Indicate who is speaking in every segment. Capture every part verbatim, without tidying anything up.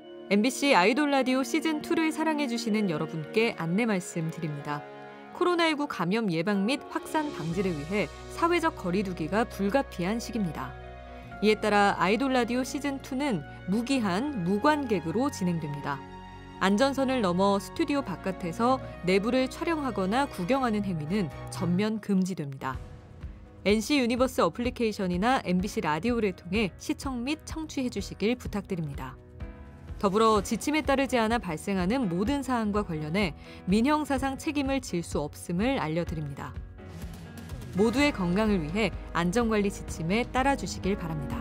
Speaker 1: 엠비씨 아이돌 라디오 시즌이를 사랑해주시는 여러분께 안내 말씀드립니다. 코로나십구 감염 예방 및 확산 방지를 위해 사회적 거리두기가 불가피한 시기입니다. 이에 따라 아이돌 라디오 시즌이는 무기한, 무관객으로 진행됩니다. 안전선을 넘어 스튜디오 바깥에서 내부를 촬영하거나 구경하는 행위는 전면 금지됩니다. 엔씨 유니버스 어플리케이션이나 엠비씨 라디오를 통해 시청 및 청취해 주시길 부탁드립니다. 더불어 지침에 따르지 않아 발생하는 모든 사안과 관련해 민형사상 책임을 질 수 없음을 알려드립니다. 모두의 건강을 위해 안전관리 지침에 따라주시길 바랍니다.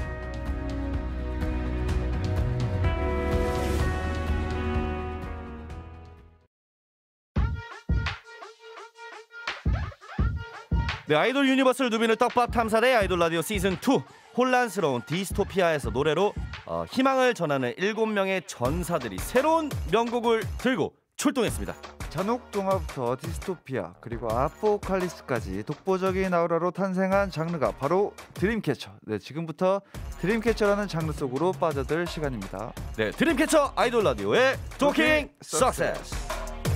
Speaker 2: 네, 아이돌 유니버스를 누비는 떡밥 탐사대 아이돌 라디오 시즌이 혼란스러운 디스토피아에서 노래로 어, 희망을 전하는 일곱 명의 전사들이 새로운 명곡을 들고 출동했습니다.
Speaker 3: 잔혹 동화부터 디스토피아 그리고 아포칼립스까지 독보적인 아우라로 탄생한 장르가 바로 드림캐쳐. 네, 지금부터 드림캐쳐라는 장르 속으로 빠져들 시간입니다.
Speaker 2: 네, 드림캐쳐 아이돌 라디오의 토킹 석세스.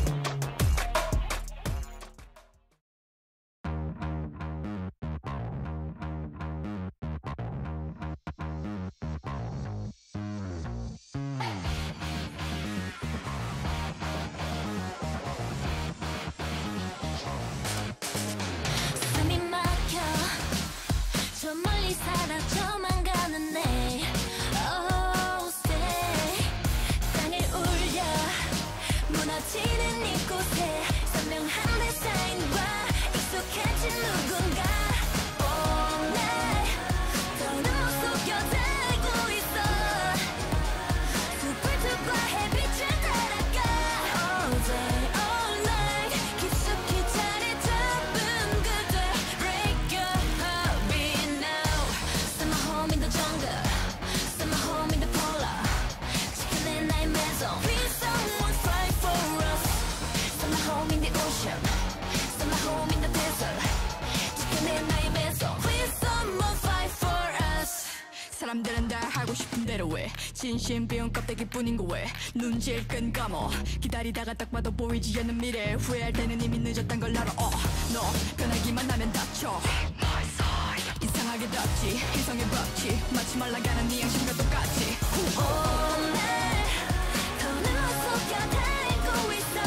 Speaker 4: 사람들은 다 하고 싶은 대로 해. 진심 비운 껍데기뿐인 거 왜 눈질 끈 감어. 기다리다가 딱 봐도 보이지 않는 미래. 후회할 때는 이미 늦었단 걸 알아. 어, 너 변하기만 하면 다쳐. 이상하게 덥지 이성의 법칙 마치 말라가는 네 양심과 똑같이. 오늘 더는 못 속여 달고 있어.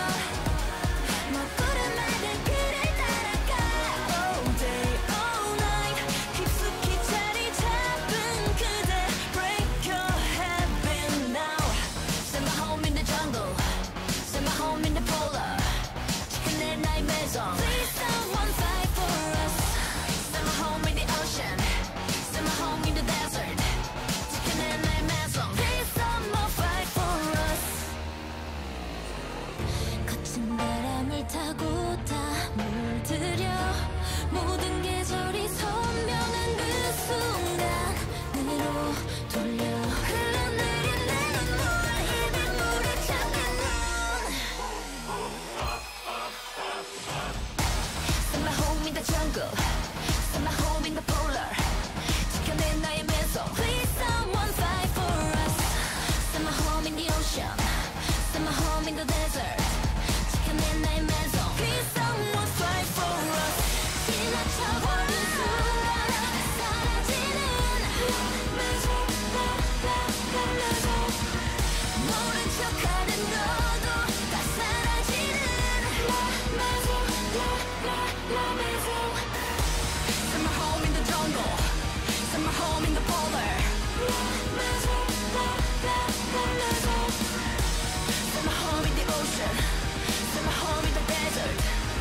Speaker 4: 먹구름 맑은 그를 따라가. All day all night 깊숙이 자리 잡은 그대. Break your habit now. Send my home in the jungle. Send my home in the polar. 지금 내 나의 매점. Please someone fight for us. Send my home in the ocean. Send my home in the desert. 지금 내 나의 매점. Please someone fight for us. 거친 바람을 타고 다 물들여 모든 계절이 선명한 그 순간 내로 돌려 흘러내린 내 눈물 입에 물을 찾는 눈. Send my home in the jungle. Send my home in the polar. 지켜내 나의 매성. Please someone fight for us. Send my home in the ocean. Send my home in the desert. 지켜내 나의 매성. Please someone fight for us. 지나쳐버린 순간 사라지는 매성. 매성. 모른 척하는 너도 다 사라지는 매성. 매성. Send my home in the jungle. Send my home in the polar. 매성. 매성. Send my home in the ocean. Send my home in the desert.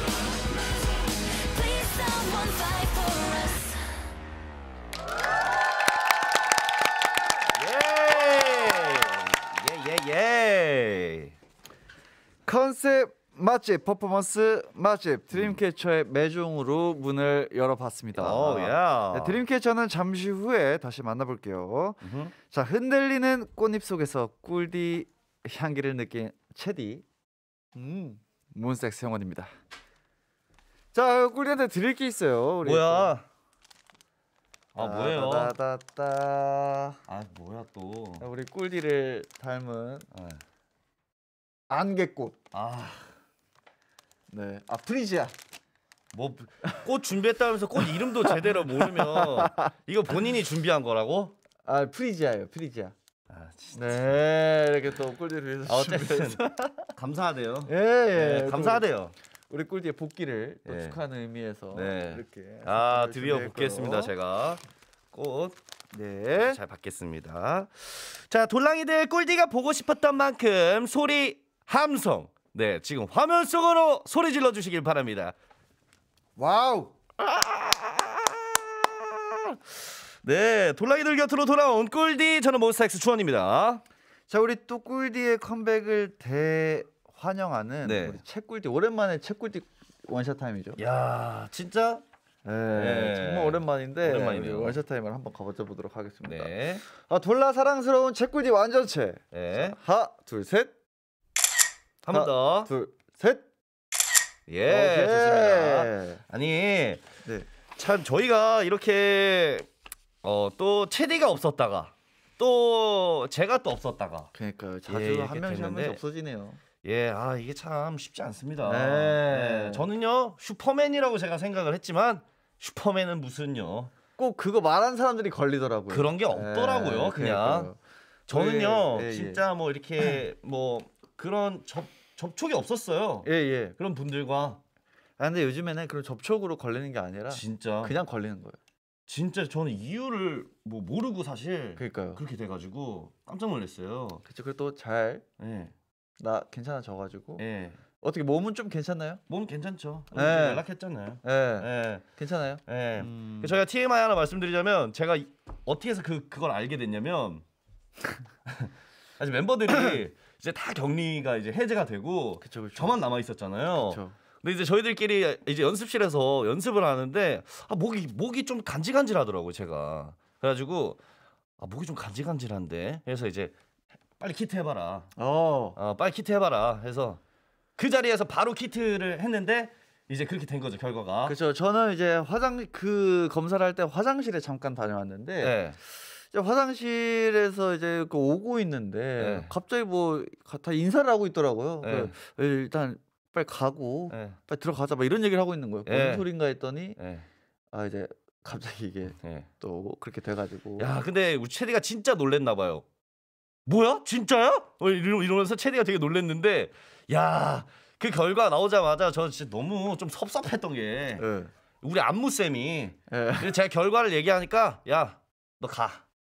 Speaker 4: Please someone fight for us.
Speaker 2: 예, 예, 예.
Speaker 3: 컨셉 맛집 퍼포먼스 맛집 드림캐쳐의 매종으로 문을 열어봤습니다.
Speaker 2: 오, 야.
Speaker 3: 네, 드림캐쳐는 잠시 후에 다시 만나볼게요.
Speaker 2: 음흠.
Speaker 3: 자, 흔들리는 꽃잎 속에서 꿀디 향기를 느낀 체디 음, 몬스타엑스 형원입니다. 자, 꿀디한테 드릴 게 있어요. 우리
Speaker 2: 뭐야? 아 뭐예요?
Speaker 3: 따다다다.
Speaker 2: 아 뭐야 또?
Speaker 3: 우리 꿀디를 닮은
Speaker 2: 네.
Speaker 3: 안개꽃.
Speaker 2: 아,
Speaker 3: 네. 아 프리지아.
Speaker 2: 뭐 꽃 준비했다면서 꽃 이름도 제대로 모르면 이거 본인이 준비한 거라고?
Speaker 3: 아 프리지아예요. 프리지아.
Speaker 2: 아 진짜.
Speaker 3: 네. 이렇게 또 꿀디를 위해서
Speaker 2: 아, 어쨌든
Speaker 3: 준비해서.
Speaker 2: 감사하대요.
Speaker 3: 예, 예.
Speaker 2: 네, 감사하대요.
Speaker 3: 우리 꿀디의 복귀를 또
Speaker 2: 예.
Speaker 3: 축하하는 의미에서
Speaker 2: 네.
Speaker 3: 이렇게.
Speaker 2: 아
Speaker 3: 선물을
Speaker 2: 드디어
Speaker 3: 준비했고요.
Speaker 2: 복귀했습니다. 제가 꽃.
Speaker 3: 네.
Speaker 2: 잘 받겠습니다. 자, 돌랑이들 꿀디가 보고 싶었던 만큼 소리 함성. 네, 지금 화면 속으로 소리 질러 주시길 바랍니다.
Speaker 3: 와우.
Speaker 2: 네, 돌랑이들 곁으로 돌아온 꿀디 저는 몬스타엑스 추원입니다.
Speaker 3: 자, 우리 또 꿀디의 컴백을 대환영하는
Speaker 2: 네.
Speaker 3: 우리 책꿀디 오랜만에 책꿀디 원샷 타임이죠.
Speaker 2: 야, 진짜?
Speaker 3: 네,
Speaker 2: 네.
Speaker 3: 정말 오랜만이인데
Speaker 2: 오랜만이네요.
Speaker 3: 우리 원샷 타임을 한번 가보자 보도록 하겠습니다.
Speaker 2: 네.
Speaker 3: 아, 돌라 사랑스러운 책꿀디 완전체.
Speaker 2: 네.
Speaker 3: 자, 하나, 둘, 셋.
Speaker 2: 한 번 더.
Speaker 3: 둘, 셋.
Speaker 2: 예,
Speaker 3: 오케이.
Speaker 2: 좋습니다. 아니,
Speaker 3: 네.
Speaker 2: 참 저희가 이렇게 어, 또 체디가 없었다가 또 제가 또 없었다가
Speaker 3: 그러니까요. 자주
Speaker 2: 예, 이렇게
Speaker 3: 한 명씩 한
Speaker 2: 됐는데.
Speaker 3: 명씩 없어지네요.
Speaker 2: 예, 아 이게 참 쉽지 않습니다.
Speaker 3: 네.
Speaker 2: 네, 저는요 슈퍼맨이라고 제가 생각을 했지만 슈퍼맨은 무슨요
Speaker 3: 꼭 그거 말한 사람들이 걸리더라고요.
Speaker 2: 그런 게 없더라고요.
Speaker 3: 네,
Speaker 2: 그냥
Speaker 3: 그러니까요.
Speaker 2: 저는요
Speaker 3: 예, 예, 예.
Speaker 2: 진짜 뭐 이렇게 뭐 그런 접 접촉이 없었어요.
Speaker 3: 예, 예.
Speaker 2: 그런 분들과
Speaker 3: 아, 근데 요즘에는 그런 접촉으로 걸리는 게 아니라
Speaker 2: 진짜
Speaker 3: 그냥 걸리는 거예요.
Speaker 2: 진짜 저는 이유를 뭐 모르고 사실
Speaker 3: 그러니까요.
Speaker 2: 그렇게 돼가지고 깜짝 놀랐어요.
Speaker 3: 그쵸. 그리고 또 잘 나
Speaker 2: 예,
Speaker 3: 괜찮아져가지고
Speaker 2: 예.
Speaker 3: 어떻게 몸은 좀 괜찮나요?
Speaker 2: 몸 괜찮죠?
Speaker 3: 네.
Speaker 2: 오늘 연락했잖아요.
Speaker 3: 예,
Speaker 2: 예,
Speaker 3: 괜찮아요.
Speaker 2: 예.
Speaker 3: 음.
Speaker 2: 저희가 티엠아이 하나 말씀드리자면 제가 이- 어떻게 해서 그 그걸 알게 됐냐면 아직 멤버들이 이제 다 격리가 이제 해제가 되고
Speaker 3: 그쵸, 그쵸.
Speaker 2: 저만 남아 있었잖아요.
Speaker 3: 그쵸.
Speaker 2: 근데 이제 저희들끼리 이제 연습실에서 연습을 하는데 아, 목이 목이 좀 간질간질하더라고요, 제가. 그래가지고 아, 목이 좀 간질간질한데. 그래서 이제 빨리 키트 해봐라.
Speaker 3: 어.
Speaker 2: 어, 빨리 키트 해봐라. 해서 그 자리에서 바로 키트를 했는데 이제 그렇게 된 거죠, 결과가.
Speaker 3: 그렇죠. 저는 이제 화장 그 검사를 할 때 화장실에 잠깐 다녀왔는데
Speaker 2: 네.
Speaker 3: 이제 화장실에서 이제 그 오고 있는데
Speaker 2: 네.
Speaker 3: 갑자기 뭐 다 인사를 하고 있더라고요.
Speaker 2: 네.
Speaker 3: 그래서 일단 빨리 가고
Speaker 2: 네.
Speaker 3: 빨리 들어가자 막 이런 얘기를 하고 있는 거예요.
Speaker 2: 네.
Speaker 3: 무슨 소린가 했더니
Speaker 2: 네.
Speaker 3: 아 이제 갑자기 이게
Speaker 2: 네.
Speaker 3: 또 그렇게 돼가지고
Speaker 2: 야, 근데 우리 체리가 진짜 놀랬나 봐요. 뭐야? 진짜야? 어, 이러- 이러면서 체리가 되게 놀랬는데 야, 그 결과 나오자마자 저 진짜 너무 좀 섭섭했던 게
Speaker 3: 예.
Speaker 2: 우리 안무 쌤이
Speaker 3: 예.
Speaker 2: 근데 제가 결과를 얘기하니까 야, 너 가.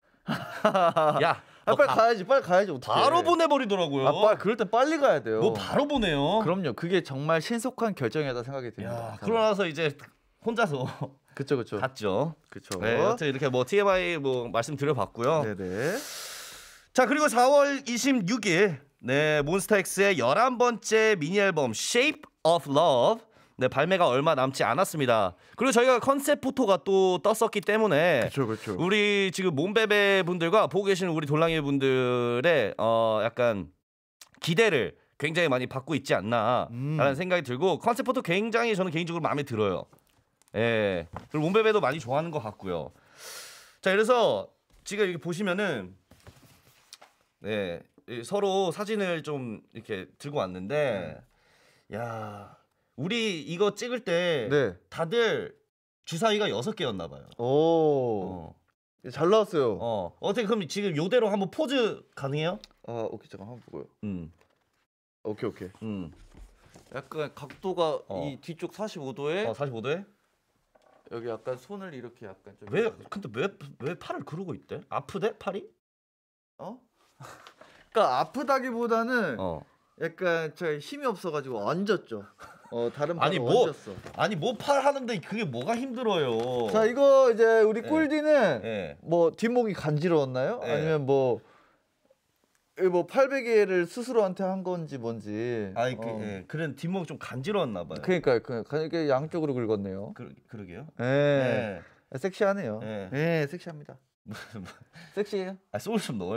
Speaker 2: 야,
Speaker 3: 아,
Speaker 2: 너
Speaker 3: 빨리
Speaker 2: 가.
Speaker 3: 가야지, 빨리 가야지. 어떡해.
Speaker 2: 바로 보내버리더라고요.
Speaker 3: 아, 빨리 그럴 땐 빨리 가야 돼요.
Speaker 2: 뭐 바로 보내요.
Speaker 3: 그럼요. 그게 정말 신속한 결정이다 생각이 듭니다.
Speaker 2: 야, 그러고 나서 이제 혼자서
Speaker 3: 그쵸, 그쵸,
Speaker 2: 갔죠.
Speaker 3: 그쵸.
Speaker 2: 네, 여튼 이렇게 뭐 티엠아이 뭐 말씀드려봤고요.
Speaker 3: 네네.
Speaker 2: 자, 그리고 사월 이십육일 네, 몬스타엑스의 열한 번째 미니 앨범 Shape of Love 네, 발매가 얼마 남지 않았습니다. 그리고 저희가 컨셉 포토가 또 떴었기 때문에
Speaker 3: 그쵸, 그쵸.
Speaker 2: 우리 지금 몬베베 분들과 보고 계시는 우리 돌랑이 분들의 어 약간 기대를 굉장히 많이 받고 있지 않나라는
Speaker 3: 음.
Speaker 2: 생각이 들고 컨셉 포토 굉장히 저는 개인적으로 마음에 들어요. 예. 그리고 몬베베도 많이 좋아하는 것 같고요. 자, 그래서 지금 이렇게 보시면은 네, 이 서로 사진을 좀 이렇게 들고 왔는데 야, 우리 이거 찍을 때
Speaker 3: 네.
Speaker 2: 다들 주사위가 여섯 개였나 봐요.
Speaker 3: 오.
Speaker 2: 어.
Speaker 3: 잘 나왔어요.
Speaker 2: 어. 어떻게 그럼 지금 요대로 한번 포즈 가능해요?
Speaker 3: 아, 오케이. 잠깐 한번 보고요.
Speaker 2: 음.
Speaker 3: 오케이, 오케이.
Speaker 2: 음.
Speaker 3: 약간 각도가
Speaker 2: 어.
Speaker 3: 이 뒤쪽 사십오 도에
Speaker 2: 어, 사십오 도에?
Speaker 3: 여기 약간 손을 이렇게 약간 좀
Speaker 2: 왜 근데 왜 왜 팔을 그러고 있대? 아프대? 팔이?
Speaker 3: 어? 그러니까 아프다기보다는
Speaker 2: 어.
Speaker 3: 약간 저 힘이 없어가지고 얹었죠. 어, 다른
Speaker 2: 아니,
Speaker 3: 발을
Speaker 2: 뭐-
Speaker 3: 얹었어.
Speaker 2: 아니 뭐 팔 하는데 그게 뭐가 힘들어요.
Speaker 3: 자, 이거 이제 우리
Speaker 2: 네.
Speaker 3: 꿀디는
Speaker 2: 예.
Speaker 3: 뭐 뒷목이 간지러웠나요?
Speaker 2: 네.
Speaker 3: 아니면 뭐 이 뭐 팔베개를 스스로한테 한 건지 뭔지.
Speaker 2: 아니 그
Speaker 3: 어.
Speaker 2: 예. 그런 뒷목이 좀 간지러웠나 봐요.
Speaker 3: 그러니까 그 이게 양쪽으로 긁었네요.
Speaker 2: 그 그러게요.
Speaker 3: 예.
Speaker 2: 예.
Speaker 3: 섹시하네요.
Speaker 2: 예.
Speaker 3: 예, 섹시합니다. 섹시해요.
Speaker 2: 아, 소울 좀 넣어요.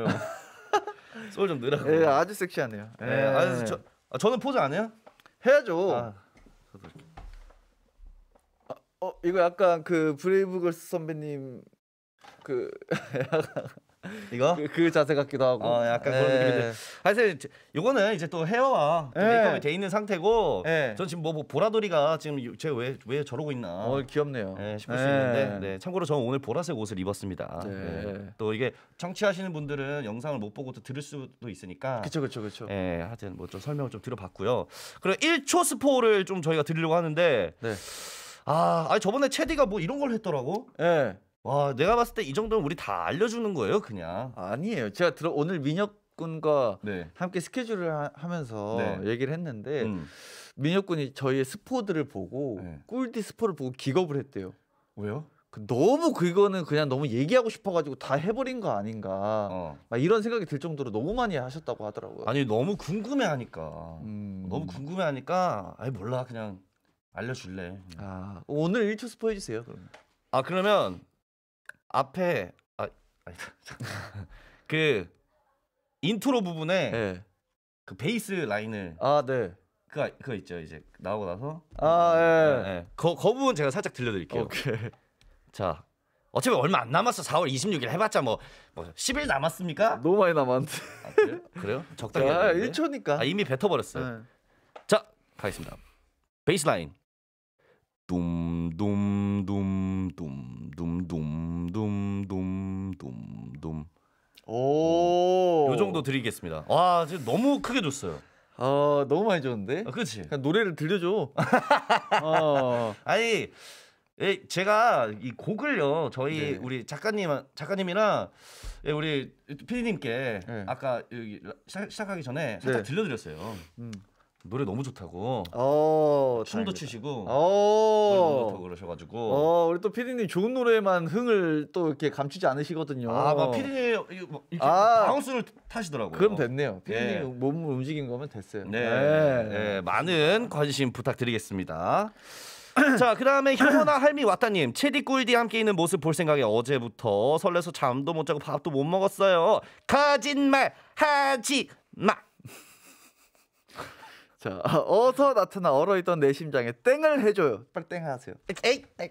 Speaker 2: 소울 좀 넣으라고.
Speaker 3: 예, 아주 섹시하네요.
Speaker 2: 예. 아, 저 아, 저는 포즈 안 해요?
Speaker 3: 해야죠.
Speaker 2: 아, 저도 이렇게.
Speaker 3: 어, 이거 약간 그 브레이브걸스 선배님 그
Speaker 2: 이거
Speaker 3: 그, 그 자세 같기도 하고.
Speaker 2: 어 약간
Speaker 3: 예.
Speaker 2: 그런 느낌인데 하여튼 요거는 이제 또 헤어와 또
Speaker 3: 예.
Speaker 2: 메이크업이 돼 있는 상태고
Speaker 3: 예.
Speaker 2: 전 지금 뭐, 뭐 보라돌이가 지금 제가 왜 왜 저러고 있나
Speaker 3: 어 귀엽네요.
Speaker 2: 네, 싶을
Speaker 3: 예.
Speaker 2: 수 있는데 네, 참고로 저는 오늘 보라색 옷을 입었습니다.
Speaker 3: 네.
Speaker 2: 네. 또 이게 청취하시는 분들은 영상을 못 보고 또 들을 수도 있으니까
Speaker 3: 그렇죠, 그렇죠, 그렇죠.
Speaker 2: 예, 하여튼 뭐 좀 설명을 좀 들어봤고요. 그리고 일 초 스포를 좀 저희가 드리려고 하는데
Speaker 3: 네.
Speaker 2: 아, 아니 저번에 체디가 뭐 이런 걸 했더라고.
Speaker 3: 예.
Speaker 2: 와, 내가 봤을 때 이 정도는 우리 다 알려주는 거예요, 그냥.
Speaker 3: 아니에요. 제가 들어 오늘 민혁 군과
Speaker 2: 네.
Speaker 3: 함께 스케줄을 하, 하면서
Speaker 2: 네.
Speaker 3: 얘기를 했는데
Speaker 2: 음.
Speaker 3: 민혁 군이 저희의 스포들을 보고
Speaker 2: 네.
Speaker 3: 꿀디 스포를 보고 기겁을 했대요.
Speaker 2: 왜요?
Speaker 3: 그 너무 그거는 그냥 너무 얘기하고 싶어가지고 다 해버린 거 아닌가.
Speaker 2: 어.
Speaker 3: 막 이런 생각이 들 정도로 너무 많이 하셨다고 하더라고요.
Speaker 2: 아니 너무 궁금해하니까.
Speaker 3: 음.
Speaker 2: 너무 궁금해하니까. 아니 몰라 그냥 알려줄래.
Speaker 3: 아 오늘 일 초 스포 해주세요. 그러면.
Speaker 2: 아 그러면 앞에 아 아니다. 그 인트로 부분에
Speaker 3: 네.
Speaker 2: 그 베이스 라인을
Speaker 3: 아 네.
Speaker 2: 그거 그거 있죠 이제 나오고 나서.
Speaker 3: 아 예.
Speaker 2: 네, 네. 그, 그 부분 제가 살짝 들려드릴게요.
Speaker 3: 오케이.
Speaker 2: 자, 어차피 얼마 안 남았어. 사월 이십육일 해봤자 뭐, 뭐 십 일 남았습니까?
Speaker 3: 너무 많이 남았는데.
Speaker 2: 아, 그래요? 그래요? 적당히
Speaker 3: 자,
Speaker 2: 해야 되는데?
Speaker 3: 일 초니까.
Speaker 2: 아, 이미 뱉어버렸어요.
Speaker 3: 네.
Speaker 2: 자, 가겠습니다. 베이스라인. 둠둠둠둠둠둠둠둠둠둠.
Speaker 3: 오.
Speaker 2: 요 정도 드리겠습니다. 와, 지금 너무 크게 줬어요.
Speaker 3: 아 너무 많이 줬는데.
Speaker 2: 아, 그렇지?
Speaker 3: 그냥 노래를 들려줘. 어.
Speaker 2: 아니, 예, 제가 이 곡을요 저희
Speaker 3: 네.
Speaker 2: 우리 작가님 작가님이랑 예, 우리 피디님께
Speaker 3: 네.
Speaker 2: 아까 여기 시작, 시작하기 전에 살짝
Speaker 3: 네.
Speaker 2: 들려드렸어요.
Speaker 3: 음.
Speaker 2: 노래 너무 좋다고
Speaker 3: 어.
Speaker 2: 춤도
Speaker 3: 다행이다.
Speaker 2: 추시고 노래 너무
Speaker 3: 어.
Speaker 2: 좋다고 그러셔가지고
Speaker 3: 어, 우리 또 피디님 좋은 노래만 흥을 또 이렇게 감추지 않으시거든요.
Speaker 2: 아막 피디님 이거 막 이렇게
Speaker 3: 아.
Speaker 2: 바운스를 타시더라고요.
Speaker 3: 그럼 됐네요. 피디님
Speaker 2: 예.
Speaker 3: 몸을 움직인 거면 됐어요.
Speaker 2: 네,
Speaker 3: 네.
Speaker 2: 네, 많은 관심 부탁드리겠습니다. 자, 그다음에 형원아 할미 왔다님 체디 꿀디 함께 있는 모습 볼 생각에 어제부터 설레서 잠도 못 자고 밥도 못 먹었어요. 거짓말 하지 마.
Speaker 3: 자, 어서 나타나 얼어있던 내 심장에 땡을 해줘요. 빨리 땡 하세요.
Speaker 2: 에이, 에이.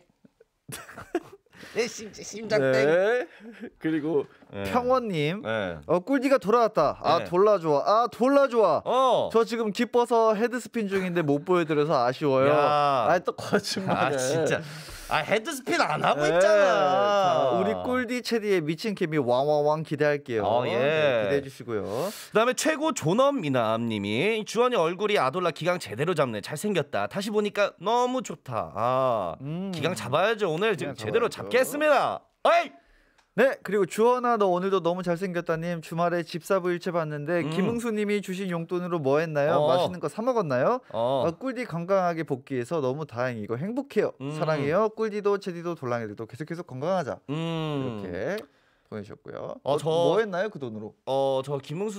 Speaker 2: 내 심, 심장 땡.
Speaker 3: 네. 그리고
Speaker 2: 네.
Speaker 3: 평원님,
Speaker 2: 네.
Speaker 3: 어 꿀디가 돌아왔다. 아
Speaker 2: 네.
Speaker 3: 돌라 좋아. 아 돌라 좋아.
Speaker 2: 어.
Speaker 3: 저 지금 기뻐서 헤드스핀 중인데 못 보여드려서 아쉬워요.
Speaker 2: 야.
Speaker 3: 아 또 거짓말을.
Speaker 2: 아 진짜. 아 헤드스핀 안 하고
Speaker 3: 네.
Speaker 2: 있잖아.
Speaker 3: 자, 우리 꿀디 체디의 미친 케미 왕왕왕 기대할게요.
Speaker 2: 어, 예.
Speaker 3: 네, 기대해 주시고요.
Speaker 2: 그다음에 최고 존엄 미남님이 주원이 얼굴이 아돌라 기강 제대로 잡네. 잘생겼다. 다시 보니까 너무 좋다. 아
Speaker 3: 음.
Speaker 2: 기강 잡아야죠. 오늘 지금
Speaker 3: 기강
Speaker 2: 제대로
Speaker 3: 잡아야죠.
Speaker 2: 잡겠습니다. 어이.
Speaker 3: 네, 그리고 주원아 너 오늘도 너무 잘생겼다님 주말에 집사부 일체 봤는데
Speaker 2: 음.
Speaker 3: 김흥수님이 주신 용돈으로 뭐 했나요?
Speaker 2: 어.
Speaker 3: 맛있는 거 사 먹었나요?
Speaker 2: 어.
Speaker 3: 어, 꿀디 건강하게 복귀해서 너무 다행이고 행복해요.
Speaker 2: 음.
Speaker 3: 사랑해요. 꿀디도 체디도 돌랑이들도 계속 계속 건강하자.
Speaker 2: 음.
Speaker 3: 이렇게 보내주셨고요.
Speaker 2: 어,
Speaker 3: 어,
Speaker 2: 저-
Speaker 3: 뭐 했나요 그 돈으로?
Speaker 2: 어, 저 김흥수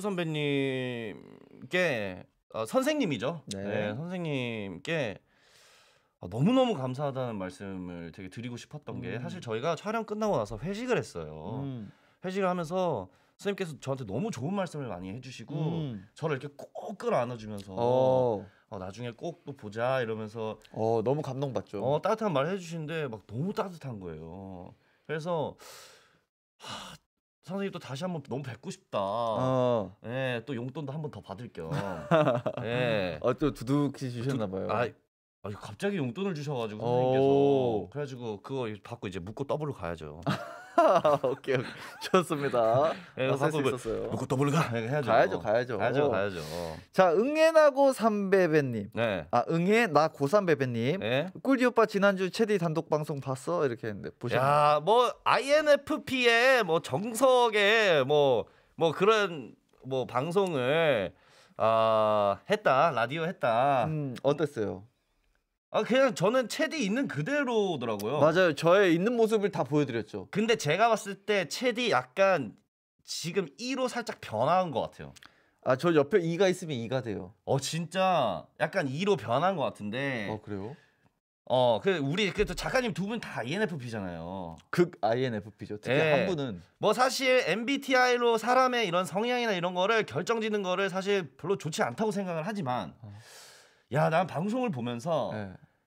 Speaker 2: 선배님께 어, 선생님이죠.
Speaker 3: 네.
Speaker 2: 네. 선생님께 아, 너무너무 감사하다는 말씀을 되게 드리고 싶었던 게
Speaker 3: 음.
Speaker 2: 사실 저희가 촬영 끝나고 나서 회식을 했어요.
Speaker 3: 음.
Speaker 2: 회식을 하면서 선생님께서 저한테 너무 좋은 말씀을 많이 해주시고
Speaker 3: 음.
Speaker 2: 저를 이렇게 꼭 끌어안아주면서
Speaker 3: 어.
Speaker 2: 어, 나중에 꼭 또 보자 이러면서
Speaker 3: 어, 너무 감동받죠.
Speaker 2: 어, 따뜻한 말 해주시는데 막 너무 따뜻한 거예요. 그래서 하, 선생님 또 다시 한번 너무 뵙고 싶다.
Speaker 3: 어.
Speaker 2: 예, 또 용돈도 한 번 더 받을 겸. 예.
Speaker 3: 어, 또 두둑히 주셨나 봐요.
Speaker 2: 아, 아, 갑자기 용돈을 주셔가지고
Speaker 3: 오.
Speaker 2: 선생님께서 그래가지고 그거 받고 이제 묵고 더블로 가야죠.
Speaker 3: 오케이, 오케이. 좋습니다.
Speaker 2: 예,
Speaker 3: 아, 쓸수
Speaker 2: 받고
Speaker 3: 있었어요.
Speaker 2: 묵고 더블로 가. 이렇게 해야죠.
Speaker 3: 가야죠, 가야죠.
Speaker 2: 가야죠, 가야죠.
Speaker 3: 자, 응애나고 삼베베님.
Speaker 2: 네.
Speaker 3: 아, 응애 나 고삼베베님.
Speaker 2: 예.
Speaker 3: 꿀디 오빠 지난주 체디 단독 방송 봤어? 이렇게 했는데 보셨나요?
Speaker 2: 야, 뭐 아이엔에프피의 뭐 정석의 뭐 뭐 그런 뭐 방송을 아 했다 라디오 했다.
Speaker 3: 음, 어땠어요?
Speaker 2: 아 그냥 저는 체디 있는 그대로더라고요.
Speaker 3: 맞아요. 저의 있는 모습을 다 보여드렸죠.
Speaker 2: 근데 제가 봤을 때 체디 약간 지금 이로 살짝 변한 것 같아요.
Speaker 3: 아, 저 옆에 이가 있으면 이가 돼요.
Speaker 2: 어 진짜 약간 이로 변한 것 같은데.
Speaker 3: 어, 그래요?
Speaker 2: 어 그 우리 그래도 작가님 두 분 다 아이엔에프피잖아요.
Speaker 3: 극 아이엔에프피죠. 특히
Speaker 2: 예.
Speaker 3: 한 분은
Speaker 2: 뭐 사실 엠비티아이로 사람의 이런 성향이나 이런 거를 결정짓는 거를 사실 별로 좋지 않다고 생각을 하지만
Speaker 3: 어.
Speaker 2: 야 난 방송을 보면서
Speaker 3: 예.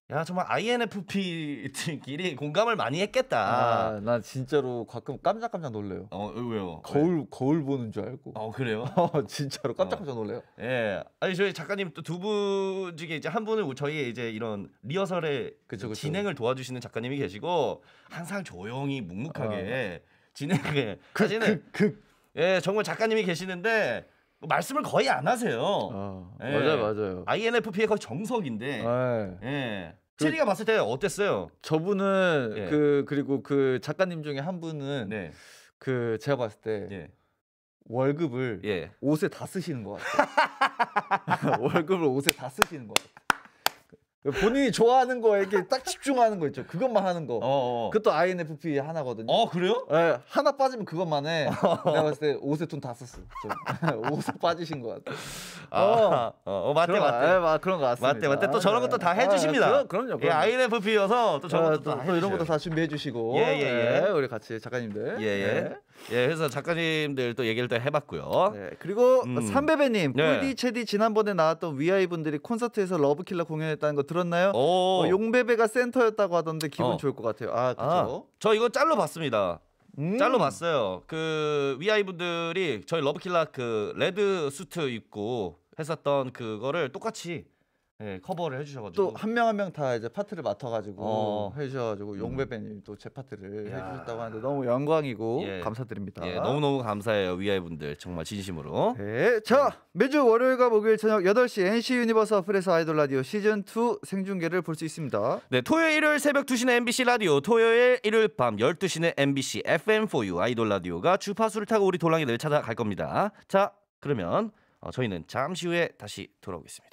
Speaker 2: 야 정말 아이엔에프피끼리 공감을 많이 했겠다.
Speaker 3: 아, 난 진짜로 가끔 깜짝깜짝 놀래요.
Speaker 2: 어 왜요?
Speaker 3: 거울
Speaker 2: 왜?
Speaker 3: 거울 보는 줄 알고.
Speaker 2: 어 그래요?
Speaker 3: 어, 진짜로 깜짝깜짝 놀래요.
Speaker 2: 예. 아니 저희 작가님 또 두 분 중에 이제 한 분은 저희 이제 이런 리허설에
Speaker 3: 그쵸, 그쵸.
Speaker 2: 진행을 도와주시는 작가님이 계시고 항상 조용히 묵묵하게 어. 진행을 하시는
Speaker 3: 그, 그,
Speaker 2: 예 정말 작가님이 계시는데 말씀을 거의 안 하세요.
Speaker 3: 어,
Speaker 2: 예.
Speaker 3: 맞아요, 맞아요.
Speaker 2: 아이엔에프피의 거의 정석인데.
Speaker 3: 예.
Speaker 2: 예. 체리가 봤을 때 어땠어요?
Speaker 3: 저분은
Speaker 2: 예.
Speaker 3: 그 그리고 그 작가님 중에 한 분은
Speaker 2: 네.
Speaker 3: 그 제가 봤을 때
Speaker 2: 예.
Speaker 3: 월급을
Speaker 2: 예.
Speaker 3: 옷에 다 쓰시는 것 같아요. 월급을 옷에 다 쓰시는 것 같아요. 본인이 좋아하는 거에 이렇게 딱 집중하는 거 있죠. 그것만 하는 거.
Speaker 2: 어, 어.
Speaker 3: 그것도 아이엔에프피 하나거든요.
Speaker 2: 어 그래요?
Speaker 3: 네, 하나 빠지면 그것만 해. 내가 봤을 때 옷에 돈 다 썼어. 옷에 빠지신 것 같아.
Speaker 2: 아, 어, 어, 맞대
Speaker 3: 그런,
Speaker 2: 맞대.
Speaker 3: 예, 맞, 그런 거 같습니다.
Speaker 2: 맞대 맞대. 또 저런 것도 다
Speaker 3: 아,
Speaker 2: 해주십니다.
Speaker 3: 아, 그럼, 그럼요.
Speaker 2: 예, 아이엔에프피여서 또 저런
Speaker 3: 아,
Speaker 2: 것도
Speaker 3: 또,
Speaker 2: 다
Speaker 3: 또 이런 것도
Speaker 2: 해주셔요.
Speaker 3: 다 준비해 주시고.
Speaker 2: 예, 예, 예.
Speaker 3: 네, 우리 같이 작가님들.
Speaker 2: 예, 예.
Speaker 3: 네.
Speaker 2: 예, 그래서 작가님들 또 얘기를 또 해봤고요.
Speaker 3: 네, 그리고
Speaker 2: 음.
Speaker 3: 삼베베님,
Speaker 2: 네.
Speaker 3: 꿀디 체디 지난번에 나왔던 위아이 분들이 콘서트에서 러브킬러 공연했다는 거 들었나요?
Speaker 2: 오,
Speaker 3: 어, 용베베가 센터였다고 하던데 기분
Speaker 2: 어.
Speaker 3: 좋을 것 같아요. 아,
Speaker 2: 아,
Speaker 3: 그렇죠.
Speaker 2: 저 이거 짤로 봤습니다.
Speaker 3: 음.
Speaker 2: 짤로 봤어요. 그 위아이 분들이 저희 러브킬라 그 레드 수트 입고 했었던 그거를 똑같이 예, 커버를 해주셔가지고
Speaker 3: 또 한 명 한 명 다 이제 파트를 맡아가지고
Speaker 2: 어.
Speaker 3: 해주셔가지고 용베베님 또 제 파트를
Speaker 2: 야.
Speaker 3: 해주셨다고 하는데 너무 영광이고
Speaker 2: 예.
Speaker 3: 감사드립니다.
Speaker 2: 예, 너무너무 감사해요 위아이 분들 정말 진심으로.
Speaker 3: 네, 자 매주 월요일과 목요일 저녁 여덟 시 엔씨 유니버스 어플에서 아이돌 라디오 시즌 투 생중계를 볼 수 있습니다.
Speaker 2: 네, 토요일 일요일 새벽 두 시는 엠비씨 라디오, 토요일 일요일 밤 열두 시는 엠비씨 에프엠포유 아이돌 라디오가 주파수를 타고 우리 돌랑이들 찾아갈 겁니다. 자, 그러면 어, 저희는 잠시 후에 다시 돌아오겠습니다.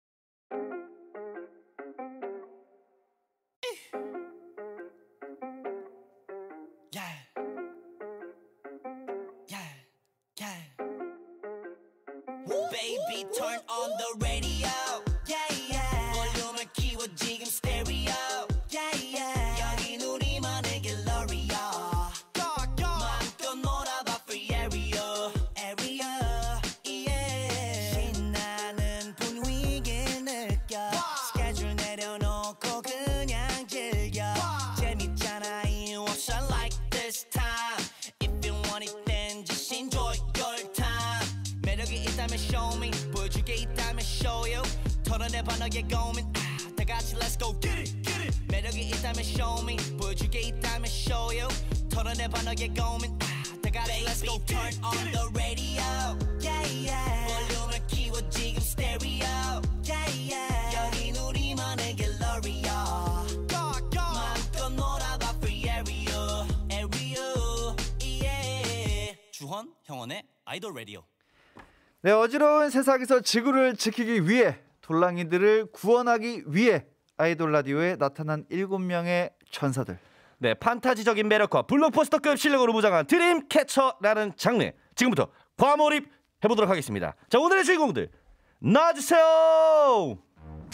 Speaker 5: Baby, turn on the radio. Yeah, yeah. 볼륨을 키워 지금 스테레오. Yeah, yeah. 여긴 우리만의 길러리야. 마음껏 놀아봐 free area. Area. Yeah. 신나는 분위기를 느껴. 스케줄 내려놓고 그냥 즐겨. 재밌잖아 이유 없어 like this time. If you want it then just enjoy your time. 매력이 있다면 show me 보여줄게 있다면 show you 털어내봐 너의 고민 아, 다 같이 let's go get it get it 매력이 있다면 show me 보여줄게 있다면 show you 털어내봐 너의 고민 아, 다 같이 let's go turn on the radio yeah yeah 볼륨을 키워 지금 stereo yeah yeah 여긴 우리만의 갤러리야 마음껏 놀아봐 free area area yeah 주헌 형원의 아이돌 라디오.
Speaker 3: 네, 어지러운 세상에서 지구를 지키기 위해 돌랑이들을 구원하기 위해 아이돌 라디오에 나타난 일곱 명의 천사들.
Speaker 2: 네, 판타지적인 매력과 블록버스터급 실력으로 무장한 드림캐쳐라는 장르 지금부터 과몰입 해보도록 하겠습니다. 자, 오늘의 주인공들 나와주세요.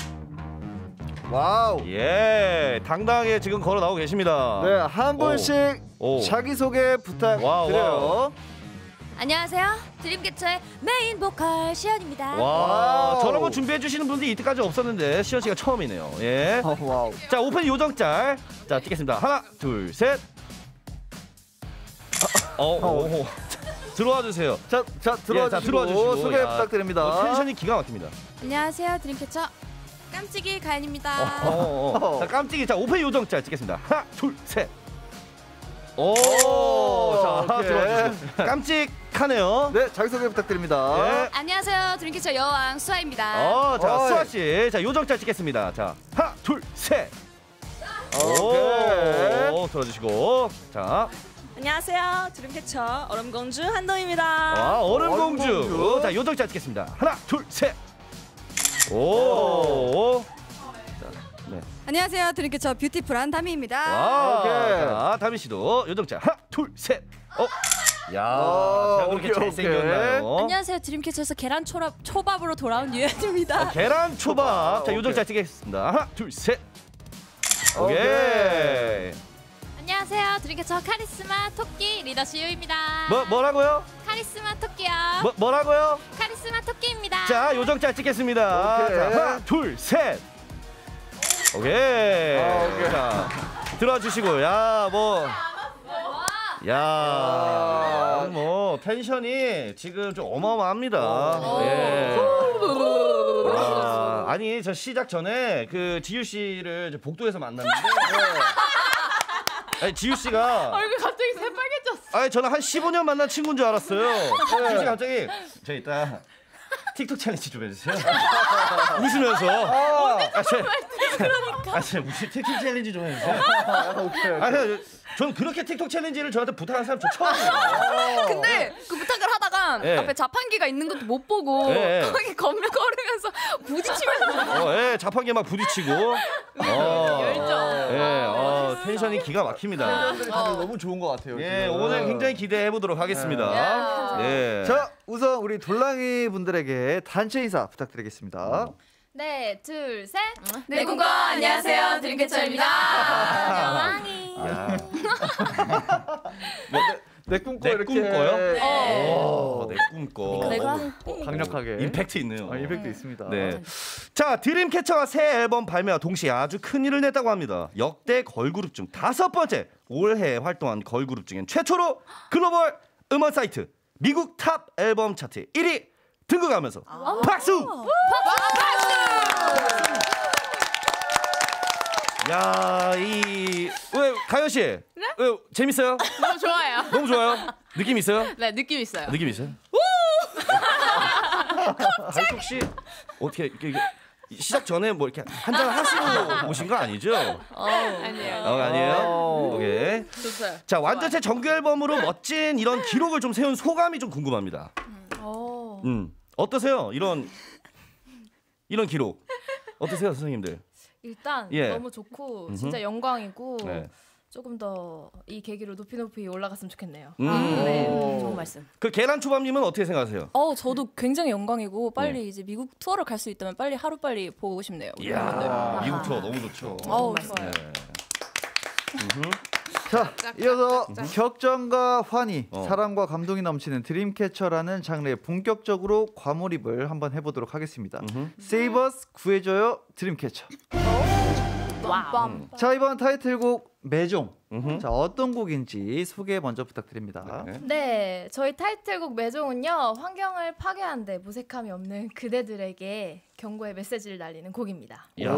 Speaker 3: 와우.
Speaker 2: 예, 당당하게 지금 걸어 나오고 계십니다.
Speaker 3: 네, 한 분씩
Speaker 2: 오.
Speaker 3: 자기소개 부탁드려요.
Speaker 2: 와우, 와우.
Speaker 6: 안녕하세요. 드림캐쳐의 메인 보컬 시연입니다.
Speaker 2: 와,
Speaker 3: 와우.
Speaker 2: 저런 거 준비해 주시는 분들이 이때까지 없었는데 시연 씨가 처음이네요. 예.
Speaker 3: 어, 와우.
Speaker 2: 자, 오픈 요정짤. 자, 찍겠습니다. 하나, 둘, 셋. 어, 어, 어. 들어와 주세요.
Speaker 3: 자, 자 들어와
Speaker 2: 예, 자,
Speaker 3: 주시고
Speaker 2: 들어와 주시고.
Speaker 3: 소개
Speaker 2: 야,
Speaker 3: 부탁드립니다.
Speaker 2: 어, 텐션이 기가 막힙니다.
Speaker 6: 안녕하세요. 드림캐쳐 깜찍이 가연입니다.
Speaker 2: 어, 어. 자, 깜찍이. 자, 오픈 요정짤 찍겠습니다. 하나, 둘, 셋. 오, 자,
Speaker 3: 오케이.
Speaker 2: 들어와 주시고. 깜찍하네요.
Speaker 3: 네, 자기소개 부탁드립니다.
Speaker 2: 예.
Speaker 6: 안녕하세요. 드림캐쳐 여왕 수아입니다.
Speaker 2: 어, 자,
Speaker 3: 어이.
Speaker 2: 수아 씨. 자, 요정짤 찍겠습니다. 자, 하나, 둘, 셋.
Speaker 3: 오케이.
Speaker 2: 오, 들어주시고. 자,
Speaker 7: 안녕하세요. 드림캐쳐 얼음공주 한동입니다.
Speaker 2: 아, 얼음공주.
Speaker 3: 얼음공주.
Speaker 2: 자, 요정짤 찍겠습니다. 하나, 둘, 셋. 오.
Speaker 6: 안녕하세요. 드림캐쳐 뷰티풀한 다미입니다.
Speaker 2: 와.
Speaker 3: 오케이.
Speaker 2: 자, 다미 씨도 요정짤. 하나, 둘, 셋. 어. 야,
Speaker 3: 어,
Speaker 2: 제가 그렇게
Speaker 3: 오케이,
Speaker 2: 잘생겼나요?
Speaker 6: 안녕하세요. 드림캐쳐에서 계란 초밥, 초밥으로 돌아온 유현입니다.
Speaker 2: 어, 계란 초밥.
Speaker 3: 아,
Speaker 2: 자, 요정짤
Speaker 3: 오케이.
Speaker 2: 찍겠습니다. 하나, 둘, 셋. 오케이.
Speaker 3: 오케이.
Speaker 6: 안녕하세요. 드림캐쳐 카리스마 토끼 리더 시우입니다.
Speaker 2: 뭐 뭐라고요?
Speaker 6: 카리스마 토끼요.
Speaker 2: 뭐 뭐라고요?
Speaker 6: 카리스마 토끼입니다.
Speaker 2: 자, 요정짤 찍겠습니다.
Speaker 3: 오케이.
Speaker 2: 자, 하나, 둘, 셋. 오케이.
Speaker 3: 아, 오케이.
Speaker 2: 자, 들어주시고, 야, 뭐. 야, 뭐 텐션이 지금 좀 어마어마합니다. 예. 아, 아니 저 시작 전에 그 지유 씨를 복도에서 만났는데, 아니, 지유 씨가
Speaker 6: 얼굴 갑자기 새빨개졌어.
Speaker 2: 아니 저는 한 십오 년 만난 친구인 줄 알았어요. 지유 씨 갑자기 저 이따 틱톡 챌린지 좀 해주세요. 웃으면서. 아, 제, 그러니까. 아, 제 무슨 틱톡 챌린지 좀 해주세요. 아니, 전 그렇게 틱톡 챌린지를 저한테 부탁한 사람 저 처음이에요.
Speaker 8: 근데 그 부탁을 하다가
Speaker 2: 네.
Speaker 8: 앞에 자판기가 있는 것도 못 보고
Speaker 2: 네.
Speaker 8: 거기 걸으면서 부딪히면서
Speaker 2: 어, 예, 자판기 막 부딪히고. 어, 열정. 예, 어, 텐션이 기가 막힙니다.
Speaker 3: 다들 너무 좋은 것 같아요.
Speaker 2: 예,
Speaker 3: 지금.
Speaker 2: 오늘 굉장히 기대해 보도록 하겠습니다. 예.
Speaker 3: 자, 우선 우리 돌랑이 분들에게 단체 인사 부탁드리겠습니다.
Speaker 6: 네, 둘, 셋.
Speaker 8: 네, 꿈꿔 안녕하세요 드림캐쳐입니다.
Speaker 6: 영왕이.
Speaker 2: 야,
Speaker 3: 내 꿈꿔
Speaker 2: 내
Speaker 3: 이렇게.
Speaker 2: 꿈꿔요?
Speaker 3: 어.
Speaker 2: 오, 내 꿈꿔.
Speaker 8: 내가
Speaker 3: 어, 강력하게.
Speaker 2: 임팩트 있네요.
Speaker 3: 아, 임팩트 있습니다.
Speaker 2: 네. 자, 드림캐쳐가 새 앨범 발매와 동시에 아주 큰 일을 냈다고 합니다. 역대 걸그룹 중 다섯 번째 올해 활동한 걸그룹 중엔 최초로 글로벌 음원 사이트 미국 탑 앨범 차트 일 위 등극하면서 박수! 야, 이 왜 가연 씨? 네? 왜 재밌어요?
Speaker 6: 너무 좋아요.
Speaker 2: 너무 좋아요. 느낌 있어요?
Speaker 6: 네, 느낌 있어요.
Speaker 2: 느낌 있어요? 가연 씨 어떻게 이렇게 시작 전에 뭐 이렇게 한잔 하시고 오신 거 아니죠?
Speaker 6: 아니에요.
Speaker 2: 어, 아니에요?
Speaker 3: 오.
Speaker 2: 오케이.
Speaker 6: 좋어요.
Speaker 2: 자, 완전체 정규 앨범으로 멋진 이런 기록을 좀 세운 소감이 좀 궁금합니다. 음, 어떠세요? 이런 이런 기록 어떠세요, 선생님들?
Speaker 6: 일단
Speaker 2: 예.
Speaker 6: 너무 좋고
Speaker 2: 음흠.
Speaker 6: 진짜 영광이고
Speaker 2: 네.
Speaker 6: 조금 더 이 계기로 높이 높이 올라갔으면 좋겠네요.
Speaker 2: 음.
Speaker 8: 네,
Speaker 3: 오.
Speaker 8: 좋은 말씀.
Speaker 2: 그 계란초밥님은 어떻게 생각하세요?
Speaker 9: 어, 저도 굉장히 영광이고 빨리
Speaker 2: 네.
Speaker 9: 이제 미국 투어를 갈 수 있다면 빨리 하루 빨리 보고 싶네요. 우리 멤버들.
Speaker 2: 이야, 미국 투어 너무 좋죠.
Speaker 9: 어우, 좋아요.
Speaker 2: 네. 음흠.
Speaker 3: 자, 이어서 격정과 환희,
Speaker 2: 어.
Speaker 3: 사랑과 감동이 넘치는 드림캐쳐라는 장르에 본격적으로 과몰입을 한번 해보도록 하겠습니다.
Speaker 2: 음흠.
Speaker 3: Save Us, 구해줘요, 드림캐쳐.
Speaker 8: 와우.
Speaker 3: 자, 이번 타이틀곡 매종.
Speaker 2: 음흠.
Speaker 3: 자, 어떤 곡인지 소개 먼저 부탁드립니다.
Speaker 2: 네.
Speaker 6: 네, 저희 타이틀곡 매종은요. 환경을 파괴하는데 무색함이 없는 그대들에게 경고의 메시지를 날리는 곡입니다.
Speaker 2: 야,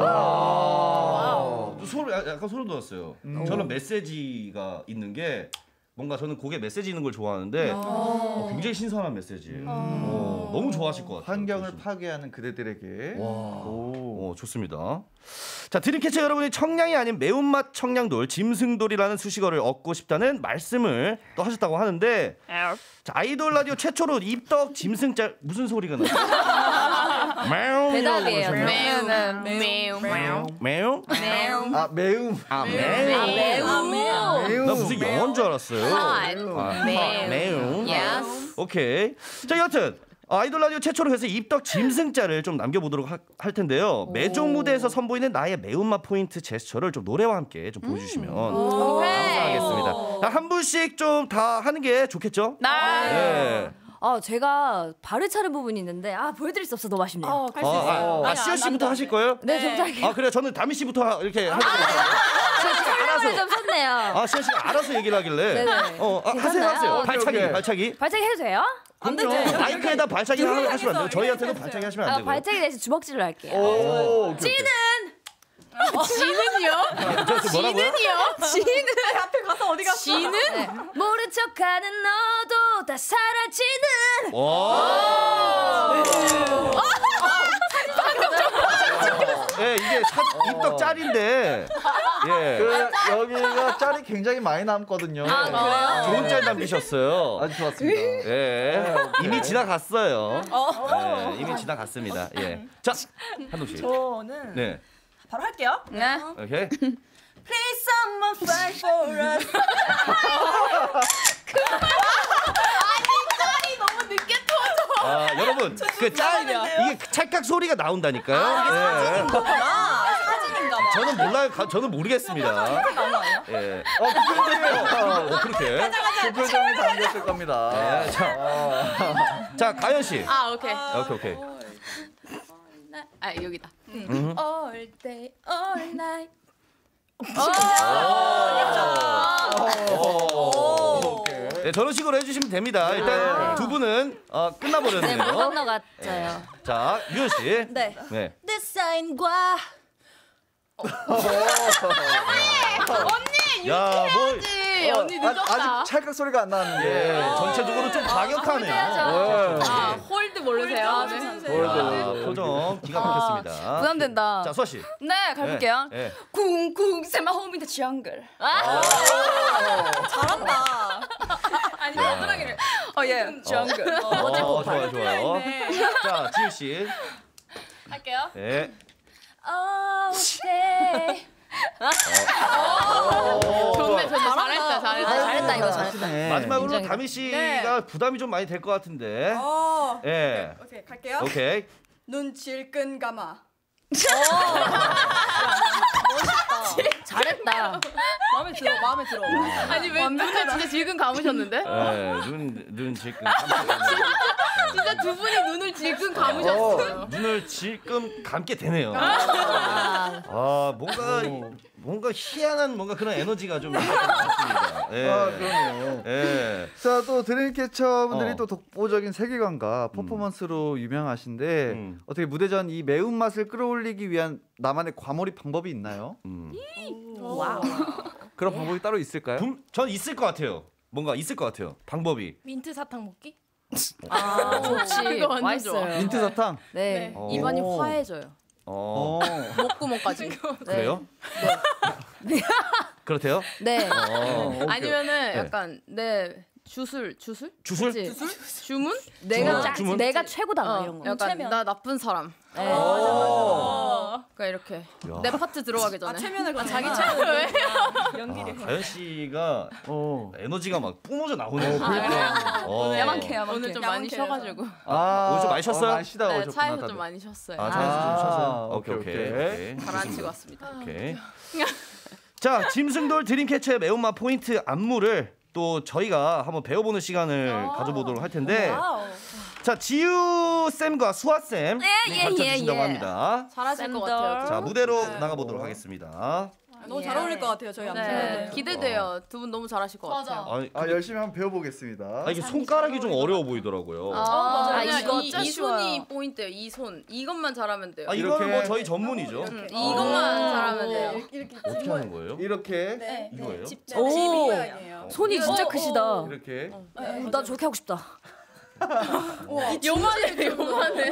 Speaker 2: 또 소름, 약간 소름 돋았어요.
Speaker 3: 음.
Speaker 2: 저는 메시지가 있는 게 뭔가 저는 곡에 메시지 있는 걸 좋아하는데 어, 굉장히 신선한 메시지예요. 어, 너무 좋아하실 것 같아요.
Speaker 3: 환경을
Speaker 2: 그래서.
Speaker 3: 파괴하는 그대들에게.
Speaker 2: 와,
Speaker 3: 오.
Speaker 2: 어, 좋습니다. 자, 드림캐쳐 여러분이 청량이 아닌 매운맛 청량돌 짐승돌이라는 수식어를 얻고 싶다는 말씀을 또 하셨다고 하는데, 자, 아이돌 라디오 최초로 입덕 짐승짤 무슨 소리가 나요? 매우
Speaker 8: 대답이에요.
Speaker 6: 매우는
Speaker 8: 매우.
Speaker 6: 매우.
Speaker 2: 매우?
Speaker 8: 매우.
Speaker 3: 아, 매움.
Speaker 2: 아, 매우.
Speaker 8: 매우.
Speaker 3: 매움.
Speaker 2: 나 무슨 영어인 줄 알았어요.
Speaker 8: Hot.
Speaker 2: 아,
Speaker 8: 매우.
Speaker 2: 매우.
Speaker 8: Yes.
Speaker 2: 오케이. 자, 여튼 아이돌 라디오 최초로 해서 입덕 짐승짤을 좀 남겨보도록 하, 할 텐데요. 매종 무대에서 선보이는 나의 매운맛 포인트 제스처를 좀 노래와 함께 좀 보여주시면 감사하겠습니다. 자, 한 분씩 좀 다 하는 게 좋겠죠? 네.
Speaker 8: 아, 제가 발을 차는 부분이 있는데 아 보여드릴 수 없어 너무 아쉽네요.
Speaker 2: 아, 아, 아, 시연 씨부터 하실 거예요?
Speaker 8: 네, 저부터 할게요.
Speaker 2: 아, 그래요. 저는 다미 씨부터 하- 이렇게 하도록 하겠습니다.
Speaker 8: 설명을 좀 썼네요.
Speaker 2: 아, 시연 씨가 알아서 얘기를 하길래.
Speaker 8: 네네.
Speaker 2: 어, 아, 하세요,
Speaker 8: 괜찮나요?
Speaker 2: 하세요.
Speaker 8: 오케이,
Speaker 2: 발차기,
Speaker 3: 오케이.
Speaker 2: 발차기.
Speaker 8: 발차기 해도 돼요?
Speaker 2: 안 되죠. 마이크에다 발차기 하- 하시면 안 돼요. 저희한테는 발차기 하시면 안
Speaker 8: 아,
Speaker 2: 되고.
Speaker 8: 발차기 대신 주먹질을 할게요.
Speaker 3: 오, 찌는.
Speaker 6: 지는요?
Speaker 2: 저, 저 뭐라고요?
Speaker 6: 지는 앞에 가서 어디 갔어?
Speaker 8: 지는 모른 척하는 너도 다 사라지는.
Speaker 2: 와. 예, 이게 사, 입덕 짤인데. 예.
Speaker 3: 그, 여기가 짤이 굉장히 많이 남거든요.
Speaker 8: 아, 그래요?
Speaker 2: 좋은 짤 남기셨어요.
Speaker 3: 아주 좋았습니다.
Speaker 2: 예. 이미 지나갔어요. 예, 이미 지나갔습니다. 예. 자, 한동 씨.
Speaker 7: 저는
Speaker 2: 네.
Speaker 7: 바로 할게요.
Speaker 8: 네.
Speaker 2: 오케이.
Speaker 7: Please someone fight for us.
Speaker 2: 아, 여러분, 그 짤, 이게 찰칵 소리가 나온다니까요. 예.
Speaker 7: 사진인가 봐.
Speaker 2: 저는 몰라요. 가- 저는 모르겠습니다. 예. 어, 어, 어, 그렇게.
Speaker 3: 그 표정이 담겼을 겁니다.
Speaker 2: 예, 자, 자, 가연 씨.
Speaker 6: 아, 오케이.
Speaker 2: 오케이, 오케이.
Speaker 9: 아 여기다.
Speaker 2: 음.
Speaker 9: All day, all night.
Speaker 2: 네, 저런 식으로 해주시면 됩니다. 일단 두 분은 어, 끝나버렸네요.
Speaker 8: 네, 못 건너갔어요.
Speaker 2: 자, 유현 씨.
Speaker 7: 네.
Speaker 2: 네.
Speaker 7: 디자인과
Speaker 6: 언니
Speaker 2: 야, 뭐
Speaker 6: 유쾌하지. 언니 늦었다.
Speaker 3: 아직 찰칵 소리가 안 나는데.
Speaker 2: 예, 전체적으로 좀 과격하네요.
Speaker 6: 아, 홀드 모르세요?
Speaker 2: 아, 표정 기가 막혔습니다.
Speaker 9: 부담된다.
Speaker 2: 자, 수아 씨.
Speaker 9: 네, 가볼게요.
Speaker 2: 네, 네.
Speaker 9: 쿵쿵 세마 홈인 더 정글.
Speaker 7: 잘한다.
Speaker 9: 아니 마지막에는 어 예, 정글.
Speaker 2: 어, 좋아요, 좋아요. 자, 지우 씨.
Speaker 6: 할게요.
Speaker 2: 네.
Speaker 9: All day.
Speaker 6: 좋네, 좋네. 잘했다,
Speaker 8: 아,
Speaker 6: 잘했다.
Speaker 8: 잘했다 이거 잘했다.
Speaker 3: 네.
Speaker 2: 마지막으로
Speaker 8: 인정이다.
Speaker 2: 다미 씨가 부담이 좀 많이 될 것 같은데.
Speaker 7: 어.
Speaker 2: 예.
Speaker 7: 오케이 갈게요.
Speaker 2: 오케이.
Speaker 7: 눈 질끈 감아.
Speaker 8: 잘했다.
Speaker 9: 마음에 들어, 마음에 들어.
Speaker 6: 아니 왜 눈을 진짜 질끈 감으셨는데?
Speaker 2: 예, 눈, 눈 질끈 깜짝이야.
Speaker 6: 진짜 두 분이 눈을 질끈 감으셨어요.
Speaker 2: 눈을 질끈 감게 되네요.
Speaker 8: 아,
Speaker 2: 아, 뭔가 뭔가 희한한 뭔가 그런 에너지가 좀 있는 것 같습니다. 예.
Speaker 3: 아, 그러네요.
Speaker 2: 예.
Speaker 3: 자, 또 드림캐쳐 분들이
Speaker 2: 어.
Speaker 3: 또 독보적인 세계관과 퍼포먼스로 유명하신데
Speaker 2: 음.
Speaker 3: 어떻게 무대 전 이 매운맛을 끌어올리기 위한 나만의 과몰입 방법이 있나요?
Speaker 2: 음.
Speaker 8: 와우.
Speaker 3: 그런 방법이 따로 있을까요?
Speaker 2: 분- 전 있을 것 같아요. 뭔가 있을 것 같아요. 방법이.
Speaker 6: 민트 사탕 먹기?
Speaker 8: 아, 좋지.
Speaker 6: 그거 완전
Speaker 8: 맛있어요.
Speaker 3: 민트 사탕?
Speaker 8: 네.
Speaker 2: 어.
Speaker 9: 입안이 화해져요.
Speaker 2: 어.
Speaker 3: 어.
Speaker 9: 목구멍까지.
Speaker 2: 그래요? 그렇대요?
Speaker 8: 네.
Speaker 2: 어. 오케이.
Speaker 9: 아니면은 약간 내 주술 주술?
Speaker 2: 주술?
Speaker 9: 그치? 주문?
Speaker 8: 내가
Speaker 2: 어, 주문?
Speaker 8: 내가 최고다 막
Speaker 9: 어,
Speaker 8: 이런 거.
Speaker 9: 약간
Speaker 7: 체면.
Speaker 9: 나 나쁜 사람.
Speaker 8: 네.
Speaker 9: 그러니까 이렇게
Speaker 2: 야.
Speaker 9: 내 파트 들어가기 전에.
Speaker 7: 아 체면을 아,
Speaker 9: 자기 체면.
Speaker 2: 아, 가연 씨가
Speaker 3: 어.
Speaker 2: 에너지가 막 뿜어져 나오네요. 어.
Speaker 9: 야만케 야만케. 오늘 좀 많이
Speaker 7: 야만케.
Speaker 9: 쉬어가지고.
Speaker 3: 아,
Speaker 2: 오늘 좀 많이 쉬었어요?
Speaker 3: 어, 많이 쉬다
Speaker 9: 네,
Speaker 3: 오셨구나.
Speaker 9: 차에서
Speaker 3: 다들.
Speaker 9: 좀 많이 쉬었어요.
Speaker 2: 아, 차에서 좀
Speaker 3: 아,
Speaker 2: 쉬었어요. 오케이,
Speaker 3: 오케이,
Speaker 2: 오케이.
Speaker 3: 오케이.
Speaker 2: 오케이.
Speaker 9: 가라앉히고 왔습니다.
Speaker 2: 오케이. 자, 짐승돌 드림캐쳐의 매운맛 포인트 안무를 또 저희가 한번 배워보는 시간을 가져보도록 할 텐데, 자, 지우 쌤과 수아 쌤
Speaker 8: 예,
Speaker 2: 가르쳐
Speaker 8: 예,
Speaker 2: 주신다고
Speaker 8: 예.
Speaker 2: 합니다.
Speaker 9: 잘하실 것
Speaker 8: 샌들.
Speaker 9: 같아요.
Speaker 2: 자, 무대로 나가보도록 하겠습니다.
Speaker 7: 너무 잘 어울릴 것 같아요 저희
Speaker 9: 네,
Speaker 7: 암튼.
Speaker 9: 기대돼요. 두 분 너무 잘하실 것
Speaker 6: 맞아.
Speaker 9: 같아요.
Speaker 2: 아,
Speaker 3: 아, 열심히 한번 배워보겠습니다.
Speaker 2: 아, 이게 손가락이 좀 어려워 보이더라고요. 아,
Speaker 9: 맞아요.
Speaker 8: 아, 이거
Speaker 9: 이,
Speaker 8: 진짜
Speaker 9: 이
Speaker 8: 쉬워요.
Speaker 9: 손이 포인트예요. 이 손. 이것만 잘하면 돼요.
Speaker 2: 이거는
Speaker 3: 이렇게.
Speaker 2: 뭐 저희 전문이죠.
Speaker 9: 음, 이것만 잘하면 돼요.
Speaker 7: 이렇게
Speaker 2: 어떻게 하는 거예요?
Speaker 3: 이렇게
Speaker 7: 네.
Speaker 2: 이거예요?
Speaker 7: 집
Speaker 8: 오.
Speaker 7: 집 모양이에요.
Speaker 8: 손이 진짜
Speaker 9: 어,
Speaker 8: 크시다.
Speaker 3: 이렇게
Speaker 8: 나 저렇게 하고 싶다.
Speaker 9: 요만해, 요만해.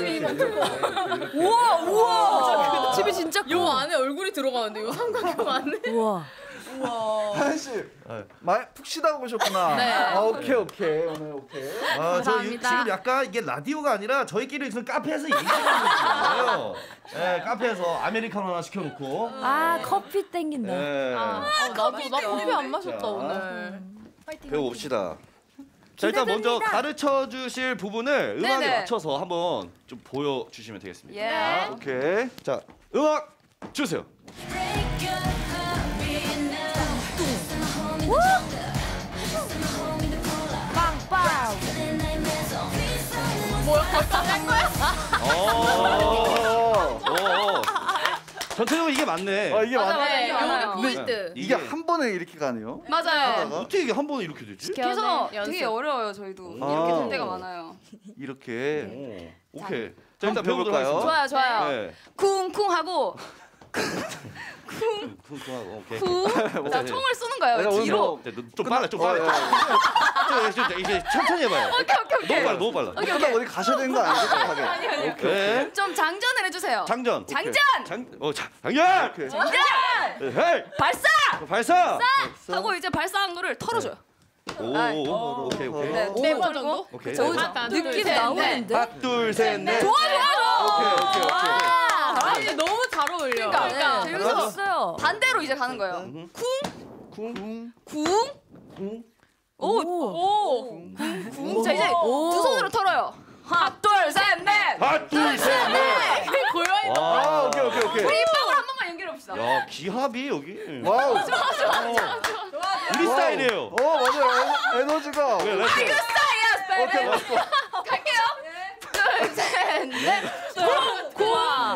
Speaker 8: 우와, 우와. 집이 진짜 커.
Speaker 9: 요 안에 얼굴이 들어가는데 요 삼각형 안에.
Speaker 8: 우와.
Speaker 3: 하연 씨, 많이 푹 쉬다 오셨구나.
Speaker 9: 네.
Speaker 3: 아, 오케이 오케이 오늘 오케이.
Speaker 2: 아, 저 이-
Speaker 9: 감사합니다.
Speaker 2: 지금 약간 이게 라디오가 아니라 저희끼리 지금 카페에서 얘기하는 거예요. 예, 카페에서 아메리카노 하나 시켜놓고.
Speaker 8: 아, 커피 땡긴다.
Speaker 2: 예.
Speaker 9: 아, 나도 나 커피 안 마셨다
Speaker 2: 자.
Speaker 9: 오늘.
Speaker 2: 배워봅시다. 자, 일단 먼저 가르쳐 주실 부분을 음악에
Speaker 9: 네네.
Speaker 2: 맞춰서 한번 좀 보여주시면 되겠습니다.
Speaker 9: 예.
Speaker 2: 오케이. 자, 음악 주세요.
Speaker 8: 빵빵.
Speaker 2: 어. 어. 전체적으로 이게 맞네.
Speaker 3: 아, 이게 맞네.
Speaker 9: 네, 요게
Speaker 8: 맞아요.
Speaker 9: 포인트.
Speaker 3: 이게 한 번에 이렇게 가네요.
Speaker 9: 맞아요.
Speaker 2: 어떻게 이게 한 번에 이렇게 되지?
Speaker 9: 그래서
Speaker 10: 되게
Speaker 9: 되게
Speaker 10: 어려워요 저희도
Speaker 3: 아.
Speaker 10: 이렇게 될 때가 많아요.
Speaker 3: 이렇게.
Speaker 2: 오, 오케이. 자,
Speaker 3: 한번
Speaker 2: 일단 배워보도록
Speaker 3: 배워볼까요?
Speaker 2: 하겠습니다.
Speaker 10: 좋아요 좋아요.
Speaker 2: 네.
Speaker 10: 쿵쿵 하고
Speaker 2: 쿵쿵하고 오케이.
Speaker 10: 쿵. 자 총을 쏘는 거예요.
Speaker 3: 오늘
Speaker 10: 뒤로.
Speaker 3: 뭐
Speaker 2: 네, 좀 빨라, 좀
Speaker 3: 어,
Speaker 2: 빨라.
Speaker 3: 예,
Speaker 2: 좀, 좀, 이제 천천히 해봐요.
Speaker 10: 오케이 오케이 오케이.
Speaker 2: 너무 빨라, 너무 빨라.
Speaker 3: 예. 끝나고 어디 가셔야 되는 거 아니죠? 급하게.
Speaker 10: 아니 아니.
Speaker 3: 오케이.
Speaker 2: 네.
Speaker 10: 좀 장전을 해주세요.
Speaker 2: 장전.
Speaker 10: 장전.
Speaker 2: 장, 어, 자, 장전.
Speaker 3: 오케이.
Speaker 10: 장전.
Speaker 2: 헤이,
Speaker 10: 발사.
Speaker 2: 발사.
Speaker 10: 하고 이제 발사한 거를 털어줘요.
Speaker 2: 오,
Speaker 10: 아,
Speaker 2: 오, 오케이, 오케이.
Speaker 10: 네,
Speaker 9: 네
Speaker 10: 네
Speaker 9: 번 정도?
Speaker 2: 오케이.
Speaker 10: 그쵸,
Speaker 2: 네.
Speaker 10: 그쵸.
Speaker 9: 둘,
Speaker 10: 느낌
Speaker 9: 셋,
Speaker 10: 나오는데.
Speaker 2: 하나, 둘, 셋, 넷.
Speaker 10: 좋아 좋아 좋아.
Speaker 2: 오케이, 오케이, 오케이.
Speaker 9: 아니 너무 잘 어울려.
Speaker 10: 그러니까,
Speaker 8: 네,
Speaker 10: 네, 여기서
Speaker 8: 재밌었어요.
Speaker 10: 반대로 이제 가는 거예요.
Speaker 2: 음.
Speaker 3: 쿵.
Speaker 10: 쿵.
Speaker 2: 쿵.
Speaker 10: 오. 오. 쿵. 자 이제 두 손으로 털어요. 하나 둘 셋 넷.
Speaker 2: 하나, 둘, 셋, 넷.
Speaker 9: 고양이.
Speaker 3: 아,
Speaker 2: 와.
Speaker 3: 오케이 오케이 오케이.
Speaker 10: 우리 입방울 한 번만 연결해 봅시다.
Speaker 2: 야, 기합이 여기.
Speaker 3: 와우.
Speaker 2: 우리 스타일이에요.
Speaker 3: 어, 맞아요. 에너- 에너지가.
Speaker 2: 네, 렛츠.
Speaker 10: Yes,
Speaker 3: 오케이,
Speaker 10: baby.
Speaker 3: 렛츠고.
Speaker 10: 갈게요. 둘 셋 넷. 쿵. 쿵.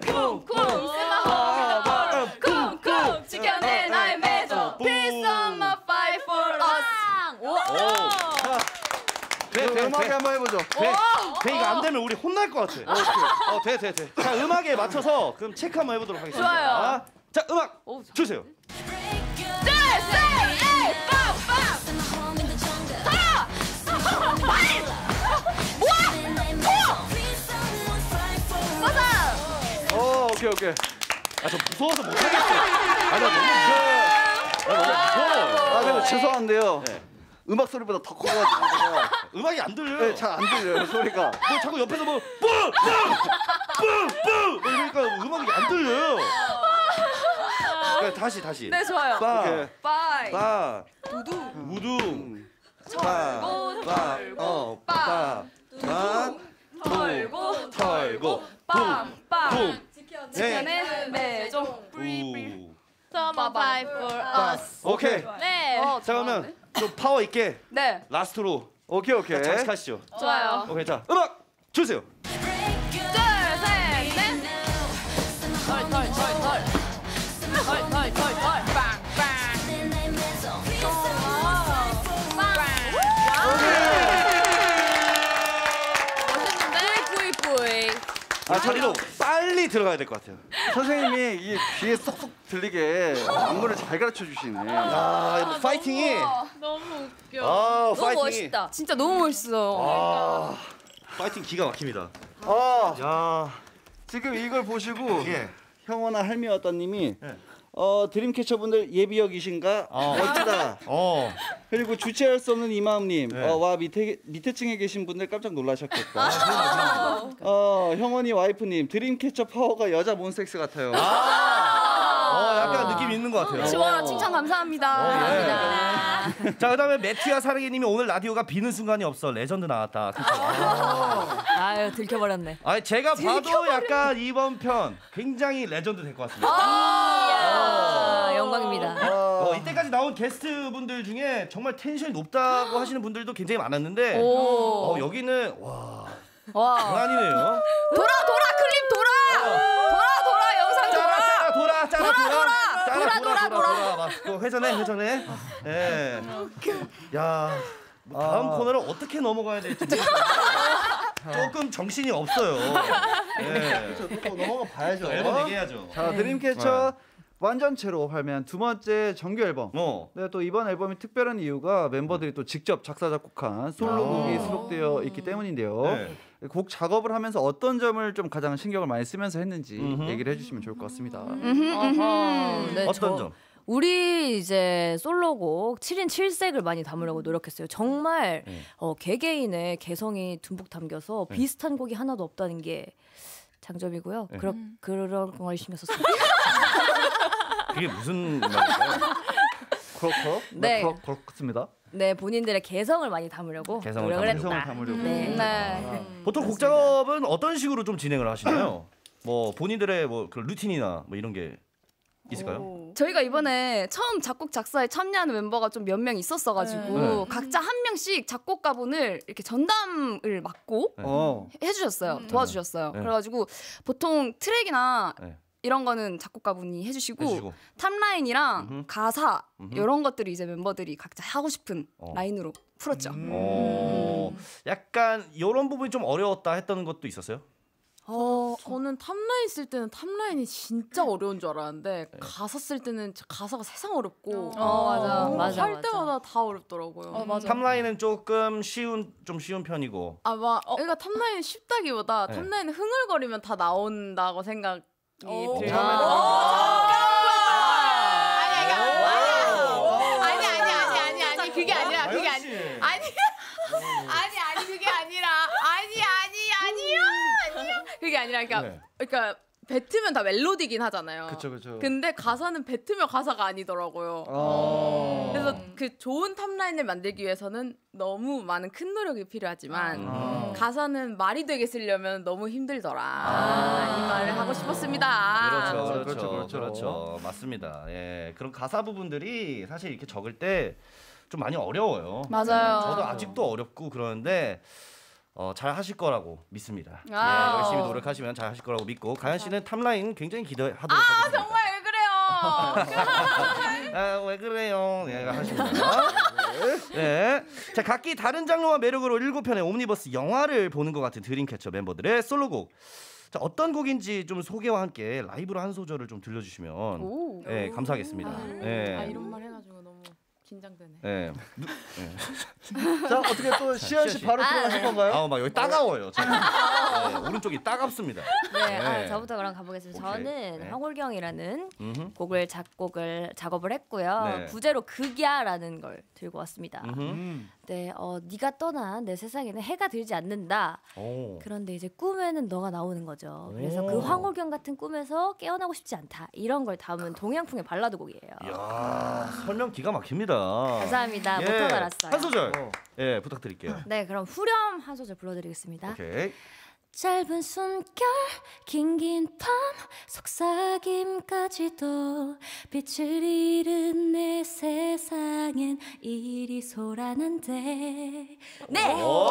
Speaker 10: 쿵쿵 스마홈 쿵쿵 지켜내 나의 매조 Peace on my fight for us.
Speaker 2: 돼, 돼,
Speaker 3: 음악에
Speaker 2: 돼.
Speaker 3: 한번 해보죠.
Speaker 2: 돼. 돼, 이거 안 되면 우리 혼날 것 같아. 어, 돼, 돼, 돼. 자, 음악에 맞춰서 그럼 체크 한번 해보도록 하겠습니다.
Speaker 10: 좋아요.
Speaker 2: 자, 음악 주세요.
Speaker 3: 어, 오케이 오케이.
Speaker 2: 아, 저 무서워서 못하겠어요. 아, 나 너무 무서워. 아, 너무 무서워.
Speaker 3: 아, 근데 죄송한데요.
Speaker 2: 네.
Speaker 3: 음악 소리보다 더 커가지고 제가
Speaker 2: 음악이 안 들려요.
Speaker 3: 네, 잘 안 들려요 소리가.
Speaker 2: 뭐 자꾸 옆에서 뭐 뿡! 뿡! 뿡! 뿡! 이러니까 음악이 안 들려요. 그래, 다시 다시.
Speaker 10: 네, 좋아요.
Speaker 2: 빠,
Speaker 3: 오케이.
Speaker 10: 빠이
Speaker 2: 빠,
Speaker 10: 두두
Speaker 2: 우둥, 빠,
Speaker 10: 털고
Speaker 2: 빠,
Speaker 10: 털고
Speaker 2: 어,
Speaker 10: 빠,
Speaker 2: 빠, 빠,
Speaker 10: 털고
Speaker 2: 털고,
Speaker 10: 빵빵
Speaker 2: 뿡,
Speaker 10: 지켜내 매종
Speaker 2: 우.
Speaker 10: Summer fight for
Speaker 2: 빠.
Speaker 10: us.
Speaker 2: 오케이.
Speaker 10: 네.
Speaker 2: 자, 그러면 좀 파워 있게
Speaker 10: 네.
Speaker 2: 라스트로
Speaker 3: 오케이 오케이.
Speaker 2: 같이 가시죠.
Speaker 10: 좋아요.
Speaker 2: 오케이, 자, 음악 주세요.
Speaker 10: 둘, 셋, 넷. 털, 털, 털, 털. 털, 털, 털, 털. 빵, 빵. 멋있는데? 뿌이, 뿌이.
Speaker 2: 아, 자리로 빨리 들어가야 될 것 같아요.
Speaker 3: 선생님이 이게 귀에 쏙쏙 들리게 안무를 잘 가르쳐 주시네.
Speaker 2: 야, 파이팅이.
Speaker 10: 너무 웃겨.
Speaker 2: 아,
Speaker 8: 너무
Speaker 2: 파이팅이.
Speaker 8: 멋있다. 진짜 너무 멋있어.
Speaker 2: 아, 파이팅 기가 막힙니다.
Speaker 3: 아,
Speaker 2: 야,
Speaker 3: 지금 이걸 보시고
Speaker 2: 예.
Speaker 3: 형원아 할미 왔다님이
Speaker 2: 예.
Speaker 3: 어 드림캐쳐 분들 예비역이신가?
Speaker 2: 어.
Speaker 3: 멋지다.
Speaker 2: 어.
Speaker 3: 그리고 주체할 수 없는 이마음님,
Speaker 2: 네.
Speaker 3: 어, 와 밑에 밑에 층에 계신 분들 깜짝 놀라셨겠다. 어 형원이 와이프님, 드림캐쳐 파워가 여자 몬스엑스 같아요.
Speaker 2: 어, 약간 느낌 있는 것 같아요.
Speaker 8: 지원아 칭찬 감사합니다.
Speaker 2: 어, 예.
Speaker 8: 감사합니다.
Speaker 2: 자, 그다음에 매튜와 사랑이님이 오늘 라디오가 비는 순간이 없어 레전드 나왔다. 그쵸? 아.
Speaker 8: 아유 들켜버렸네.
Speaker 2: 아니, 제가 봐도 약간 이번 편 굉장히 레전드 될 것 같습니다.
Speaker 8: 아, 영광입니다.
Speaker 2: 어, 이때까지 나온 게스트 분들 중에 정말 텐션이 높다고 하시는 분들도 굉장히 많았는데
Speaker 8: 오.
Speaker 2: 어, 여기는 와
Speaker 8: 와.
Speaker 2: 장난이네요.
Speaker 8: 돌아 돌아 클립 돌아. 돌아 돌아 영상
Speaker 2: 짜라
Speaker 8: 돌아.
Speaker 2: 짜라 돌아 짜라 돌아
Speaker 8: 돌아,
Speaker 2: 짜라
Speaker 8: 돌아,
Speaker 2: 돌아 돌아 돌아 또 회전해 회전해. 예. 야, 뭐 다음
Speaker 3: 아.
Speaker 2: 코너를 어떻게 넘어가야 될지 조금 정신이 없어요. 예.
Speaker 3: 또 넘어가 봐야죠.
Speaker 2: 앨범 얘기해야죠.
Speaker 3: 자 드림캐쳐 완전체로 발매한 두 번째 정규 앨범.
Speaker 2: 어.
Speaker 3: 네, 또 이번 앨범이 특별한 이유가 멤버들이 또 직접 작사 작곡한 솔로곡이
Speaker 2: 아.
Speaker 3: 수록되어 있기 때문인데요.
Speaker 2: 네.
Speaker 3: 곡 작업을 하면서 어떤 점을 좀 가장 신경을 많이 쓰면서 했는지
Speaker 2: 음흠.
Speaker 3: 얘기를 해주시면 좋을 것 같습니다.
Speaker 8: 어허. 네,
Speaker 2: 어떤
Speaker 8: 저-
Speaker 2: 점?
Speaker 8: 우리 이제 솔로곡 칠 인 칠 색을 많이 담으려고 노력했어요. 정말
Speaker 2: 네.
Speaker 8: 어, 개개인의 개성이 듬뿍 담겨서
Speaker 2: 네.
Speaker 8: 비슷한 곡이 하나도 없다는 게 장점이고요.
Speaker 2: 네.
Speaker 8: 그러, 그런 걸 신경 썼어요.
Speaker 2: 그게 무슨 말일까요?
Speaker 3: 그렇고,
Speaker 8: 네.
Speaker 3: 그렇, 그렇습니다.
Speaker 8: 네, 본인들의 개성을 많이 담으려고
Speaker 2: 개성을
Speaker 8: 노력을
Speaker 2: 담으려고.
Speaker 8: 했다.
Speaker 3: 개성을 담으려고.
Speaker 8: 네.
Speaker 6: 네.
Speaker 2: 보통 곡 작업은 어떤 식으로 좀 진행을 하시나요? 뭐 본인들의 뭐 그런 루틴이나 뭐 이런 게 있을까요?
Speaker 11: 저희가 이번에 처음 작곡 작사에 참여하는 멤버가 좀 몇 명 있었어가지고
Speaker 2: 네.
Speaker 11: 각자 한 명씩 작곡가분을 이렇게 전담을 맡고
Speaker 2: 네.
Speaker 3: 어.
Speaker 11: 해주셨어요.
Speaker 6: 음.
Speaker 11: 도와주셨어요.
Speaker 2: 네.
Speaker 11: 그래가지고 보통 트랙이나
Speaker 2: 네.
Speaker 11: 이런 거는 작곡가분이 해주시고,
Speaker 2: 해주시고.
Speaker 11: 탑라인이랑
Speaker 2: 음흠.
Speaker 11: 가사
Speaker 2: 음흠.
Speaker 11: 이런 것들이 이제 멤버들이 각자 하고 싶은
Speaker 2: 어.
Speaker 11: 라인으로 풀었죠.
Speaker 2: 어, 약간 이런 부분이 좀 어려웠다 했던 것도 있었어요?
Speaker 10: 어, 저는 탑라인 쓸 때는 탑라인이 진짜 어려운 줄 알았는데 가사 쓸 때는 진짜 가사가 세상 어렵고
Speaker 6: 어, 맞아.
Speaker 10: 어,
Speaker 8: 맞아,
Speaker 10: 할
Speaker 8: 맞아.
Speaker 10: 때마다 다 어렵더라고요.
Speaker 6: 어, 맞아.
Speaker 2: 탑라인은 조금 쉬운 좀 쉬운 편이고.
Speaker 10: 아, 막 그러니까 탑라인이 쉽다기보다
Speaker 2: 네.
Speaker 10: 탑라인은 흥얼거리면 다 나온다고 생각이
Speaker 6: 오.
Speaker 10: 들어요.
Speaker 6: 아니 아니 아니 아니 아니 그게 아니라 그게 아니 아니 아니 아니 그게 아니라 아니 아니 아니요 아니요 그게 아니라 그러니까
Speaker 2: 네.
Speaker 10: 그러니까 뱉으면 다 멜로디긴 하잖아요.
Speaker 3: 그쵸, 그쵸.
Speaker 10: 근데 가사는 뱉으면 가사가 아니더라고요.
Speaker 3: 어.
Speaker 10: 그래서 그 좋은 탑라인을 만들기 위해서는 너무 많은 큰 노력이 필요하지만
Speaker 3: 아.
Speaker 10: 가사는 말이 되게 쓰려면 너무 힘들더라.
Speaker 2: 아.
Speaker 10: 이 말을 하고 싶었습니다.
Speaker 2: 그렇죠,
Speaker 3: 그렇죠,
Speaker 2: 그렇죠,
Speaker 3: 그렇죠,
Speaker 2: 그렇죠,
Speaker 3: 그렇죠.
Speaker 2: 맞습니다. 예, 그런 가사 부분들이 사실 이렇게 적을 때 좀 많이 어려워요.
Speaker 6: 맞아요.
Speaker 2: 저도 아직도 어렵고 그러는데 어, 잘 하실 거라고 믿습니다.
Speaker 6: 아.
Speaker 2: 예, 열심히 노력하시면 잘 하실 거라고 믿고 가연 씨는 탑라인 굉장히 기대하도록
Speaker 10: 아
Speaker 2: 하겠습니다.
Speaker 10: 정말 왜 그래요?
Speaker 2: 아, 왜 그래요? 예, 하십니다. 네. 자, 각기 다른 장르와 매력으로 일곱 편의 옴니버스 영화를 보는 것 같은 드림캐쳐 멤버들의 솔로곡. 자, 어떤 곡인지 좀 소개와 함께 라이브로 한 소절을 좀 들려주시면
Speaker 10: 오.
Speaker 2: 예, 감사하겠습니다. 예.
Speaker 10: 아 이런 말 해가지고 너무 긴장되네.
Speaker 2: 예. 누- 예.
Speaker 3: 자, 어떻게 또 시연 씨 바로 들어가실 건가요?
Speaker 2: 아, 막 여기 따가워요. 제가. 예, 오른쪽이 따갑습니다.
Speaker 8: 네, 아,
Speaker 2: 네.
Speaker 8: 저부터 그럼 가보겠습니다.
Speaker 2: 오케이.
Speaker 8: 저는
Speaker 2: 네.
Speaker 8: 황홀경이라는
Speaker 2: 음흠.
Speaker 8: 곡을 작곡을 작업을 했고요.
Speaker 2: 네.
Speaker 8: 부제로 극야라는 걸 들고 왔습니다.
Speaker 2: 음흠.
Speaker 3: 음.
Speaker 8: 네, 어, 네가 떠난 내 세상에는 해가 들지 않는다.
Speaker 2: 오.
Speaker 8: 그런데 이제 꿈에는 너가 나오는 거죠. 그래서
Speaker 2: 오.
Speaker 8: 그 황홀경 같은 꿈에서 깨어나고 싶지 않다. 이런 걸 담은 동양풍의 발라드 곡이에요.
Speaker 2: 이야, 설명 기가 막힙니다.
Speaker 8: 감사합니다.
Speaker 2: 예.
Speaker 8: 못터 달았어요.
Speaker 2: 한 소절.
Speaker 3: 어.
Speaker 2: 예, 부탁드릴게요.
Speaker 8: 네, 그럼 후렴 한 소절 불러드리겠습니다.
Speaker 2: 오케이.
Speaker 8: 짧은 숨결 긴긴 밤 속삭임까지도 빛을 잃은 내 세상엔 이리 소란한데. 네.
Speaker 2: 오!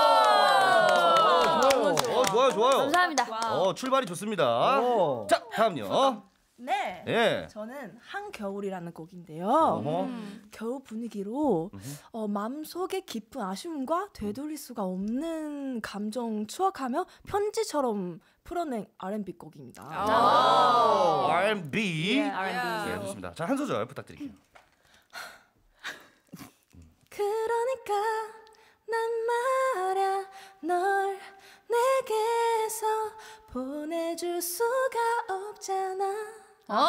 Speaker 2: 좋아요. 어, 좋아요, 좋아요.
Speaker 8: 감사합니다.
Speaker 2: 어, 출발이 좋습니다.
Speaker 3: 오.
Speaker 2: 자, 다음요.
Speaker 12: 네.
Speaker 2: 예.
Speaker 12: 저는 한겨울이라는 곡인데요.
Speaker 2: 어허.
Speaker 12: 겨울 분위기로 어, 마음속의 깊은 아쉬움과 되돌릴 수가 없는 감정 추억하며 편지처럼 풀어낸 알앤비 곡입니다.
Speaker 2: 아. 알앤비.
Speaker 8: 예, 알앤비.
Speaker 2: 네, 좋습니다. 자, 한 소절 부탁드릴게요.
Speaker 12: 그러니까 난 말야 널 내게서 보내줄 수가 없잖아.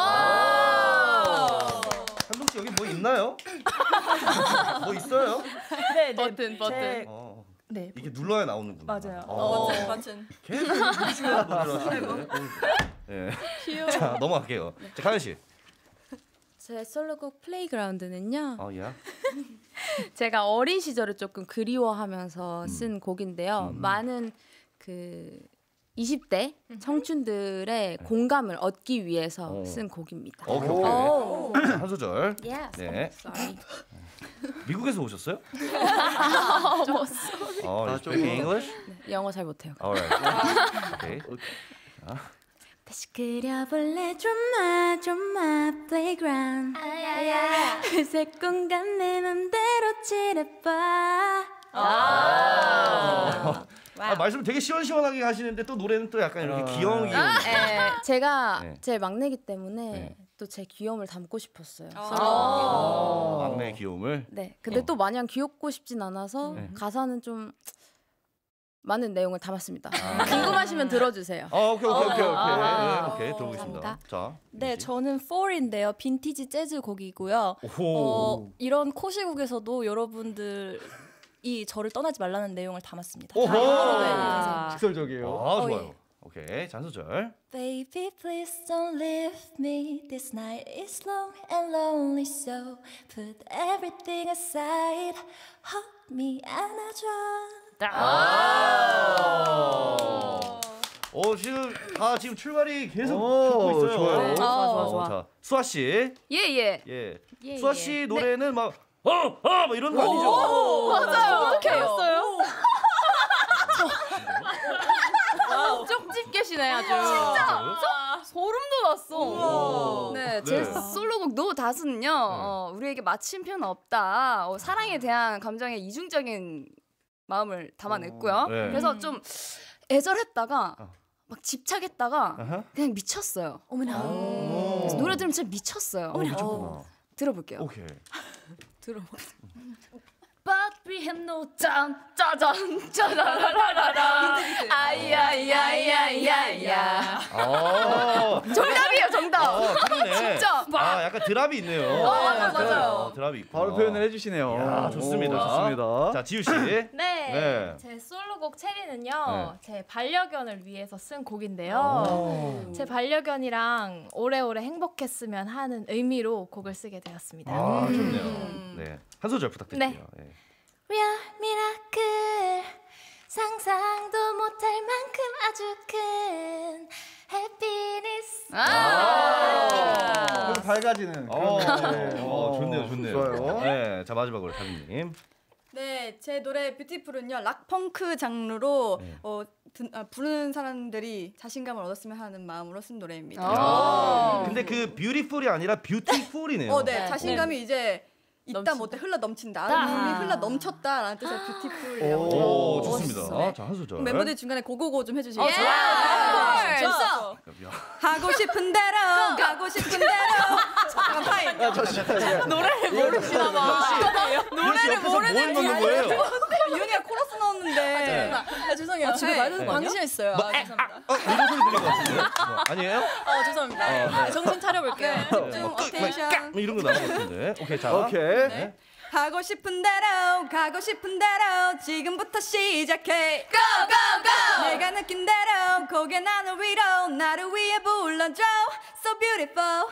Speaker 2: 한동 씨 여기 뭐 있나요? 뭐 있어요?
Speaker 12: 네, 네.
Speaker 10: 버튼, 버튼.
Speaker 12: 제-
Speaker 2: 어,
Speaker 12: 네.
Speaker 2: 이게 눌러야 나오는구나.
Speaker 12: 맞아요.
Speaker 2: 어.
Speaker 10: 버튼, 버튼.
Speaker 2: 계속 열심히 노래를 하시네. 예. 자, 넘어갈게요. 자, 가연 씨.
Speaker 10: 제 솔로곡 플레이그라운드는요.
Speaker 2: 어, 예.
Speaker 10: 제가 어린 시절을 조금 그리워하면서 쓴
Speaker 2: 음.
Speaker 10: 곡인데요.
Speaker 2: 음.
Speaker 10: 많은 그 이십 대 청춘들의 공감을 얻기 위해서
Speaker 2: 오.
Speaker 10: 쓴 곡입니다.
Speaker 2: 오케이,
Speaker 10: 오.
Speaker 2: 오케이. 자, 한 소절.
Speaker 10: Yes.
Speaker 2: 네.
Speaker 10: Sorry.
Speaker 2: 미국에서 오셨어요?
Speaker 10: 좀
Speaker 2: 어,
Speaker 3: 아,
Speaker 2: you speak English?
Speaker 10: 네, 영어 잘 못해요.
Speaker 2: Alright. 오케이.
Speaker 8: 다시 그려볼래 좀마 좀마 playground. 회색 공간 내 맘대로 칠해봐.
Speaker 2: 아. 아, 말씀 되게 시원시원하게 하시는데 또 노래는 또 약간 이렇게
Speaker 3: 아.
Speaker 2: 귀여운 귀여운.
Speaker 11: 네, 제가
Speaker 2: 네.
Speaker 11: 제 막내기 때문에
Speaker 2: 네.
Speaker 11: 또 제 귀여움을 담고 싶었어요.
Speaker 2: 아. 막내의 귀여움을.
Speaker 11: 네, 근데
Speaker 2: 어.
Speaker 11: 또 마냥 귀엽고 싶진 않아서
Speaker 2: 네.
Speaker 11: 가사는 좀 많은 내용을 담았습니다.
Speaker 2: 아.
Speaker 11: 궁금하시면 들어주세요.
Speaker 2: 아, 오케이 오케이 오케이 오케이.
Speaker 11: 아.
Speaker 2: 네, 오케이 들어보겠습니다.
Speaker 11: 감사합니다.
Speaker 2: 자.
Speaker 9: 네, 저는 포인데요. 빈티지 재즈 곡이고요.
Speaker 2: 오호.
Speaker 9: 어, 이런 코시국에서도 여러분들이 저를 떠나지 말라는 내용을 담았습니다.
Speaker 2: 오호.
Speaker 9: 아,
Speaker 3: 직설적이에요.
Speaker 2: 아,
Speaker 9: 어,
Speaker 2: 좋아요.
Speaker 9: 예.
Speaker 2: 오케이. 잔소절.
Speaker 9: Baby, please don't leave me. This night is long and lonely, so put everything aside. Hug me, 안아줘.
Speaker 2: 아. 어, 지금 다 지금 출발이 계속
Speaker 3: 오,
Speaker 2: 듣고 있어요.
Speaker 3: 좋아요.
Speaker 11: 네. 좋아, 좋아,
Speaker 2: 어,
Speaker 11: 좋아.
Speaker 2: 자, 수아 씨.
Speaker 11: 예, 예.
Speaker 2: 예.
Speaker 11: 예,
Speaker 2: 수아
Speaker 11: 예.
Speaker 2: 씨 노래는 막 어, 어, 막 이런 거 아니죠?
Speaker 11: 오, 맞아요. 어떻게 알았어요?
Speaker 6: 쪽집 계시네 아주.
Speaker 11: 진짜 소름 돋았어. 네, 제
Speaker 2: 네.
Speaker 11: 솔로곡 노 다스는요. 어, 우리에게 마침표는 없다. 어, 사랑에 대한 감정의 이중적인 마음을 담아냈고요.
Speaker 2: 네.
Speaker 11: 그래서 좀 애절했다가
Speaker 2: 어.
Speaker 11: 막 집착했다가
Speaker 2: 아하.
Speaker 11: 그냥 미쳤어요.
Speaker 12: 어머나.
Speaker 11: 그래서 노래 들으면 진짜 미쳤어요.
Speaker 2: 어, 미쳤구나.
Speaker 11: 들어볼게요.
Speaker 2: 오케이.
Speaker 11: But we have no time. 짜잔 짜라라라라. 아이야이야이야이야.
Speaker 2: 아.
Speaker 11: 정답이에요, 정답.
Speaker 2: 아, 그러네.
Speaker 11: 진짜.
Speaker 2: 아, 약간 드랍이 있네요.
Speaker 11: 어, 맞아요, 맞아요.
Speaker 2: 어, 드랍이 있고.
Speaker 3: 바로 표현을 해주시네요.
Speaker 2: 야, 좋습니다.
Speaker 3: 오,
Speaker 2: 좋습니다. 자, 지우 씨.
Speaker 10: 네,
Speaker 2: 네.
Speaker 10: 제 솔로곡 체리는요,
Speaker 2: 네.
Speaker 10: 제 반려견을 위해서 쓴 곡인데요. 제 반려견이랑 오래오래 행복했으면 하는 의미로 곡을 쓰게 되었습니다.
Speaker 2: 아, 좋네요. 네. 한 소절 부탁드릴게요. 네.
Speaker 9: We are miracle. 상상도 못할 만큼 아주 큰 happiness.
Speaker 3: 아, 좀 밝아지는
Speaker 2: 어,
Speaker 3: 그런 노래.
Speaker 2: 어, 좋네요, 좋네요.
Speaker 3: 좋아요.
Speaker 2: 네, 자 마지막으로 다빈님.
Speaker 7: 네, 제 노래 뷰티풀은요 락펑크 장르로
Speaker 2: 네.
Speaker 7: 어, 드, 아, 부르는 사람들이 자신감을 얻었으면 하는 마음으로 쓴 노래입니다.
Speaker 2: 야, 근데 그 뷰티풀이 아니라 뷰티풀이네요.
Speaker 7: 어, 네, 자신감이 이제 있다 못해 흘러 넘친다.
Speaker 11: 아.
Speaker 7: 이미 흘러 넘쳤다라는 뜻의 뷰티풀이라고.
Speaker 2: 오,
Speaker 7: 네.
Speaker 2: 좋습니다. 자, 한 소절.
Speaker 7: 멤버들 중간에 고고고 좀 해주시죠.
Speaker 11: 어, 좋아요.
Speaker 7: 좋아. 하고 싶은 대로 가고 싶은 대로. 잠깐 타임.
Speaker 3: 아, 잠시만요.
Speaker 6: 노래를 모르시나 봐.
Speaker 2: 노래를 모르는 넣는 거예요.
Speaker 7: 유연이가 코러스 넣었는데.
Speaker 9: 아, 죄송해요.
Speaker 7: 집에
Speaker 9: 네.
Speaker 7: 말도
Speaker 9: 방심했어요. 아, 죄송합니다.
Speaker 2: 어, 이런 소리 들린 것 같은데. 뭐, 아니에요?
Speaker 9: 어, 죄송합니다. 아, 정신 차려볼게요.
Speaker 7: 집중
Speaker 2: 뭐,
Speaker 7: 어텐션.
Speaker 2: 뭐 이런 거 나온 것 같은데. 오케이, 자.
Speaker 3: 오케이.
Speaker 2: 네.
Speaker 7: 하고 싶은 대로 가고 싶은 대로 지금부터 시작해 Go go go 내가 느낀 대로 고개 나는 위로 나를 위해 불러줘 So beautiful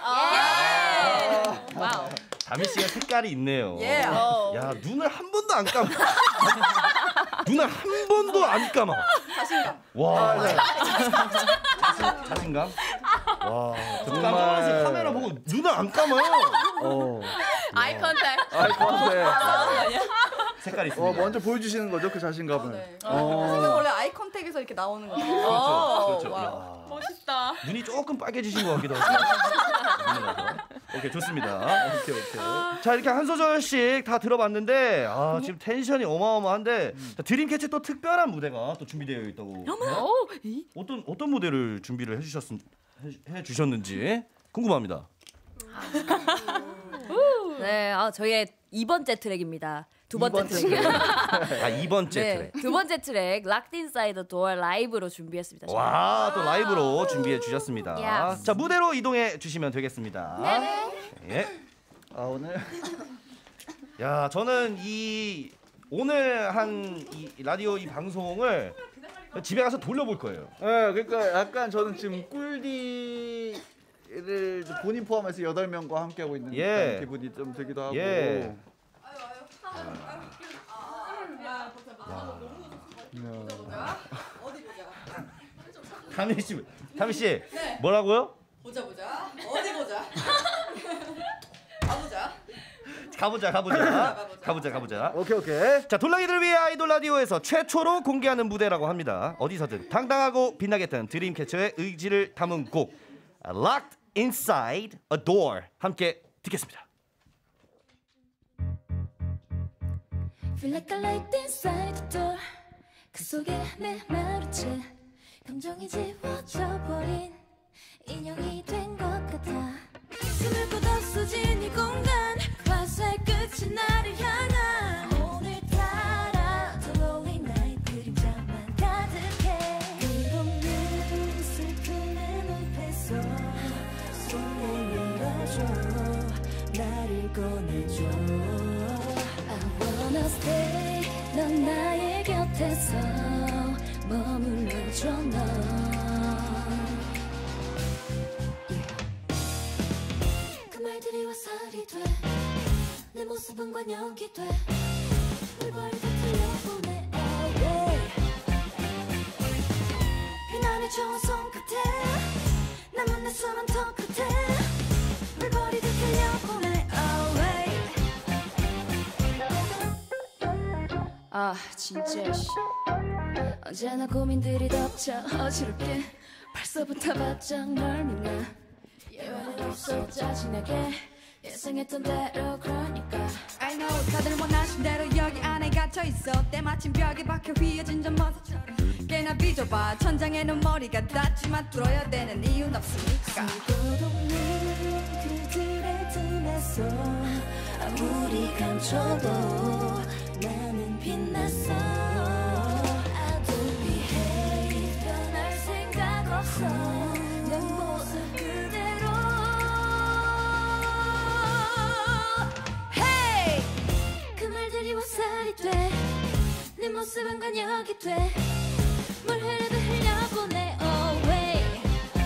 Speaker 2: 와우. 다미 씨가 색깔이 있네요.
Speaker 7: Yeah.
Speaker 2: 야, 눈을 한 번도 안 감아. 눈을 한 번도 안 감아.
Speaker 7: 자신감
Speaker 2: 와. 자신, 자신감? 와.
Speaker 3: 정말.
Speaker 2: 깜깜해서 카메라 보고 눈을 안 감아요.
Speaker 3: 어.
Speaker 6: 아이 컨택.
Speaker 3: 아이 컨택.
Speaker 2: 색깔이
Speaker 3: 어,
Speaker 2: 있습니다.
Speaker 3: 먼저 보여주시는 거죠, 그 자신감을.
Speaker 7: 네.
Speaker 3: 어.
Speaker 7: 자신감 원래 아이 컨택에서 이렇게 나오는 거죠
Speaker 2: 그렇죠. 그렇죠.
Speaker 7: 와우.
Speaker 2: 야.
Speaker 6: 멋있다.
Speaker 2: 눈이 조금 빨개지신 것 같기도 하고. 오케이, 좋습니다.
Speaker 3: 오케이, 오케이.
Speaker 2: 자, 이렇게 한 소절씩 다 들어봤는데 아, 지금 텐션이 어마어마한데 자, 드림캐치 또 특별한 무대가 또 준비되어 있다고. 네? 어떤 어떤 무대를 준비를 해주셨 해, 해주셨는지 궁금합니다.
Speaker 8: 네, 아, 저희의 이 번째 트랙입니다. 두 번째 트랙.
Speaker 2: 아, 이 번째
Speaker 8: 네,
Speaker 2: 트랙.
Speaker 8: 두 번째 트랙 Locked Inside the Door 라이브로 준비했습니다.
Speaker 2: 와, 또 라이브로 준비해 주셨습니다.
Speaker 8: Yes.
Speaker 2: 자, 무대로 이동해 주시면 되겠습니다. 예.
Speaker 3: 아, 오늘
Speaker 2: 야, 저는 이 오늘 한 이 라디오 이 방송을 집에 가서 돌려볼 거예요.
Speaker 3: 네, 그러니까 약간 저는 지금 꿀디를 본인 포함해서 여덟 명과 함께 하고 있는
Speaker 2: 예.
Speaker 3: 듯한 기분이 좀 들기도 하고.
Speaker 2: 예. 다미 씨, 다미 씨,
Speaker 7: 네.
Speaker 2: 뭐라고요?
Speaker 7: 보자 보자 어디 보자 가보자
Speaker 2: 가보자, 가보자, 가보자, 가보자.
Speaker 3: 오케이, 오케이.
Speaker 2: 자, 돌랑이들 위해 아이돌 라디오에서 최초로 공개하는 무대라고 합니다. 어디서든 당당하고 빛나겠다는 드림캐쳐의 의지를 담은 곡 Locked Inside a Door 함께 듣겠습니다.
Speaker 9: Feel like a light inside the door. 그 속에 내 마루채 감정이 지워져 버린 인형이 된 것 같아. 숨을 곧 없어진 이 공간 화사의 끝이 나를 향한 오늘따라 더 lonely night 그림자만 가득해. 끝없는 슬픈 내 눈빛속 손 내밀어줘 나를 꺼내줘. I wanna stay 넌 나의 곁에서 머물러줘 너. 그 말들이 화살이 돼 내 모습은 관역이 돼 물벌이 다 틀려보내 away. 비난의 좋은 손끝에 남은 내 숨은 더 끝에 물벌이 다 틀려보내 away.
Speaker 11: 아 진짜 씨. 언제나 고민들이 덮쳐 어지럽게 벌써부터 바짝 널 믿나. 예외는 없어 짜증나게 예상했던 대로 그러니까.
Speaker 7: I know 다들 원하신 대로 여기 안에 갇혀있어. 때마침 벽에 박혀 휘어진 전머사처럼 꽤나 빚어봐. 천장에는 머리가 닿지만 뚫어야 되는 이유는 없으니까.
Speaker 9: 없는 그들의 틈에서 아무리 감춰도 나는 빛났어. I don't behave 변할 생각 없어. 내 모습 그대로. Hey! 그 말들이 화살이 돼 내 모습은 관역이 돼 물 흐르듯 흘려보내 away.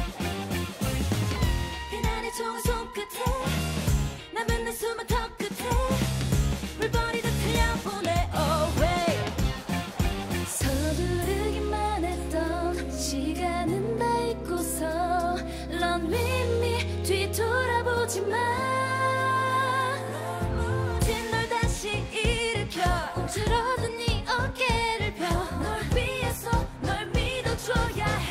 Speaker 9: 비난의 좋은 손끝에 남은 내 숨은 턱 끝에 물버리듯 흘려보내 away. 서두르기만 했던 시간은 다 잊고서 Run with me 뒤돌아보지 마. 뒷널 다시 일으켜 움츠러든 네 어깨를 펴 널 위해서 널 믿어줘야 해.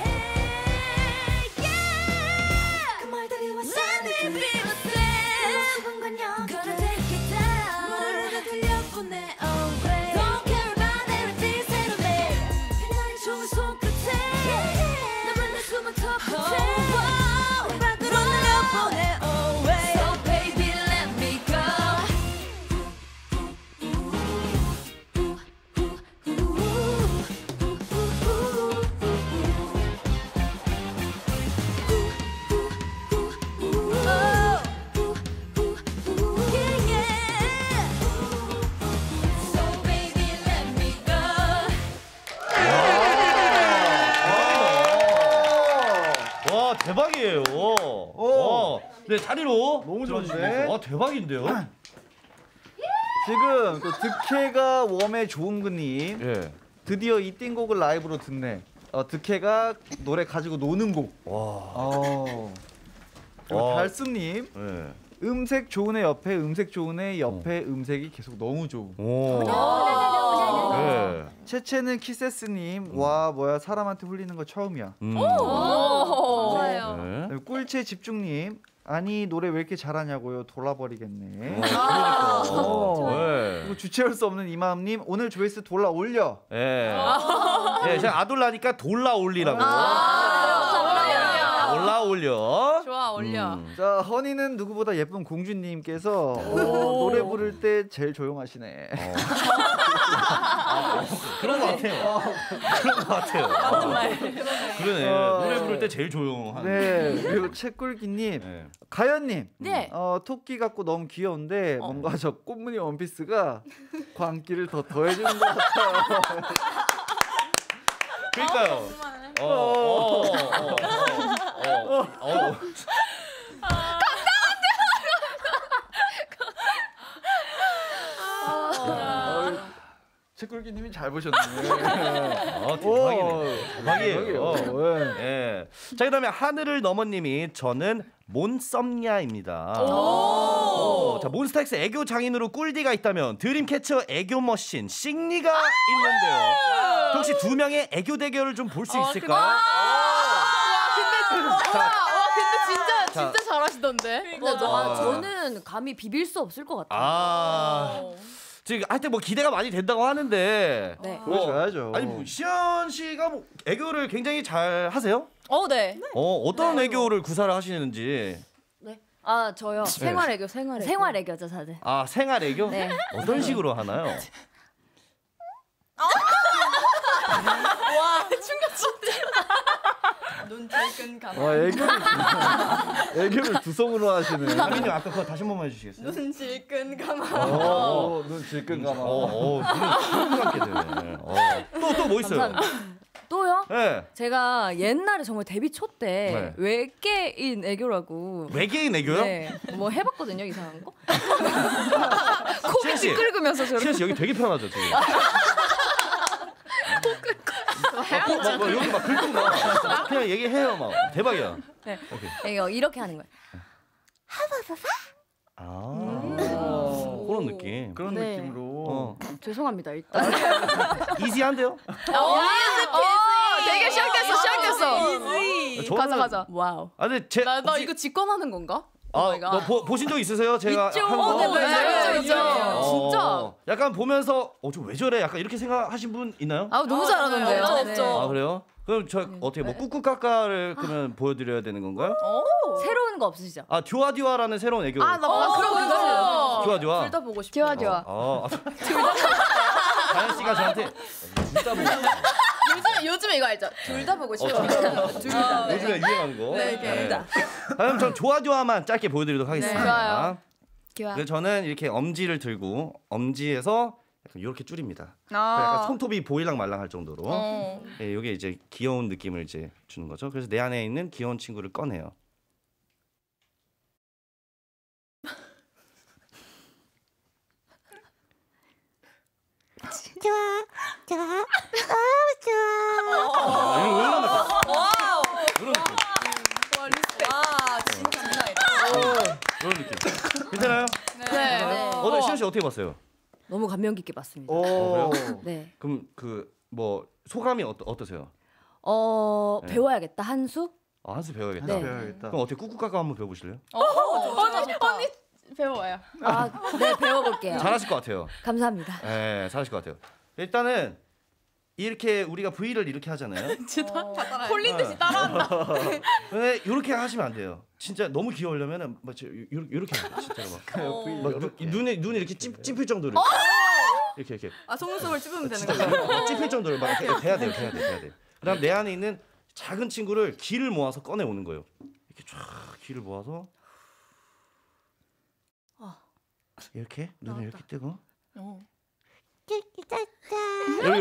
Speaker 9: Yeah! 그 말들이 화살이 비롯돼 내 모습은 관역 Gonna take it down 물을 다 들려보내 away. Don't care about everything 새로 내 비난이 좋은 손끝에 남은 내 숨은 턱 끝에 밖으로 날려보내 away. So baby let me go.
Speaker 2: 와 대박이에요. 오. 네 자리로
Speaker 3: 너무
Speaker 2: 들어주시면
Speaker 3: 좋은데?
Speaker 2: 돼요. 와 대박인데요.
Speaker 3: 지금 또 득해가 웜의 조은근님
Speaker 2: 예.
Speaker 3: 드디어 이 띵곡을 라이브로 듣네. 어, 득해가 노래 가지고 노는 곡.
Speaker 2: 와.
Speaker 3: 어. 그리고
Speaker 2: 와.
Speaker 3: 달수님
Speaker 2: 예.
Speaker 3: 음색 좋은의 옆에 음색 좋은의 옆에 음색이 계속 너무 좋음.
Speaker 2: 오. 예.
Speaker 3: 채채는 키세스님 와 뭐야 사람한테 홀리는 거 처음이야.
Speaker 2: 음.
Speaker 11: 좋아요.
Speaker 2: 네.
Speaker 3: 꿀채 집중님 아니 노래 왜 이렇게 잘하냐고요. 돌아버리겠네.
Speaker 2: 어, 그러니까.
Speaker 3: 어.
Speaker 2: 네.
Speaker 3: 그리고 주체할 수 없는 이마음님 오늘 조회수 돌라 올려.
Speaker 2: 예. 예, 제가 아돌라니까 돌라 올리라고. 올라 올려.
Speaker 6: 좋아 올려.
Speaker 2: 음.
Speaker 3: 자 허니는 누구보다 예쁜 공주님께서 어, 노래 부를 때 제일 조용하시네.
Speaker 2: 어. 아, 그런 것 같아요. 그런 것 같아요. 맞는 말. 그러네.
Speaker 3: 어.
Speaker 2: 노래 부를 때 제일 조용한.
Speaker 3: 네. 그리고 채꿀기님,
Speaker 2: 네.
Speaker 3: 가연님.
Speaker 8: 네.
Speaker 3: 어, 토끼 같고 너무 귀여운데 뭔가 저 꽃무늬 원피스가 광기를 더 더해주는 것 같아요.
Speaker 2: 그러니까요. 어, 어, 어, 어, 어, 어, 어.
Speaker 3: 채꿀기님이 잘 보셨네.
Speaker 2: 아, 대박이네. 대박이에요.
Speaker 3: 대박이에요.
Speaker 2: 예. 자, 그다음에 하늘을 넘어님이 저는 몬썸냐입니다. 자, 몬스타엑스 애교 장인으로 꿀디가 있다면 드림캐쳐 애교 머신 싱리가 있는데요. 혹시 두 명의 애교 대결을 좀 볼 수 있을까요?
Speaker 6: 와 근데
Speaker 2: 자,
Speaker 6: 와 근데 진짜
Speaker 2: 자.
Speaker 6: 진짜 잘하시던데.
Speaker 8: 맞아. 아, 저는 감히 비빌 수 없을 것 같아요.
Speaker 2: 아. 지금 하여튼 뭐 기대가 많이 된다고 하는데.
Speaker 8: 네.
Speaker 2: 뭐,
Speaker 3: 보여줘야죠.
Speaker 2: 아니 뭐 시연 씨가 뭐 애교를 굉장히 잘 하세요?
Speaker 11: 어, 네.
Speaker 2: 어 어떤 애교를 구사를 하시는지.
Speaker 8: 네. 아 저요.
Speaker 11: 생활 애교, 생활 애교.
Speaker 8: 생활 애교죠 다들.
Speaker 2: 아 생활 애교?
Speaker 8: 네.
Speaker 2: 어떤 식으로 하나요?
Speaker 7: 와 충격적. 눈 질끈 감아.
Speaker 3: 와 애교를 애교를 두 손으로 하시네.
Speaker 2: 하민님 아까 그거 다시 한 번만 해주시겠어요?
Speaker 7: 눈 질끈 감아.
Speaker 3: 어, 눈 질끈 감아.
Speaker 2: 어, 어, 눈을 감게 되네. 또 또 뭐 있어요?
Speaker 8: 감사합니다. 또요?
Speaker 2: 네.
Speaker 8: 제가 옛날에 정말 데뷔 초 때
Speaker 2: 네.
Speaker 8: 외계인 애교라고.
Speaker 2: 외계인 애교요?
Speaker 8: 네. 뭐 해봤거든요 이상한 거.
Speaker 2: 시연 씨,
Speaker 11: 긁으면서 저렇게.
Speaker 2: 시연 씨 여기 되게 편하죠 지금. 막, 막, 막 여기 막 긁고 막 그냥 얘기해요 막 대박이야.
Speaker 8: 네.
Speaker 2: 오케이.
Speaker 8: 이거 이렇게 하는 거예요.
Speaker 2: 아 그런 느낌.
Speaker 3: 그런
Speaker 8: 네.
Speaker 3: 느낌으로.
Speaker 2: 어.
Speaker 8: 죄송합니다 일단.
Speaker 2: 이지한데요?
Speaker 11: 어, 되게 시작됐어, 시작됐어.
Speaker 7: 이지.
Speaker 2: 저는-
Speaker 11: 가자, 가자.
Speaker 8: 와우.
Speaker 2: 아 근데 제
Speaker 7: 나, 나
Speaker 2: 혹시-
Speaker 7: 이거 직관하는 건가?
Speaker 2: 아, 뭐 보, 보신 적 있으세요? 제가
Speaker 8: 있죠.
Speaker 2: 한
Speaker 8: 어,
Speaker 2: 거?
Speaker 8: 네, 맞아요.
Speaker 11: 있죠, 있죠.
Speaker 2: 어, 약간 보면서 어 좀 왜 저래? 약간 이렇게 생각하신 분 있나요?
Speaker 11: 아, 너무 잘하는데요.
Speaker 7: 없죠, 없죠.
Speaker 2: 아 그래요? 그럼 저 어떻게 뭐 꾹꾹까까를 그러면 보여드려야 되는 건가요?
Speaker 8: 새로운 거 없으시죠?
Speaker 2: 아 듀아듀아라는 새로운 애교.
Speaker 11: 아, 나 어, 그런 거 있어요.
Speaker 2: 듀아듀아.
Speaker 7: 둘 다 보고 싶어.
Speaker 11: 좋아, 좋아.
Speaker 2: 아, 다현 씨가 저한테 둘다 보고
Speaker 7: 요즘 요즘에 이거 알죠? 둘 다 보고 싶어.
Speaker 2: 어,
Speaker 7: 둘 다.
Speaker 2: 요즘에 유행하는 거.
Speaker 7: 네, 이렇게.
Speaker 2: 아, 그럼 전 좋아좋아만 짧게 보여드리도록 하겠습니다.
Speaker 11: 좋아요. 좋아.
Speaker 2: 그래서 저는 이렇게 엄지를 들고 엄지에서 약간 이렇게 줄입니다.
Speaker 11: 아.
Speaker 2: 약간 손톱이 보일랑 말랑 할 정도로.
Speaker 7: 어.
Speaker 2: 예, 이게 이제 귀여운 느낌을 이제 주는 거죠. 그래서 내 안에 있는 귀여운 친구를 꺼내요.
Speaker 9: 좋아, 좋아, 너무 좋아.
Speaker 2: 아, 이거 이런 느낌.
Speaker 7: 와우.
Speaker 2: 이런 느낌.
Speaker 7: 와 진짜 장난 아니다.
Speaker 2: 이런 느낌. 괜찮아요?
Speaker 7: 네. 네.
Speaker 2: 오늘 시현 씨 어떻게 봤어요?
Speaker 8: 너무 감명 깊게 봤습니다.
Speaker 3: 오.
Speaker 8: 네.
Speaker 2: 그럼 그 뭐 소감이 어떠, 어떠세요?
Speaker 8: 어
Speaker 2: 네.
Speaker 8: 배워야겠다 한 수.
Speaker 2: 아, 한 수 배워야겠다.
Speaker 8: 네.
Speaker 3: 배워야겠다.
Speaker 2: 그럼 어떻게 꾹꾹까까 한번 배워보실래요?
Speaker 7: 어, 언니 언니 배워요.
Speaker 8: 아, 네 배워볼게요.
Speaker 2: 잘하실 것 같아요.
Speaker 8: 감사합니다.
Speaker 2: 네, 잘하실 것 같아요. 일단은 이렇게 우리가 V를 이렇게 하잖아요.
Speaker 7: 홀린 듯이 따라한다.
Speaker 2: 근데 이렇게 하시면 안 돼요. 진짜 너무 귀여우려면은 막 이렇게 이렇게 해요, 진짜로 막.
Speaker 7: 어.
Speaker 2: 막 눈- 눈에 눈이 이렇게 찝 찝힐 정도로. 이렇게 이렇게
Speaker 7: 아 속눈썹을 찝으면 되는
Speaker 2: 진짜
Speaker 7: 거예요.
Speaker 2: 찝힐 정도로 막 이렇게 돼야 돼요, 돼야 돼, 돼야 돼. 그다음 내 안에 있는 작은 친구를 기를 모아서 꺼내 오는 거예요. 이렇게 쫙 기를 모아서 이렇게 눈을 이렇게 뜨고
Speaker 7: 어.
Speaker 2: 여기 여기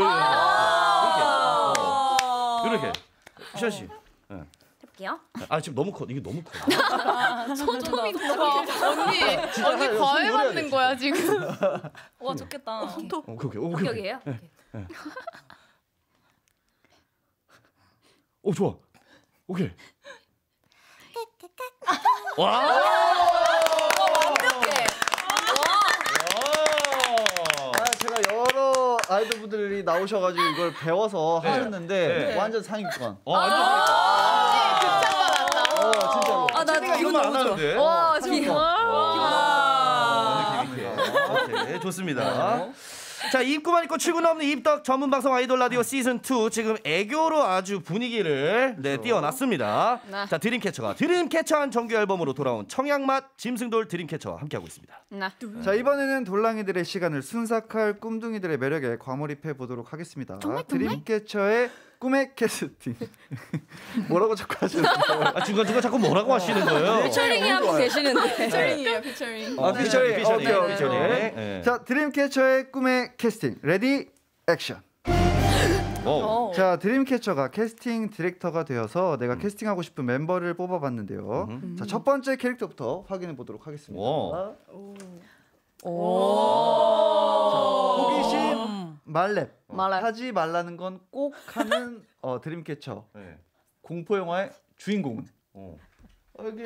Speaker 2: 이렇게 이렇게 시현 씨. 네.
Speaker 8: 해볼게요.
Speaker 2: 아 지금 너무 커. 이게 너무 커.
Speaker 7: 손톱이 너무 언니
Speaker 2: 진짜
Speaker 7: 언니
Speaker 2: 손
Speaker 7: 과외
Speaker 2: 노려야
Speaker 7: 받는
Speaker 2: 돼,
Speaker 7: 거야 지금.
Speaker 11: 와, 좋겠다.
Speaker 7: 손톱.
Speaker 2: 오케이 오케이 오케이.
Speaker 8: 합격이에요? 오케이.
Speaker 2: 오 좋아. 오케이. 와.
Speaker 7: 완벽해.
Speaker 3: 아, 제가 여러 아이돌분들이 나오셔가지고 이걸 배워서
Speaker 2: 네.
Speaker 3: 하셨는데
Speaker 2: 네.
Speaker 3: 완전 상위권.
Speaker 2: 어 완전.
Speaker 3: 어, 진짜로.
Speaker 8: 아, 나
Speaker 2: 이거
Speaker 8: 이거
Speaker 2: 안
Speaker 8: 너무 좋아.
Speaker 2: 하는데.
Speaker 11: 와, 정말.
Speaker 2: 와. 이렇게 이렇게. 좋습니다. 자, 입구만 있고 출근 없는 입덕 전문 방송 아이돌 라디오 시즌 투 지금 애교로 아주 분위기를 네, 띄워놨습니다.
Speaker 11: 네.
Speaker 2: 자, 드림캐쳐가 드림캐쳐한 정규 앨범으로 돌아온 청양맛 짐승돌 드림캐쳐와 함께하고 있습니다.
Speaker 11: 나.
Speaker 3: 자, 이번에는 돌랑이들의 시간을 순삭할 꿈둥이들의 매력에 과몰입해 보도록 하겠습니다. 드림캐쳐의 꿈의 캐스팅. 뭐라고 자꾸 하시는 거예요?
Speaker 2: 아, 중간중간 자꾸 뭐라고 하시는 거예요?
Speaker 8: 피처링이 하고 계시는데.
Speaker 7: 피처링이에요 피처링.
Speaker 3: 아, 피처링.
Speaker 2: 피처링,
Speaker 3: 오케이, 오케이.
Speaker 2: 피처링.
Speaker 3: 네.
Speaker 2: 네.
Speaker 3: 자, 드림캐쳐의 꿈의 캐스팅. 레디 액션.
Speaker 2: 오.
Speaker 3: 자, 드림캐쳐가 캐스팅 디렉터가 되어서 내가 캐스팅하고 싶은 멤버를 뽑아봤는데요.
Speaker 2: 음.
Speaker 3: 자, 첫 번째 캐릭터부터 확인해 보도록 하겠습니다.
Speaker 2: 오.
Speaker 3: 호기심 말렙.
Speaker 11: 말렙.
Speaker 3: 하지 말라는 건 꼭 하는 어, 드림캐쳐.
Speaker 2: 네.
Speaker 3: 공포 영화의 주인공은
Speaker 2: 어.
Speaker 3: 여기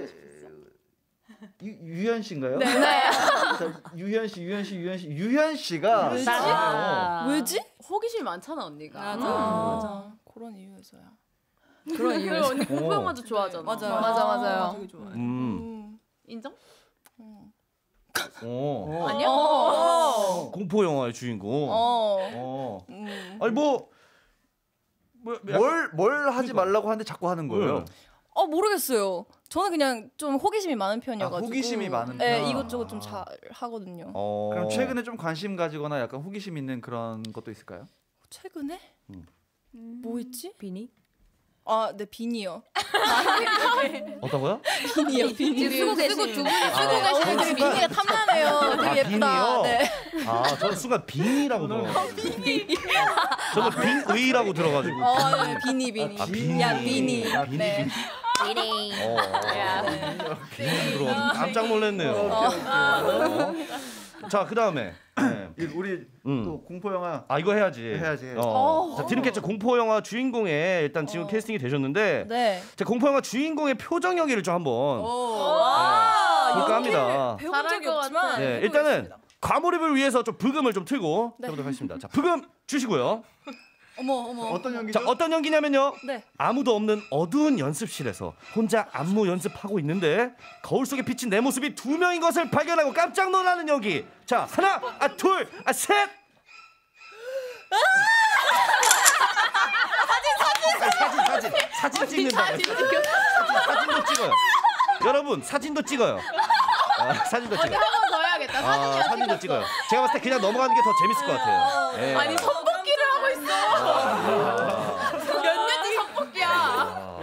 Speaker 3: 유, 유현 씨인가요?
Speaker 11: 네.
Speaker 3: 자, 유현 씨, 유현 씨, 유현 씨, 유현 씨가
Speaker 7: 왜지?
Speaker 8: 아.
Speaker 7: 왜지? 호기심이 많잖아 언니가.
Speaker 12: 맞아.
Speaker 7: 맞아. 그런 이유에서야.
Speaker 8: 그런
Speaker 7: 그리고
Speaker 8: 이유에서.
Speaker 7: 언니 공포 영화도 좋아하잖아.
Speaker 12: 맞아.
Speaker 7: 맞아 맞아요.
Speaker 12: 되게 좋아해.
Speaker 2: 음.
Speaker 7: 음. 인정?
Speaker 2: 오.
Speaker 7: 아니야?
Speaker 2: 공포 공포 영화의 주인공.
Speaker 11: 어.
Speaker 2: 어.
Speaker 11: 음.
Speaker 2: 아니 뭐 뭐,
Speaker 3: 뭘 뭘 하지 말라고 하는데 자꾸 하는 거예요.
Speaker 2: 네.
Speaker 11: 어 모르겠어요. 저는 그냥 좀 호기심이 많은
Speaker 3: 아,
Speaker 11: 편이어가지고.
Speaker 3: 호기심이 많은
Speaker 11: 네,
Speaker 3: 편.
Speaker 11: 이것저것 좀 잘 하거든요.
Speaker 2: 어.
Speaker 3: 그럼 최근에 좀 관심 가지거나 약간 호기심 있는 그런 것도 있을까요?
Speaker 11: 최근에?
Speaker 2: 음.
Speaker 11: 뭐 있지?
Speaker 8: 비니?
Speaker 11: 아, 네 비니요.
Speaker 2: 어떤거요?
Speaker 11: 비니요, 비니.
Speaker 8: 쓰고 계신
Speaker 11: 쓰고 두 분이
Speaker 2: 아,
Speaker 11: 쓰고 계시는 그 비니가 탐나네요. 되게
Speaker 2: 아,
Speaker 11: 예쁘다.
Speaker 2: 비니요?
Speaker 11: 네.
Speaker 2: 아, 저는 순간 빈이라고 들어가지고. 저는 빈의라고 들어가지고.
Speaker 11: 어, 네, 비니 비니.
Speaker 2: 아, 비니.
Speaker 11: 야 비니.
Speaker 2: 아, 비니.
Speaker 11: 네.
Speaker 8: 비니.
Speaker 2: 어. 빈이 들어가지고 깜짝 놀랐네요.
Speaker 11: 어.
Speaker 2: 어. 자, 그다음에 네.
Speaker 3: 우리
Speaker 2: 음.
Speaker 3: 또 공포 영화
Speaker 2: 아 이거 해야지.
Speaker 3: 해야지. 해야지.
Speaker 2: 어. 자, 드림캐쳐 공포 영화 주인공에 일단 지금 캐스팅이 되셨는데,
Speaker 11: 네.
Speaker 2: 자, 공포 영화 주인공의 표정 연기를 좀 한번
Speaker 11: 아,
Speaker 2: 볼까 합니다.
Speaker 11: 배운 적이 없지만.
Speaker 2: 네, 일단은 과몰입을 위해서 좀 브금을 좀 틀고 해보도록 하겠습니다. 자, 브금 주시고요.
Speaker 11: 어머 어머.
Speaker 3: 어떤 연기죠?
Speaker 2: 자, 어떤 연기냐면요.
Speaker 11: 네.
Speaker 2: 아무도 없는 어두운 연습실에서 혼자 안무 연습하고 있는데 거울 속에 비친 내 모습이 두 명인 것을 발견하고 깜짝 놀라는 연기. 자, 하나, 아, 둘, 아, 셋. 사진, 사진, 사진, 사진 찍는다. 사진, 사진도 찍어요. 여러분, 사진도 찍어요. 아, 사진도 찍어요.
Speaker 6: 한 번 더 해야겠다.
Speaker 2: 아,
Speaker 6: 사진이랑
Speaker 2: 사진도 찍어요. 제가 봤을 때 그냥 넘어가는 게 더 재밌을 것 같아요. 예.
Speaker 6: 아니 선복기를 하고 있어. 몇 년째 선복기야.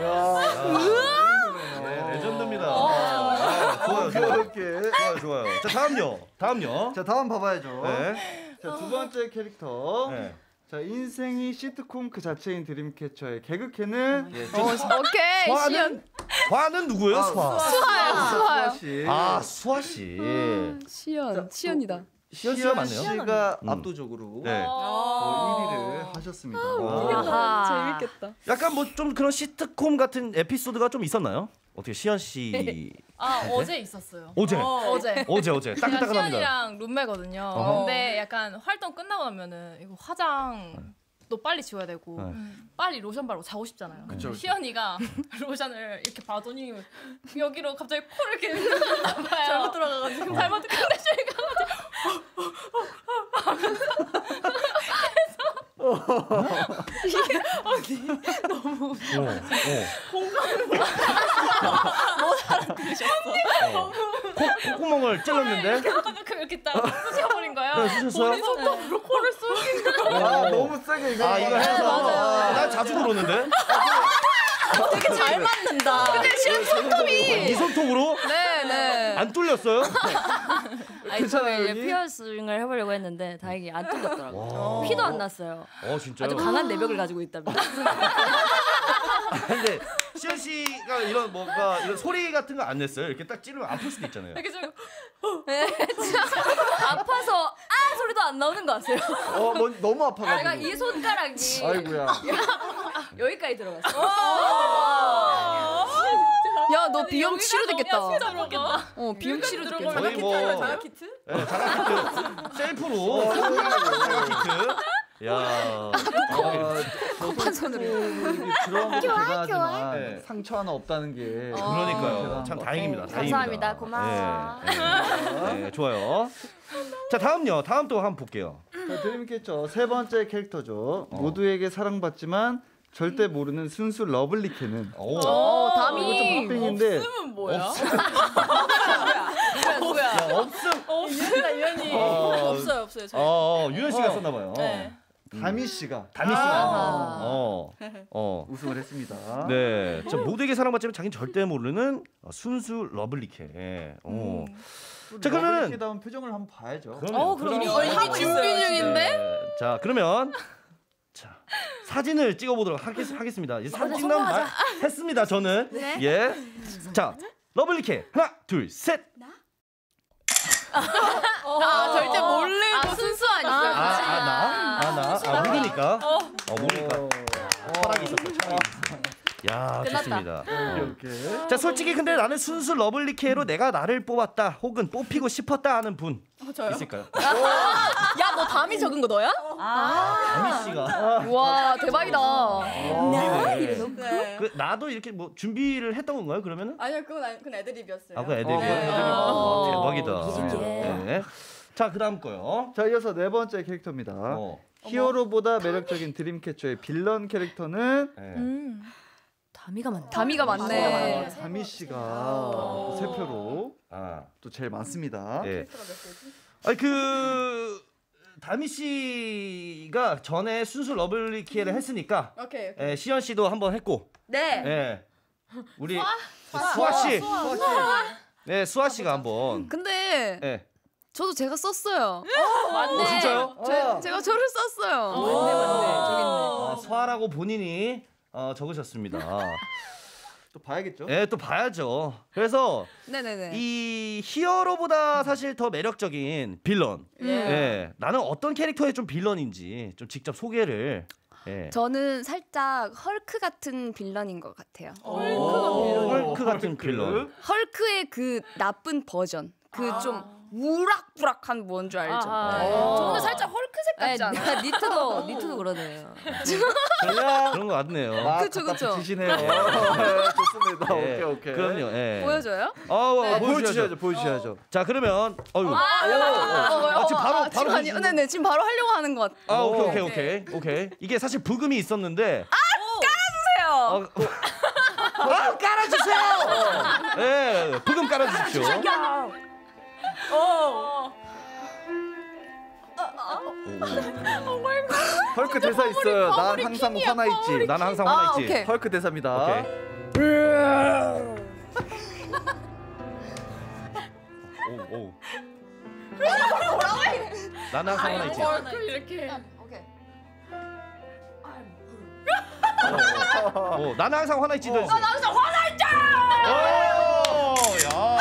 Speaker 2: 네, 레전드입니다. 아, 좋아요, 좋아요.
Speaker 3: 오케이.
Speaker 2: 좋아요, 좋아요. 자, 다음요. 다음요.
Speaker 3: 자, 다음 봐봐야죠.
Speaker 2: 네.
Speaker 3: 자, 두 번째 캐릭터.
Speaker 2: 네.
Speaker 3: 자, 인생이 시트콤 그 자체인 드림캐쳐의 개그캐는
Speaker 2: 예,
Speaker 11: 어, 오케이. 시연.
Speaker 2: 수아는 수아는 누구예요? 수아.
Speaker 11: 수아요. 수아요.
Speaker 3: 씨.
Speaker 2: 아, 수아 씨.
Speaker 11: 시연. 시연이다.
Speaker 2: 시연 씨가 맞네요.
Speaker 3: 씨가
Speaker 2: 음.
Speaker 3: 압도적으로
Speaker 2: 네.
Speaker 3: 어, 일 위를 하셨습니다.
Speaker 2: 아.
Speaker 11: 재밌겠다.
Speaker 2: 약간 뭐 좀 그런 시트콤 같은 에피소드가 좀 있었나요? 어떻게 시연 씨?
Speaker 10: 아
Speaker 2: 네?
Speaker 10: 어제 있었어요.
Speaker 2: 어제.
Speaker 10: 어제.
Speaker 2: 어제 어제.
Speaker 10: 제가
Speaker 2: 따끈따끈합니다.
Speaker 10: 시연이랑 룸메거든요.
Speaker 2: 어허.
Speaker 10: 근데 약간 활동 끝나고 나면은 이거 화장도 빨리 지워야 되고
Speaker 2: 네.
Speaker 10: 빨리 로션 바르고 자고 싶잖아요.
Speaker 3: 그쵸, 그쵸.
Speaker 10: 시연이가 로션을 이렇게 바더니 여기로 갑자기 코를 이렇게 봐요. 잘못 들어가가지고 잘못 근데 저희가 이게 언니 너무 공감을 못 알아들으셨어.
Speaker 2: 콧구멍을 찔렀는데.
Speaker 10: 이렇게 해가지고 이렇게 딱 쑤셔버린 거예요.
Speaker 2: 네, 쑤셨어요?
Speaker 10: 본인 손톱으로 코를 쑤신 거예요.
Speaker 3: 아, 너무 세게 이거.
Speaker 2: 아, 이거 해서 난 자주 그러는데.
Speaker 11: 되게 잘 맞는다. 근데 시연 손톱이.
Speaker 2: 이 손톱으로
Speaker 11: 네, 네.
Speaker 2: 안 뚫렸어요?
Speaker 8: 아니 저는 이제 피어싱을 해보려고 했는데 다행히 안 뚫렸더라고요. 피도 안 났어요.
Speaker 2: 어, 진짜요?
Speaker 8: 아주 강한 내벽을 가지고 있답니다.
Speaker 2: 근데 시연 씨가 이런 뭔가 이런 소리 같은 거 안 냈어요? 이렇게 딱 찌르면 아플 수도 있잖아요.
Speaker 10: 이렇게 좀
Speaker 8: 네, 진짜 아파서 아 소리도 안 나오는 거 아세요?
Speaker 3: 어, 뭐, 너무 아파가지고.
Speaker 8: 제가 이 손가락이
Speaker 3: 아이고야.
Speaker 8: 여기까지 들어갔어요.
Speaker 11: 야, 너 비염
Speaker 10: 여기가
Speaker 11: 치료됐겠다.
Speaker 10: 너무 들어가.
Speaker 11: 어, 비염 치료됐겠다.
Speaker 2: 저희 뭐
Speaker 12: 자가키트?
Speaker 2: 네, 자가키트 셀프로 자가키트. 야,
Speaker 3: 아,
Speaker 11: 한 손으로.
Speaker 3: 들어간 것도 대단하지만
Speaker 2: 네.
Speaker 3: 상처 하나 없다는 게
Speaker 2: 그러니까요.
Speaker 3: 대단한
Speaker 2: 참
Speaker 3: 것
Speaker 2: 다행입니다.
Speaker 8: 감사합니다.
Speaker 2: 다행입니다.
Speaker 8: 고마워.
Speaker 2: 네, 네, 네, 좋아요. 자, 다음요. 다음 또 한번 볼게요.
Speaker 3: 자, 드림캐쳐 세 번째 캐릭터죠. 모두에게 사랑받지만 절대 모르는 순수 러블리캐는
Speaker 2: 오.
Speaker 11: 어,
Speaker 3: 이거
Speaker 11: 담이.
Speaker 3: 좀 팝핑인데
Speaker 10: 없으면 뭐야?
Speaker 11: 뭐야?
Speaker 2: 야, 없음.
Speaker 10: 없습니다 이현이.
Speaker 2: 어,
Speaker 11: 없어요, 없어요. 저희.
Speaker 2: 어, 유현 씨가
Speaker 3: 어.
Speaker 2: 썼나 봐요.
Speaker 10: 네.
Speaker 3: 다미 씨가
Speaker 2: 다미 씨가.
Speaker 11: 아하.
Speaker 2: 어. 어.
Speaker 3: 우승을 했습니다.
Speaker 2: 네. 자, 모두에게 사랑받지만 자기는 절대 모르는 순수 러블리캐. 어. 자, 그러면은
Speaker 3: 러블리캐다운 표정을 한번 봐야죠.
Speaker 2: 그러면
Speaker 11: 어, 그럼
Speaker 2: 그러면-
Speaker 11: 이미 하고 준비 중인데?
Speaker 2: 네. 자, 그러면 자, 사진을 찍어 보도록 하겠습니다. 이제 사진 찍는 말 했습니다. 저는. 예. 자, 러블리캐. 하나, 둘, 셋.
Speaker 10: 아 절대 모르고 순수
Speaker 2: 아,
Speaker 10: 아니야.
Speaker 2: 아, 나? 아, 나? 아, 모르니까. 어, 모르니까. 철학이 있었어. 철학이 있었어. 야, 좋습니다. 어.
Speaker 3: 오케이.
Speaker 2: 자, 솔직히 근데 나는 순수 러블리캐로 내가 나를 뽑았다 혹은 뽑히고 싶었다 하는 분 있을까요?
Speaker 11: 야, 너 담이 적은 거 너야?
Speaker 2: 다미 씨가.
Speaker 11: 와, 대박이다.
Speaker 2: 네.
Speaker 12: 네.
Speaker 2: 그 나도 이렇게 뭐 준비를 했던 건가요? 그러면은?
Speaker 12: 아니요, 그건 아니, 그건 애드립이었어요.
Speaker 2: 아, 그 애들이.
Speaker 11: 네.
Speaker 2: 아, 대박이다.
Speaker 8: 예.
Speaker 2: 네. 자, 그다음 거요.
Speaker 3: 자, 이어서 네 번째 캐릭터입니다.
Speaker 2: 어.
Speaker 3: 히어로보다 매력적인 드림캐쳐의 빌런 캐릭터는
Speaker 2: 네.
Speaker 8: 음. 다미가 많네.
Speaker 11: 다미가 많네.
Speaker 3: 다미 씨가 세 표로
Speaker 2: 아.
Speaker 3: 또 제일 많습니다.
Speaker 2: 예. 아니 그 다미 씨가 전에 순수 러블리 키에를 했으니까
Speaker 11: 오케이.
Speaker 2: 예, 시연 씨도 한번 했고.
Speaker 11: 네.
Speaker 2: 예. 우리 수아 씨. 네, 수아 씨가 한번.
Speaker 11: 근데
Speaker 2: 예.
Speaker 11: 저도 제가 썼어요.
Speaker 8: 맞네.
Speaker 2: 어, 진짜요?
Speaker 11: 제, 제가 저를 썼어요.
Speaker 8: 맞네 맞네. 저기 있네.
Speaker 2: 어, 수아라고 본인이 어, 적으셨습니다.
Speaker 3: 또 봐야겠죠?
Speaker 2: 예, 또 봐야죠. 그래서
Speaker 11: 네네네.
Speaker 2: 이 히어로보다 사실 더 매력적인 빌런.
Speaker 11: 예.
Speaker 2: 예. 나는 어떤 캐릭터의 좀 빌런인지 좀 직접 소개를. 예.
Speaker 11: 저는 살짝 헐크 같은 빌런인 것 같아요.
Speaker 2: 오, 헐크 같은 빌런.
Speaker 11: 헐크의 그 나쁜 버전. 그 좀 우락부락한 뭔 줄 알죠?
Speaker 8: 아, 아,
Speaker 11: 네.
Speaker 8: 아.
Speaker 11: 저는 살짝 헐크색 같지 않아요?
Speaker 8: 니트도 니트도 그러네요.
Speaker 2: 그런 거 같네요.
Speaker 3: 막
Speaker 11: 그쵸,
Speaker 3: 갖다
Speaker 11: 그쵸.
Speaker 3: 붙이시네요. 좋습니다.
Speaker 2: 예.
Speaker 3: 오케이 오케이.
Speaker 2: 그럼요. 예.
Speaker 11: 보여줘요?
Speaker 2: 어,
Speaker 3: 아,
Speaker 2: 보여주셔야죠.
Speaker 3: 보여주셔야죠. 보여주셔야죠.
Speaker 2: 자, 그러면 어유.
Speaker 11: 아,
Speaker 2: 아, 지금 바로
Speaker 11: 아,
Speaker 2: 바로
Speaker 11: 지금 아니,
Speaker 2: 보여주시는-
Speaker 11: 네네 지금 바로 하려고 하는 것 같아요.
Speaker 2: 아, 오케이 오케이 오케이. 오케이. 이게 사실 부금이 있었는데
Speaker 11: 깔아주세요.
Speaker 2: 어, 아, 깔아주세요. 예, 부금 깔아주십시오.
Speaker 3: 헐크 대사 있어요. 난 항상 화나 있지.
Speaker 2: 나는 항상 화나
Speaker 11: 아,
Speaker 2: 있지.
Speaker 11: 오케이.
Speaker 3: 헐크 대사입니다.
Speaker 2: 오케이. 오, 오. 나는 항상 화나 있지.
Speaker 11: 이렇게.
Speaker 2: 오, 나는 항상 화나 있지. 나는
Speaker 11: 항상 화나 있죠.
Speaker 2: 오, 야.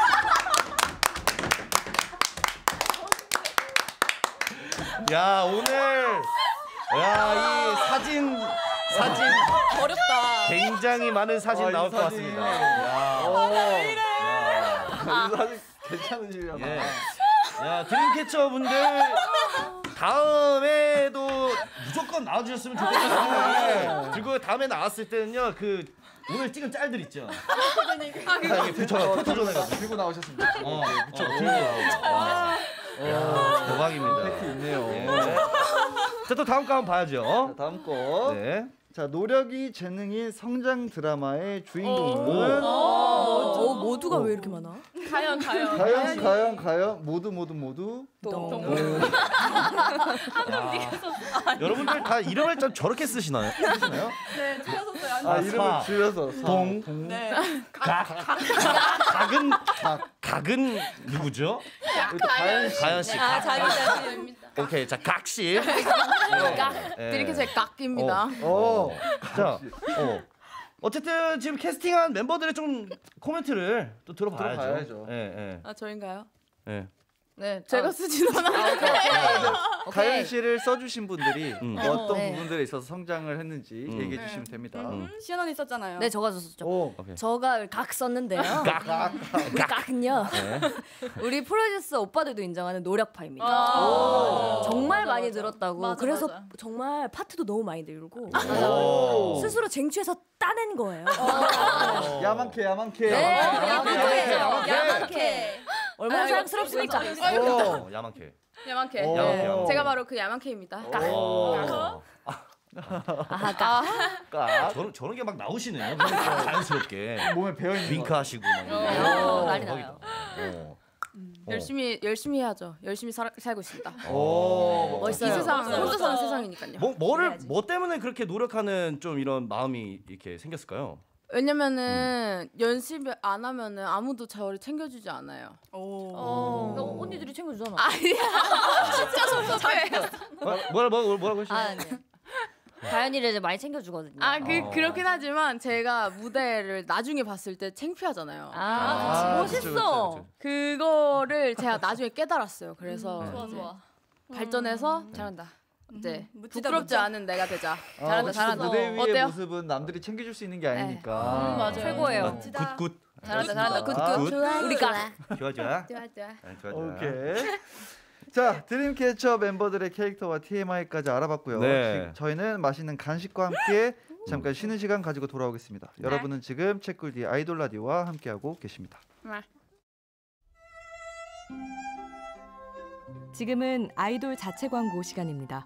Speaker 2: 야, 오늘 야, 이 사진 사진
Speaker 8: 어렵다.
Speaker 2: 굉장히 많은 사진
Speaker 3: 아, 이
Speaker 2: 나올 것
Speaker 3: 사진.
Speaker 2: 같습니다. 야.
Speaker 3: 이 사진 괜찮으시려나?
Speaker 2: 예. 야, 드림캐쳐 분들 다음에도 무조건 나와주셨으면 좋겠어요. 그리고 다음에 나왔을 때는요, 그 오늘 찍은 짤들 있죠. 아, 이게 붙여 포토존 해가지고
Speaker 3: 들고 나오셨습니다.
Speaker 2: 어, 어, 들고 나오고. 야, 대박입니다.
Speaker 3: 팩트 있네요.
Speaker 2: 예. 자, 또 다음 거 한번 봐야죠.
Speaker 3: 자, 다음 거.
Speaker 2: 네.
Speaker 3: 자, 노력이 재능인 성장 드라마의 주인공은
Speaker 8: 어, 모두가 왜 이렇게 많아?
Speaker 10: 가연 가연.
Speaker 3: 가연, 가연, 가연 모두 모두 모두
Speaker 2: 여러분들 다 이름을 좀 저렇게 쓰시나요? 쓰시나요?
Speaker 12: 네, 틀렸었어요.
Speaker 3: 아,
Speaker 2: 아,
Speaker 3: 이름을
Speaker 2: 사.
Speaker 3: 줄여서 사.
Speaker 2: 동.
Speaker 12: 네.
Speaker 2: 각. 각은 각은 누구죠?
Speaker 3: 여기 또 가연 씨.
Speaker 2: 가연 씨.
Speaker 8: 아,
Speaker 2: 각.
Speaker 8: 자기 자신입니다.
Speaker 2: 오케이, 자 각씨.
Speaker 10: 이렇게 제 각입니다.
Speaker 3: 어.
Speaker 2: 자, 어. 어쨌든 지금 캐스팅한 멤버들의 좀 코멘트를 또 들어봐야죠.
Speaker 3: 들어봐야죠.
Speaker 2: 예, 예.
Speaker 11: 아 저인가요?
Speaker 2: 예.
Speaker 11: 네,
Speaker 10: 제가 쓰진 않아요.
Speaker 3: 가연 씨를 써주신 분들이
Speaker 2: 음.
Speaker 3: 어떤
Speaker 8: 네.
Speaker 3: 부분들에 있어서 성장을 했는지
Speaker 2: 음.
Speaker 3: 얘기해 주시면 됩니다.
Speaker 2: 음.
Speaker 11: 시연 언니 썼잖아요.
Speaker 8: 네, 저가 썼었죠.
Speaker 3: 오.
Speaker 2: 오케이.
Speaker 8: 저가 각 썼는데요.
Speaker 2: 각.
Speaker 8: 우리 각은요.
Speaker 2: 네.
Speaker 8: 우리 프로듀서 오빠들도 인정하는 노력파입니다.
Speaker 10: 아.
Speaker 8: 정말
Speaker 10: 맞아,
Speaker 8: 많이
Speaker 10: 맞아.
Speaker 8: 들었다고.
Speaker 10: 맞아,
Speaker 8: 그래서
Speaker 10: 맞아.
Speaker 8: 정말 파트도 너무 많이 들고
Speaker 2: 오.
Speaker 8: 스스로 쟁취해서 따낸 거예요.
Speaker 3: 야만케 야만케.
Speaker 8: 네,
Speaker 2: 야만케,
Speaker 8: 야만케.
Speaker 11: 야만케.
Speaker 8: 얼마나
Speaker 10: 아, 이거
Speaker 8: 사랑스럽습니까?
Speaker 2: 어, 야만케.
Speaker 10: 야만케.
Speaker 3: 오.
Speaker 10: 네. 제가 바로 그 야만케입니다.
Speaker 2: 오.
Speaker 8: 아하, 각.
Speaker 3: 까.
Speaker 2: 저런 저런 게 막 나오시네요. 그러니까 자연스럽게
Speaker 3: 몸에 배어 있는
Speaker 2: 윙크하시고 막.
Speaker 8: 어, 난리
Speaker 2: 대박이다.
Speaker 8: 나요.
Speaker 2: 어.
Speaker 11: 열심히 열심히 해야죠. 열심히 살, 살고 있습니다.
Speaker 2: 오.
Speaker 8: 멋있어요.
Speaker 11: 이 세상
Speaker 10: 멋있어요.
Speaker 11: 혼자 사는 세상이니까요.
Speaker 2: 뭐 뭐를 뭐 때문에 그렇게 노력하는 좀 이런 마음이 이렇게 생겼을까요?
Speaker 11: 왜냐면은 연습을 안 하면은 아무도 저를 챙겨주지 않아요.
Speaker 8: 어. 그러니까 언니들이 챙겨주잖아.
Speaker 11: 아니야. 진짜 섭섭해.
Speaker 2: 뭐, 뭐라 뭐 뭐라고 하시죠?
Speaker 8: 아, 네. 다현이를 이제 많이 챙겨주거든요.
Speaker 11: 아, 그
Speaker 2: 어.
Speaker 11: 그렇긴 하지만 제가 무대를 나중에 봤을 때 창피하잖아요.
Speaker 8: 아,
Speaker 3: 아,
Speaker 8: 멋있어.
Speaker 3: 그쵸, 그쵸, 그쵸.
Speaker 11: 그거를 제가 나중에 깨달았어요. 그래서
Speaker 2: 음.
Speaker 10: 좋아
Speaker 11: 이제
Speaker 10: 좋아.
Speaker 11: 발전해서 잘한다. 이제
Speaker 12: 멋지다,
Speaker 11: 부끄럽지
Speaker 12: 멋져.
Speaker 11: 않은 내가 되자.
Speaker 3: 아,
Speaker 11: 잘한다,
Speaker 3: 멋있어.
Speaker 11: 잘한다.
Speaker 3: 무대 위의
Speaker 11: 어때요?
Speaker 3: 모습은 남들이 챙겨줄 수 있는 게
Speaker 11: 네.
Speaker 3: 아니니까.
Speaker 10: 음, 맞아요.
Speaker 8: 최고예요.
Speaker 2: 굿굿.
Speaker 11: 잘한다, 잘한다. 굿,
Speaker 3: 아,
Speaker 11: 굿.
Speaker 8: 좋아, 우리가.
Speaker 2: 좋아 좋아.
Speaker 11: 좋아, 좋아.
Speaker 2: 네, 좋아 좋아.
Speaker 3: 오케이. 자, 드림캐쳐 멤버들의 캐릭터와 티엠아이까지 알아봤고요.
Speaker 2: 네.
Speaker 3: 지- 저희는 맛있는 간식과 함께 잠깐 쉬는 시간 가지고 돌아오겠습니다. 여러분은 지금 책꿀디 아이돌 라디오와 함께하고 계십니다.
Speaker 11: 네.
Speaker 1: 지금은 아이돌 자체 광고 시간입니다.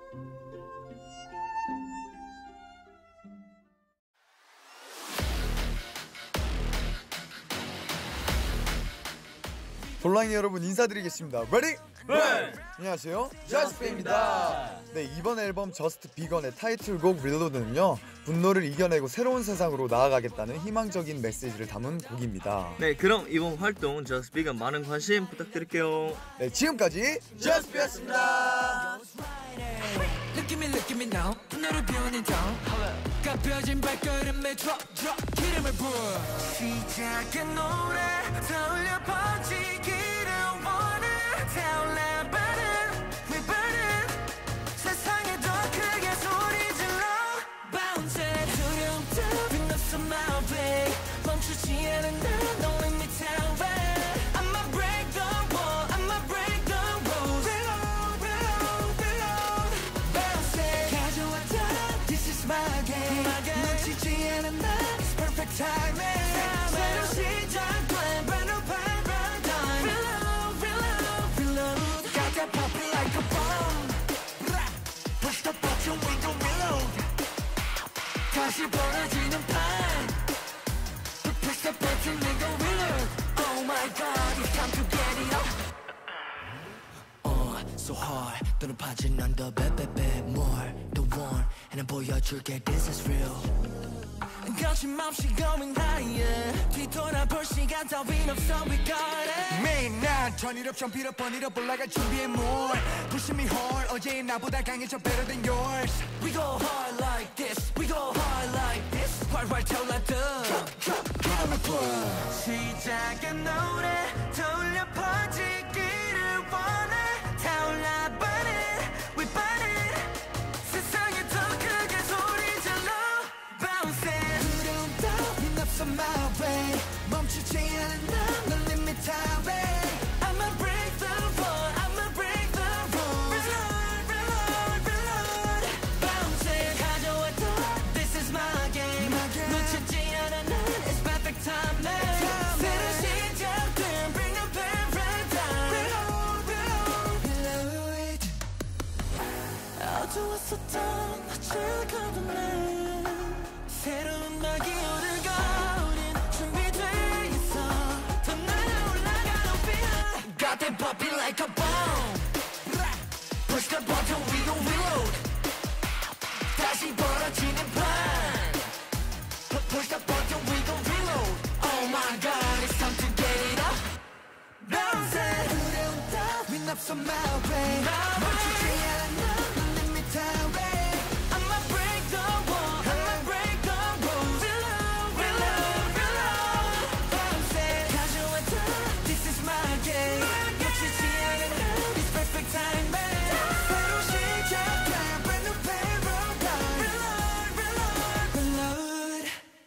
Speaker 13: 볼랑이 여러분 인사드리겠습니다. 레디? 네. 안녕하세요. 저스트비입니다. 네, 이번 앨범 저스트 비건의 타이틀곡 릴로드는요, 분노를 이겨내고 새로운 세상으로 나아가겠다는 희망적인 메시지를 담은 곡입니다.
Speaker 14: 네, 그럼 이번 활동 저스트 비건 많은 관심 부탁드릴게요.
Speaker 13: 네, 지금까지 저스트비였습니다.
Speaker 5: Look at me, look at me now. 분노를 비우는 down. 가벼진 발걸음에 drop, drop. 기름을 부어. 시작은 노래 떠올려 퍼지기를 원해. 타올라 빠른, we burning. 세상에 더 크게 소리 질러. Bounce it. 두려움 따윈 없어 my way. 멈추지 않은 난 knowing me down way. I'ma break the wall, I'ma break the rules. Reload, reload, reload. Bounce it. 가져왔다, this is my game. 놓치지 않은 난 it's perfect timing. 새로 시작된 brand new paradigm. Reload, reload, reload. Got that popping like a bomb. Push the button, we gon' reload. 다시 벌어지는 판. Push the button, we gon' reload. Oh my God, it's time to get it up. Uh, so hard. 너는 파진 난 더 베베베 more. The one, and 보여줄게 this is real. 거침없이 going higher. 뒤돌아볼 시간 따윈 없어 we got it.
Speaker 13: 매일 난 turn it up, jump it up, burn it up 올라갈 준비해 more. Pushing me hard, 어제의 나보다 강해져 better than yours.
Speaker 5: We go hard like this, we go hard like this. 활활 타올라도 기름을 부어. 시작은 노래 떠올려 퍼지기를 원해. 타올라 burning, we burning. 세상에 더 크게 소리 질러. Bounce it. 두려움 따윈 없어 my way. 멈추지 않은 난 널 limit away. I'ma break the wall, I'ma break the rules. Reload, reload, reload. Bounce it. 가져왔다, this is my game. 놓치지 않아 난 it's perfect timing. 새로 시작된 bring a paradigm. Reload, reload, reload. 어두웠었던 낮을 가보네. 새로운 낙이 오르고 우린 준비돼 있어. 더 날아올라가 높이야. Got that popping like a bomb. Push the button, we gon' reload. 다시 벌어지는 판. Push the button, we gon' reload. Oh my God, it's time to get it up. Bounce it. 두려움 따윈 없어 my way. 멈추지 않아 넌 limit away. I'ma break the wall, I'ma break the rules. Reload, reload, reload. Bounce it. 가져왔다, this is my game. 놓치지 않은 난 it's perfect timing. 새로 시작된 brand new paradigm. Reload, reload, reload.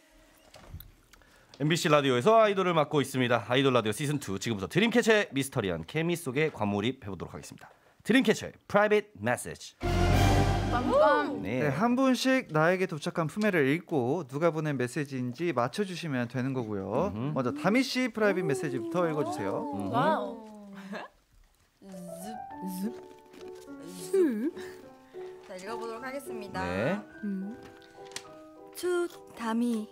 Speaker 2: 엠비씨 라디오에서 아이돌을 맡고 있습니다. 아이돌 라디오 시즌 투 지금부터 드림캐쳐의 미스터리한 케미 속에 과몰입 해보도록 하겠습니다. 드림캐쳐의 Private Message.
Speaker 3: 네. 네, 한 분씩 나에게 도착한 품에를 읽고 누가 보낸 메시지인지 맞춰주시면 되는 거고요. 음흠. 먼저 다미 씨 프라이빗 메시지부터 읽어주세요.
Speaker 7: 와우. 자, 읽어보도록 하겠습니다.
Speaker 2: 네.
Speaker 7: 음. 투 다미.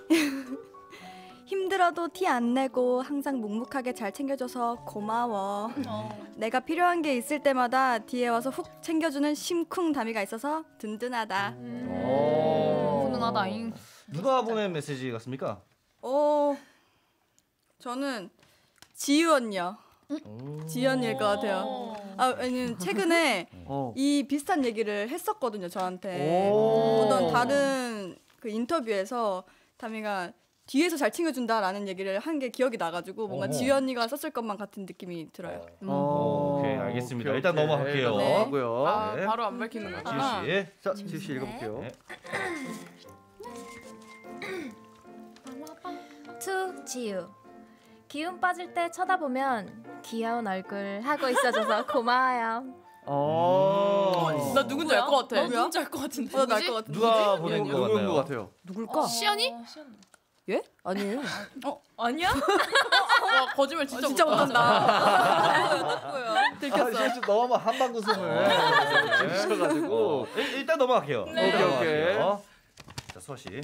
Speaker 7: 힘들어도 티 안 내고 항상 묵묵하게 잘 챙겨줘서 고마워. 어. 내가 필요한 게 있을 때마다 뒤에 와서 훅 챙겨주는 심쿵 다미가 있어서 든든하다.
Speaker 2: 음.
Speaker 11: 훈훈하다잉.
Speaker 2: 누가 보낸 메시지 같습니까?
Speaker 7: 어, 저는 지유 언니요. 지유 언니일 것 같아요. 아, 왜냐면 최근에
Speaker 2: 어.
Speaker 7: 이 비슷한 얘기를 했었거든요, 저한테.
Speaker 2: 오.
Speaker 7: 어떤 다른 그 인터뷰에서 다미가 뒤에서 잘 챙겨준다라는 얘기를 한 게 기억이 나가지고 뭔가
Speaker 2: 오.
Speaker 7: 지유 언니가 썼을 것만 같은 느낌이 들어요. 음.
Speaker 2: 오, 오케이 알겠습니다.
Speaker 3: 오케이,
Speaker 2: 일단
Speaker 3: 오케이.
Speaker 2: 넘어갈게요.
Speaker 3: 네, 넘어가고요.
Speaker 6: 아,
Speaker 2: 네.
Speaker 6: 바로 안 밝히는 거구나.
Speaker 2: 지우 씨.
Speaker 3: 자, 지우 씨 읽어볼게요.
Speaker 2: 네.
Speaker 10: 투 지우. 기운 빠질 때 쳐다보면 귀여운 얼굴 하고 있어줘서 고마워요.
Speaker 3: 어.
Speaker 6: 나 누군지 알 것 같아.
Speaker 7: 나 누군지
Speaker 6: 알 것 같은데.
Speaker 7: 어, 나알 것 같은데.
Speaker 2: 누가 보낸 거
Speaker 3: 누군
Speaker 2: 같나요?
Speaker 3: 것 같아요?
Speaker 12: 누굴까?
Speaker 6: 시연이?
Speaker 12: 예? 아니에요.
Speaker 6: 어 아니야? 와 거짓말 진짜
Speaker 7: 진짜
Speaker 6: 못한다.
Speaker 7: 못한다.
Speaker 3: 아, 실수 너무 한방구승을 지으셔가지고
Speaker 2: 일, 일단 넘어갈게요.
Speaker 3: 네. 오케이, 오케이.
Speaker 2: 넘어갈게요. 자, 수아 씨.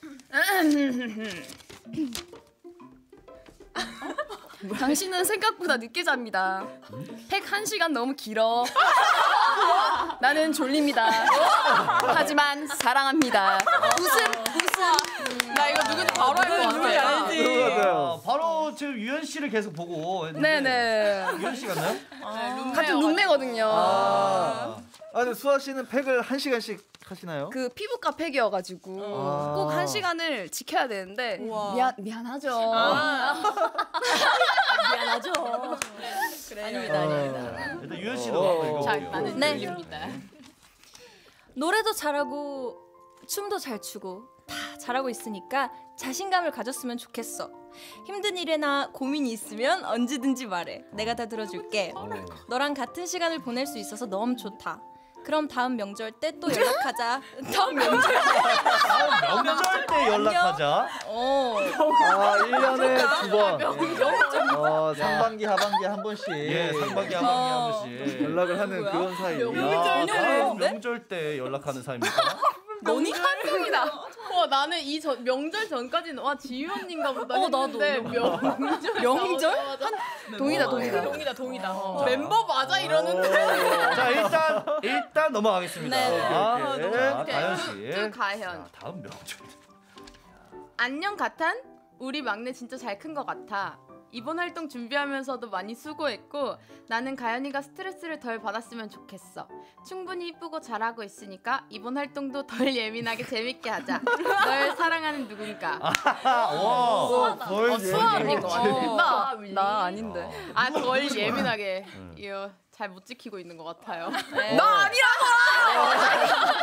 Speaker 11: 당신은 생각보다 늦게 잡니다. 팩 한 시간 너무 길어. 나는 졸립니다. 하지만 사랑합니다. 웃음, 웃음.
Speaker 6: 나 이거 누군지 바로 알 것 같아.
Speaker 2: 알지. 아, 바로 지금 유연 씨를 계속 보고 했는데.
Speaker 11: 네네.
Speaker 2: 유연 씨 같나요?
Speaker 11: 아, 같은 룸메거든요.
Speaker 3: 아, 아 근데 수아 씨는 팩을 한 시간씩 하시나요?
Speaker 11: 그 피부과 팩이어가지고
Speaker 3: 아.
Speaker 11: 꼭 한 시간을 지켜야 되는데 미안 미안하죠.
Speaker 6: 아.
Speaker 11: 미안하죠.
Speaker 6: 그래.
Speaker 11: 아닙니다, 아닙니다.
Speaker 2: 일단 유연 씨도 한번 읽어볼게요.
Speaker 6: 자, 나는
Speaker 8: 네.
Speaker 6: 졸립니다.
Speaker 8: 노래도 잘하고 춤도 잘 추고 다 잘하고 있으니까 자신감을 가졌으면 좋겠어. 힘든 일이나 고민이 있으면 언제든지 말해. 내가 다 들어줄게. 너랑 같은 시간을 보낼 수 있어서 너무 좋다. 그럼 다음 명절 때 또 연락하자. 다음 명절 때.
Speaker 2: 다음 명절 때 연락하자.
Speaker 8: 어.
Speaker 3: 아, 일 년에 두 번. 어, 상반기, 하반기 한 번씩.
Speaker 2: 예, 상반기 하반기 한 번씩
Speaker 3: 연락을 하는 그런 사이.
Speaker 2: 야, 다음 명절 때 연락하는 사이입니까?
Speaker 6: 너니 한국이다. 와 나는 이 전, 명절 전까지는 와 지유 언니인가 보다
Speaker 8: 어, 나도.
Speaker 6: 했는데 명절
Speaker 11: 명절?
Speaker 6: 맞아, 맞아.
Speaker 11: 동이다, 동이다.
Speaker 6: 동이다 동이다. 어. 멤버 맞아 이러는데.
Speaker 2: 자 일단 일단 넘어가겠습니다.
Speaker 6: 네.
Speaker 2: 아,
Speaker 6: 오케이,
Speaker 2: 자,
Speaker 6: 오케이.
Speaker 2: 가연 씨.
Speaker 6: 또 가연.
Speaker 2: 자, 다음 명절.
Speaker 6: 안녕 가탄. 우리 막내 진짜 잘 큰 것 같아. 이번 활동 준비하면서도 많이 수고했고 나는 가연이가 스트레스를 덜 받았으면 좋겠어. 충분히 이쁘고 잘하고 있으니까 이번 활동도 덜 예민하게 재밌게 하자. 널 사랑하는 누군가.
Speaker 2: 와, 덜
Speaker 6: 어, 수아 언니인 것 같아.
Speaker 11: 나,
Speaker 6: 나,
Speaker 11: 나 아닌데.
Speaker 6: 아, 덜 예민하게. 이거 잘 못 지키고 있는 것 같아요. 네.
Speaker 11: 나 아니라고!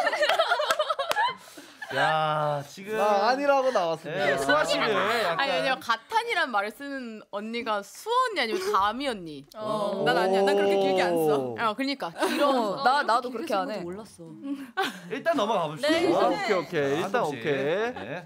Speaker 2: 야 지금
Speaker 3: 나 아니라고 나왔습니다.
Speaker 2: 네, 수아 씨를 약간
Speaker 6: 아니 왜냐면 가탄이란 말을 쓰는 언니가 수아 언니 아니면 다미 언니.
Speaker 11: 어.
Speaker 6: 난 아니야. 난 그렇게 길게 안 써.
Speaker 3: 오.
Speaker 6: 어, 그러니까 길어.
Speaker 11: 어, 나, 나도 그렇게 안 해.
Speaker 8: 몰랐어.
Speaker 2: 일단 넘어가 봅시다.
Speaker 8: 네.
Speaker 3: 아, 오케이, 오케이. 일단
Speaker 2: 한동 씨.
Speaker 3: 오케이.
Speaker 2: 네.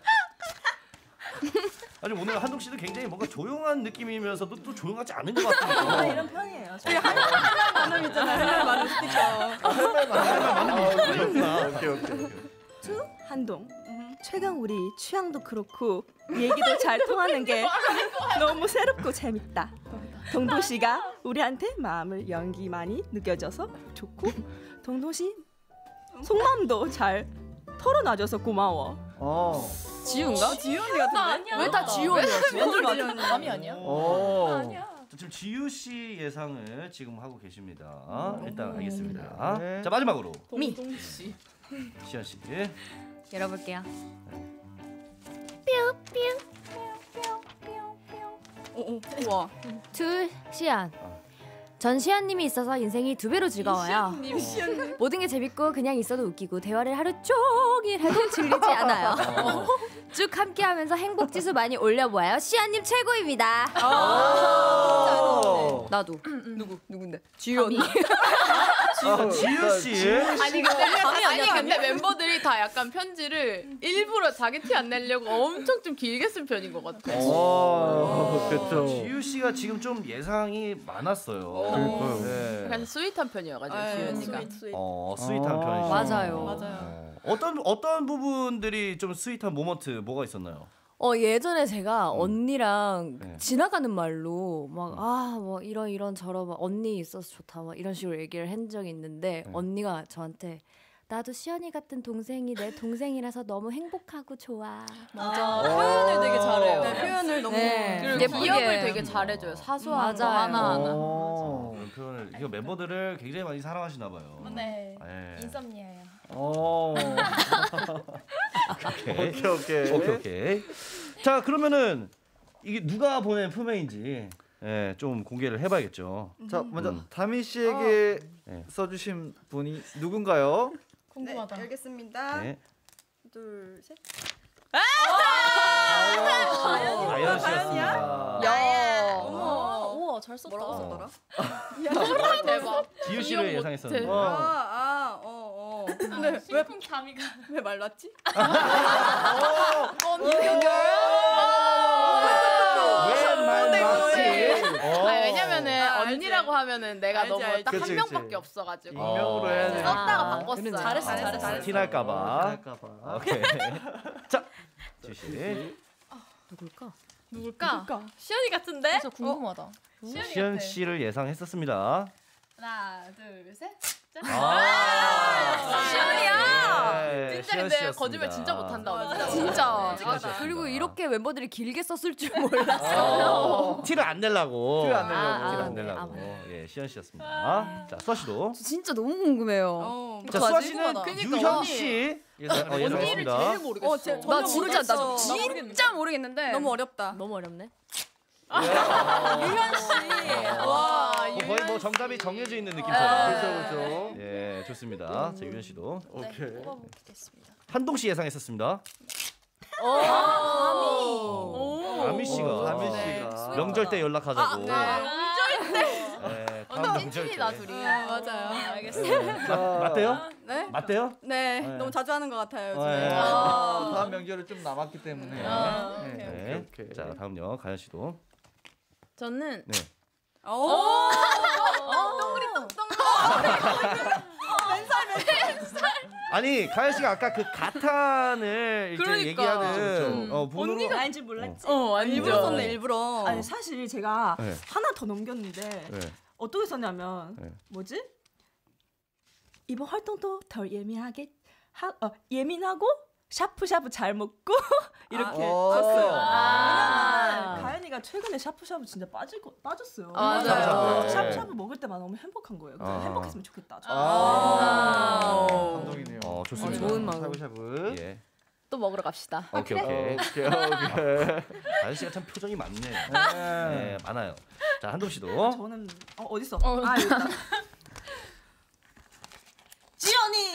Speaker 2: 아니 오늘 한동 씨도 굉장히 뭔가 조용한 느낌이면서도 또 조용하지 않은 것 같아요.
Speaker 12: 이런 편이에요. 저희 할말 많음 있잖아요. 할말 많음 스티커.
Speaker 2: 할말 많은 이유구나.
Speaker 3: 오케이, 오케이.
Speaker 12: 투 한동. 최근 우리 취향도 그렇고 얘기도 잘 통하는 게 너무 새롭고 재밌다. 동도 씨가 우리한테 마음을 연기 많이 느껴져서 좋고 동도 씨 속마음도 잘 털어놔줘서 고마워.
Speaker 3: 어.
Speaker 11: 지우인가?
Speaker 12: 지유 언니 같은데?
Speaker 11: 왜 다 지우 언니야?
Speaker 12: 완전 지유 언니.
Speaker 6: 감이 아니야?
Speaker 3: 오.
Speaker 2: 자, 지금 지유 씨 예상을 지금 하고 계십니다. 일단 알겠습니다.
Speaker 3: 네.
Speaker 2: 자 마지막으로
Speaker 6: 동동 씨.
Speaker 2: 시연 씨.
Speaker 8: 열어볼게요.
Speaker 11: 우와.
Speaker 8: 둘 시안. 전 시안님이 있어서 인생이 두 배로 즐거워요. 모든 게 재밌고 그냥 있어도 웃기고 대화를 하루 종일 해도 질리지 않아요. 쭉 함께하면서 행복 지수 많이 올려보아요. 시안님 최고입니다.
Speaker 3: 오.
Speaker 8: 나도.
Speaker 11: 누구? 누군데? 지우 언니.
Speaker 3: 아,
Speaker 2: 지유 씨.
Speaker 6: 아니 근데
Speaker 11: 감이 아니야,
Speaker 6: 아니 근데
Speaker 11: 감이?
Speaker 6: 멤버들이 다 약간 편지를 일부러 자기 티 안 내려고 엄청 좀 길게 쓴 편인 것 같아.
Speaker 3: 오, 그렇죠.
Speaker 2: 지유 씨가 지금 좀 예상이 많았어요.
Speaker 3: 그러니까요.
Speaker 2: 네.
Speaker 6: 약간 스윗한 편이어가지고 지유 언니가.
Speaker 2: 어 스윗한
Speaker 3: 아.
Speaker 2: 편이시죠.
Speaker 8: 맞아요.
Speaker 12: 맞아요.
Speaker 2: 어, 어떤 어떤 부분들이 좀 스윗한 모먼트 뭐가 있었나요?
Speaker 8: 어 예전에 제가 언니랑
Speaker 2: 네.
Speaker 8: 지나가는 말로 막 아 뭐 이런 이런 저런 막 언니 있어서 좋다 막 이런 식으로 얘기를 한 적이 있는데
Speaker 2: 네.
Speaker 8: 언니가 저한테 나도 시연이 같은 동생이 내 동생이라서 너무 행복하고 좋아.
Speaker 11: 맞아. 표현을 되게 잘해요.
Speaker 12: 네, 표현을 너무
Speaker 8: 네.
Speaker 6: 그리고
Speaker 11: 예쁘게.
Speaker 6: 기억을 되게 잘해줘요. 사소한 거
Speaker 8: 맞아요.
Speaker 6: 하나하나.
Speaker 3: 오.
Speaker 2: 그런 표현을 이거 멤버들을 굉장히 많이 사랑하시나 봐요.
Speaker 10: 네.
Speaker 2: 네.
Speaker 10: 인썸니아예요.
Speaker 3: 오.
Speaker 2: 오케이.
Speaker 3: 오케이, 오케이.
Speaker 2: 오케이 오케이. 자 그러면은 이게 누가 보낸 품행인지 예, 좀 공개를 해봐야겠죠.
Speaker 3: 자, 먼저
Speaker 2: 음.
Speaker 3: 다미 씨에게
Speaker 2: 네.
Speaker 3: 써주신 분이 누군가요?
Speaker 10: 궁금하다.
Speaker 12: 네, 알겠습니다.
Speaker 2: 네.
Speaker 12: 둘, 셋.
Speaker 2: 아연 씨였습니다.
Speaker 11: 야.
Speaker 12: 어머.
Speaker 10: 우와 잘 썼다.
Speaker 12: 뭐라고 썼더라?
Speaker 6: 대박.
Speaker 2: 지유 씨를
Speaker 6: 이용
Speaker 2: 예상했었는데.
Speaker 6: 못해.
Speaker 12: 아, 아, 어, 어. 근데 왜,
Speaker 10: 식품 가미가.
Speaker 12: 왜 말랐지?
Speaker 2: 왜 말랐지?
Speaker 6: 아니, 왜냐면은 언니라고 하면은 내가
Speaker 12: 알지,
Speaker 6: 너무
Speaker 12: 알지.
Speaker 6: 딱 한
Speaker 2: 그치,
Speaker 6: 명밖에
Speaker 2: 그치.
Speaker 6: 없어가지고
Speaker 2: 익명으로 해야 돼.
Speaker 6: 썼다가 바꿨어요.
Speaker 8: 그래, 잘했어, 잘했어, 잘했어.
Speaker 2: 티날까봐.
Speaker 3: 티날까봐.
Speaker 2: 오케이. 자, 지시.
Speaker 8: 누굴까?
Speaker 10: 누굴까? 시연이 같은데?
Speaker 8: 진짜 궁금하다.
Speaker 10: 시연이
Speaker 2: 시연
Speaker 10: 같아.
Speaker 2: 씨를 예상했었습니다.
Speaker 6: 하나, 둘, 셋. 짠.
Speaker 2: 아,
Speaker 11: 시연이야.
Speaker 2: 네,
Speaker 6: 진짜
Speaker 2: 시연
Speaker 6: 근데
Speaker 2: 씨였습니다.
Speaker 6: 거짓말 진짜 못한다.
Speaker 11: 진짜.
Speaker 2: 진짜
Speaker 11: 아,
Speaker 2: 잘하셨습니다.
Speaker 11: 그리고 이렇게 멤버들이 길게 썼을 줄 몰랐어요.
Speaker 2: 어, 티를 안 내려고.
Speaker 3: 티를 안 내려고.
Speaker 11: 아,
Speaker 2: 티를
Speaker 11: 아,
Speaker 2: 안
Speaker 11: 네.
Speaker 2: 내려고.
Speaker 11: 아,
Speaker 2: 예, 시연 씨였습니다. 자, 수아 씨도.
Speaker 11: 저 진짜 너무 궁금해요.
Speaker 12: 어,
Speaker 2: 자, 수아 씨는
Speaker 6: 그러니까
Speaker 2: 유현
Speaker 6: 언니.
Speaker 2: 씨 예상, 어,
Speaker 6: 언니를
Speaker 2: 예상했습니다.
Speaker 6: 제일 모르겠어.
Speaker 12: 어, 제-
Speaker 11: 나
Speaker 12: 전혀
Speaker 11: 진짜
Speaker 12: 모르겠어.
Speaker 11: 나
Speaker 12: 나
Speaker 11: 진짜 모르겠는데
Speaker 12: 너무 어렵다.
Speaker 8: 너무 어렵네.
Speaker 12: 유현 씨.
Speaker 6: 와,
Speaker 2: 뭐 거의 뭐 정답이 정해져 있는 느낌처럼.
Speaker 3: 그렇죠, 그렇죠.
Speaker 2: 예, 좋습니다. 자, 유현 씨도.
Speaker 3: 오케이.
Speaker 8: 뽑아보겠습니다.
Speaker 2: 한동 씨 예상했었습니다.
Speaker 6: 오.
Speaker 2: 아미 씨가.
Speaker 3: 다미
Speaker 12: 네.
Speaker 3: 씨가
Speaker 2: 명절 때 연락하자고.
Speaker 6: 명절 때.
Speaker 2: 네, 다음
Speaker 6: 언니
Speaker 2: 명절
Speaker 6: 찐친이다
Speaker 2: 때.
Speaker 6: 둘이.
Speaker 12: 맞아요.
Speaker 8: 알겠습니다.
Speaker 2: 맞, 맞대요?
Speaker 12: 네?
Speaker 2: 맞대요?
Speaker 12: 네,
Speaker 2: 네.
Speaker 12: 너무 자주 하는 것 같아요. 요즘에.
Speaker 2: 네.
Speaker 3: 아, 다음 명절은 좀 남았기 때문에.
Speaker 12: 아,
Speaker 3: 네.
Speaker 2: 네.
Speaker 3: 오케이, 오케이.
Speaker 2: 자, 다음요. 가연 씨도.
Speaker 10: 저는
Speaker 2: 네.
Speaker 12: 오.
Speaker 2: 아니, 가연 씨가 아까 그 가탄을 이제
Speaker 6: 그러니까.
Speaker 2: 얘기하는 어, 분으로
Speaker 12: 언니가 아닌지 몰랐지.
Speaker 6: 어, 아니죠.
Speaker 12: 일부러 썼네, 일부러.
Speaker 15: 아니 사실 제가
Speaker 2: 네.
Speaker 15: 하나 더 넘겼는데
Speaker 2: 네.
Speaker 15: 어떻게 썼냐면
Speaker 2: 네.
Speaker 15: 뭐지? 이번 활동도 덜 예민하게 하, 어, 예민하고 샤프샤프 잘 먹고 이렇게
Speaker 3: 아.
Speaker 15: 썼어요.
Speaker 6: 아.
Speaker 15: 왜냐면 가연이가 최근에 샤프샤프 진짜 빠질 거, 빠졌어요.
Speaker 6: 아,
Speaker 2: 맞아요.
Speaker 15: 그래서 샤프샤프 먹을 때만 너무 행복한 거예요. 그래서
Speaker 2: 아.
Speaker 15: 행복했으면 좋겠다. 저.
Speaker 6: 아.
Speaker 3: 감동이네요.
Speaker 2: 어, 좋습니다.
Speaker 11: 어, 좋은 마음.
Speaker 3: 샤브샤브.
Speaker 2: 예.
Speaker 6: 또 먹으러 갑시다.
Speaker 2: 오케이, 오케이.
Speaker 3: 오케이, 오케이.
Speaker 2: 가연 씨가 참 표정이 많네요.
Speaker 3: 네.
Speaker 2: 네, 많아요. 자, 한동 씨도.
Speaker 15: 저는 어, 어디 있어? 아, 여기 있다. 지연이.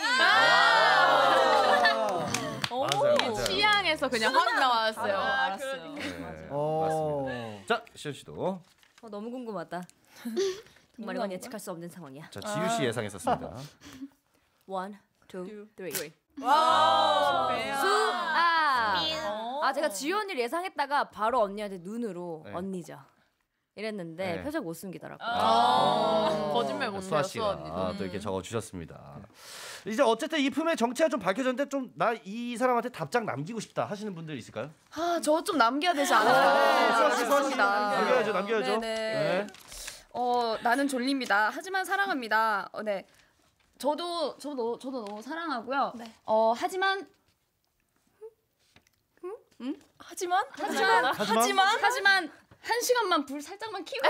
Speaker 6: 오,
Speaker 2: 맞아요,
Speaker 6: 이게
Speaker 2: 맞아요.
Speaker 6: 취향에서 그냥 확 나왔어요.
Speaker 15: 아,
Speaker 6: 알았어요.
Speaker 2: 네,
Speaker 3: 오.
Speaker 2: 맞습니다. 자, 시연 씨도.
Speaker 11: 어, 너무 궁금하다. 정말 이건 예측할 수 없는 상황이야.
Speaker 2: 자, 지유 씨 예상했었습니다.
Speaker 11: One, two, three.
Speaker 6: 와.
Speaker 11: 수아. 아 제가 지유 언니를 예상했다가 바로 언니한테 눈으로
Speaker 2: 네.
Speaker 11: 언니죠. 이랬는데
Speaker 2: 네.
Speaker 11: 표정 못 숨기더라고요.
Speaker 6: 아. 거짓말
Speaker 2: 어,
Speaker 6: 못해요,
Speaker 2: 수아
Speaker 6: 수아
Speaker 2: 씨가
Speaker 6: 언니도.
Speaker 2: 아, 또 이렇게 적어 주셨습니다. 이제 어쨌든 이 품의 정체가 좀 밝혀졌는데 좀 나 이 사람한테 답장 남기고 싶다 하시는 분들 있을까요?
Speaker 11: 아, 저 좀 남겨야 되지
Speaker 2: 네,
Speaker 11: 않을까?
Speaker 2: 수아 씨, 수아 씨.
Speaker 11: 싶습니다.
Speaker 2: 남겨야죠, 남겨야죠.
Speaker 11: 네네.
Speaker 2: 네.
Speaker 11: 어, 나는 졸립니다. 하지만 사랑합니다. 어, 네. 저도 저도 저도 너무 사랑하고요.
Speaker 10: 네.
Speaker 11: 어, 하지만
Speaker 8: 하지만
Speaker 11: 하지만
Speaker 2: 하지만?
Speaker 11: 하지만 하지만 한 시간만 불 살짝만 켜고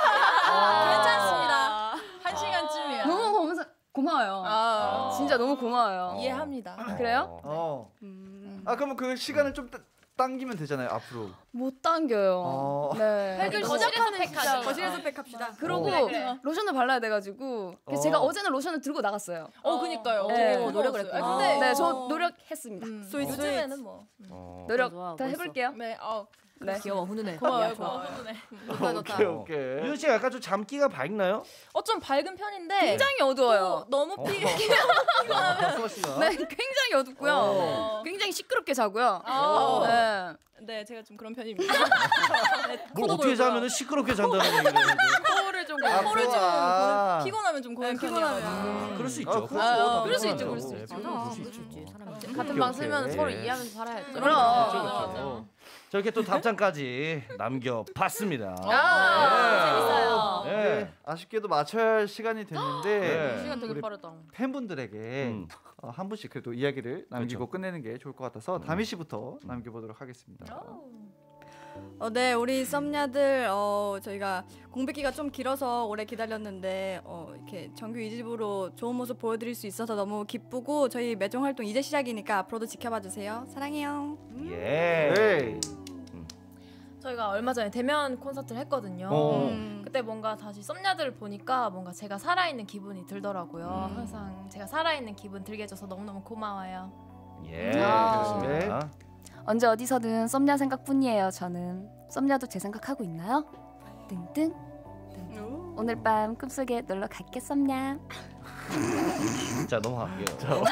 Speaker 8: 괜찮습니다. 한 시간쯤이야.
Speaker 11: 너무 고마, 고마워요.
Speaker 8: 아.
Speaker 11: 진짜 너무 고마워요.
Speaker 8: 이해합니다.
Speaker 11: 그래요?
Speaker 3: 어.
Speaker 11: 음.
Speaker 3: 아 그러면 그 시간을 좀 따- 당기면 되잖아요 앞으로.
Speaker 11: 못 당겨요.
Speaker 3: 어.
Speaker 11: 네.
Speaker 6: 팩을 거실에서 팩하자.
Speaker 12: 거실에서 팩합시다.
Speaker 11: 그러고
Speaker 6: 그래, 그래.
Speaker 11: 로션을 발라야 돼가지고 그래서
Speaker 3: 어.
Speaker 11: 제가 어제는 로션을 들고 나갔어요.
Speaker 10: 어, 그니까요.
Speaker 11: 네.
Speaker 10: 되게
Speaker 11: 어,
Speaker 10: 노력을
Speaker 11: 했
Speaker 10: 했고.
Speaker 11: 아,
Speaker 10: 근데
Speaker 11: 네, 저 노력했습니다.
Speaker 10: 음,
Speaker 8: 스윗 요즘에는 뭐
Speaker 2: 어.
Speaker 11: 노력
Speaker 12: 좋아,
Speaker 11: 더
Speaker 12: 멋있어.
Speaker 11: 해볼게요.
Speaker 10: 네, 어,
Speaker 11: 네.
Speaker 12: 귀여워, 훈훈해.
Speaker 10: 고마워요,
Speaker 12: 좋아.
Speaker 10: 고마워요.
Speaker 12: 좋다, 좋다.
Speaker 3: 오케이 오케이.
Speaker 2: 유현 씨가 약간 좀 잠기가 밝나요?
Speaker 8: 어 좀 밝은 편인데
Speaker 11: 굉장히 어두워요.
Speaker 8: 또 너무
Speaker 2: 어.
Speaker 8: 피
Speaker 2: 수아 씨가.
Speaker 11: 네, 굉장히 어둡고요.
Speaker 8: 어.
Speaker 11: 굉장히 시끄럽게 자고요.
Speaker 8: 어.
Speaker 11: 네.
Speaker 8: 네, 제가 좀 그런 편입니다.
Speaker 2: 뭘 어떻게 자면은 시끄럽게 잔다는 얘기를 하는데.
Speaker 6: 코를 좀
Speaker 3: 아,
Speaker 8: 코를 좀
Speaker 3: 아.
Speaker 8: 고는, 피곤하면 좀 고는 편이에요.
Speaker 2: 그럴 수 있죠.
Speaker 3: 아,
Speaker 2: 그럴
Speaker 3: 아,
Speaker 2: 수 있죠.
Speaker 11: 그럴 수 있죠, 그럴 수
Speaker 2: 네,
Speaker 11: 있죠.
Speaker 2: 그럴 수
Speaker 12: 그럴
Speaker 2: 있죠.
Speaker 12: 수 있지, 사람이지.
Speaker 6: 같은
Speaker 2: 오케이,
Speaker 6: 방
Speaker 2: 오케이.
Speaker 6: 쓰면 서로
Speaker 2: 예.
Speaker 6: 이해하면서 살아야죠.
Speaker 11: 그럼.
Speaker 2: 그렇죠, 그렇죠. 자, 이렇게 또 답장까지 남겨봤습니다.
Speaker 11: 아,
Speaker 8: 재밌어요.
Speaker 2: 예.
Speaker 3: 네, 아쉽게도 맞춰야 할 시간이 됐는데
Speaker 2: 네.
Speaker 6: 시간 되게
Speaker 3: 우리
Speaker 6: 빠르다.
Speaker 3: 팬분들에게
Speaker 2: 음.
Speaker 3: 어, 한 분씩 그래도 이야기를 남기고
Speaker 2: 그렇죠.
Speaker 3: 끝내는 게 좋을 것 같아서 다미 씨부터 남겨보도록 하겠습니다.
Speaker 12: 어, 네, 우리 썸녀들 어, 저희가 공백기가 좀 길어서 오래 기다렸는데 어, 이렇게 정규 이 집으로 좋은 모습 보여드릴 수 있어서 너무 기쁘고 저희 매종 활동 이제 시작이니까 앞으로도 지켜봐 주세요. 사랑해요.
Speaker 2: 예.
Speaker 3: 네.
Speaker 10: 저희가 얼마 전에 대면 콘서트를 했거든요.
Speaker 2: 어.
Speaker 12: 음.
Speaker 10: 그때 뭔가 다시 썸녀들을 보니까 뭔가 제가 살아있는 기분이 들더라고요.
Speaker 2: 음.
Speaker 10: 항상 제가 살아있는 기분 들게 해줘서 너무너무 고마워요.
Speaker 2: 예.
Speaker 11: 아.
Speaker 2: 그렇습니다.
Speaker 11: 언제 어디서든 썸녀 생각뿐이에요. 저는 썸녀도 제 생각하고 있나요? 뜬뜬. 오늘 밤 꿈속에 놀러 갈게 썸녀.
Speaker 2: 자, 넘어갈게요.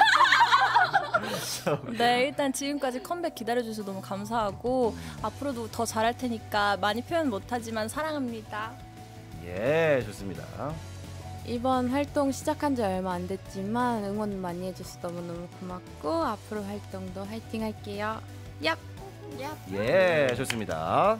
Speaker 8: 네, 일단 지금까지 컴백 기다려주셔서 너무 감사하고 앞으로도 더 잘할 테니까 많이 표현 못하지만 사랑합니다.
Speaker 2: 예, 좋습니다.
Speaker 16: 이번 활동 시작한 지 얼마 안 됐지만 응원 많이 해줘서 너무너무 고맙고 앞으로 활동도 화이팅 할게요. 얍! 얍!
Speaker 2: 예, 좋습니다.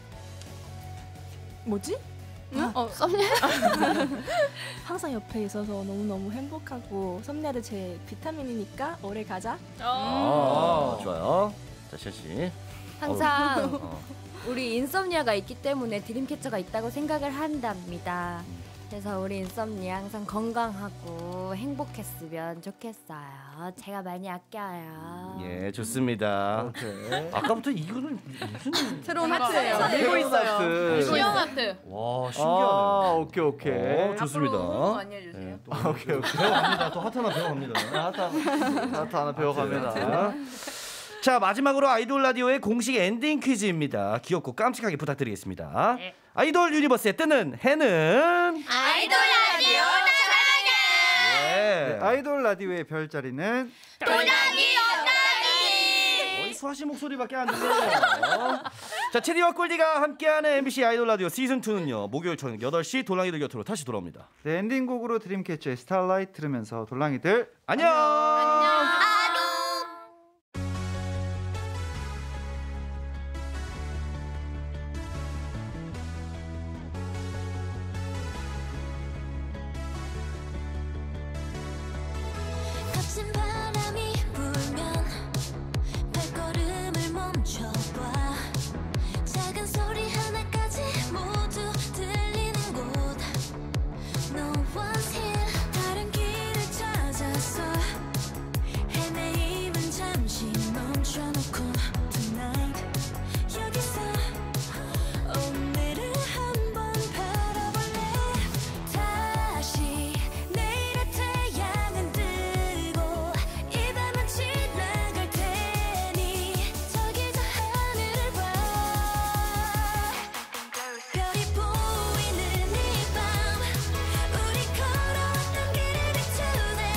Speaker 12: 뭐지?
Speaker 16: 응? 어, 썸녀?
Speaker 12: 항상 옆에 있어서 너무너무 행복하고 썸녀도 제 비타민이니까 오래 가자.
Speaker 2: 아, 좋아요. 자, 시연씨.
Speaker 11: 항상
Speaker 2: 어.
Speaker 11: 우리 인썸니아가 있기 때문에 드림캐쳐가 있다고 생각을 한답니다.
Speaker 2: 음.
Speaker 11: 그래서 우리 인썸니아 항상 건강하고 행복했으면 좋겠어요. 제가 많이 아껴요.
Speaker 2: 예, 좋습니다. 아까부터 이거는 무슨
Speaker 6: 새로운 하트예요.
Speaker 2: 밀고 있어요.
Speaker 6: 시영 하트.
Speaker 2: 와, 신기하네요.
Speaker 3: 아, 오케이 오케이.
Speaker 2: 어, 좋습니다.
Speaker 6: 앞으로 많이 해주세요.
Speaker 2: 네, 또 오케이 오케이. 배워갑니다. 또 하트 하나 배워갑니다.
Speaker 3: 하트 하나, 하트 하나 배워갑니다.
Speaker 2: 자, 마지막으로 아이돌 라디오의 공식 엔딩 퀴즈입니다. 귀엽고 깜찍하게 부탁드리겠습니다.
Speaker 6: 네.
Speaker 2: 아이돌 유니버스의 뜨는 해는
Speaker 9: 아이돌 라디오 사랑해.
Speaker 2: 예.
Speaker 3: 네, 아이돌 라디오의 별자리는
Speaker 9: 도나니 오나니.
Speaker 2: 어이, 수아씨 목소리밖에 안 들려요. 자, 체리와 꿀디가 함께하는 엠비씨 아이돌 라디오 시즌이는요 목요일 저녁 여덟 시 돌랑이들 곁으로 다시 돌아옵니다.
Speaker 3: 네, 엔딩곡으로 드림캐쳐의 스타라이트 들으면서 돌랑이들
Speaker 2: 안녕.
Speaker 9: 안녕. 거친 바람이 불면 발걸음을 멈춰봐. 작은 소리 하나까지 모두 들리는 곳. No one's here. 다른 길을 찾아서 헤매임은 잠시 멈춰놓고 Tonight 여기서 오늘을 한번 바라볼래. 다시 내일의 태양은 뜨고 이 밤은 지나갈 테니 저기 저 하늘을 봐. 별이 보이는 이 밤 우리 걸어왔던 길을 비추네.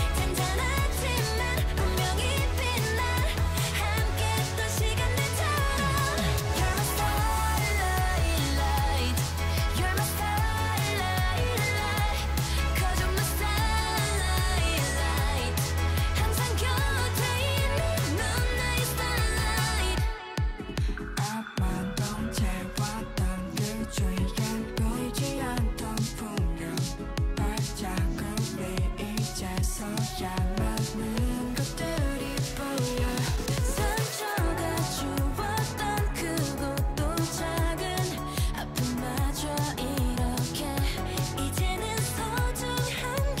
Speaker 9: 잔잔하지만 분명히 빛나 함께했던 시간들처럼. You're my starlight light. You're my starlight light. Cause you're my starlight light. 항상 곁에 있는 넌 나의 starlight. 앞만 동태왔던 그 주위엔 보이지 않던 풍경. 발자국이 이제서야 많은 것들이 보여. 상처가 주었던 그곳도 작은 아픔마저 이렇게 이제는 소중한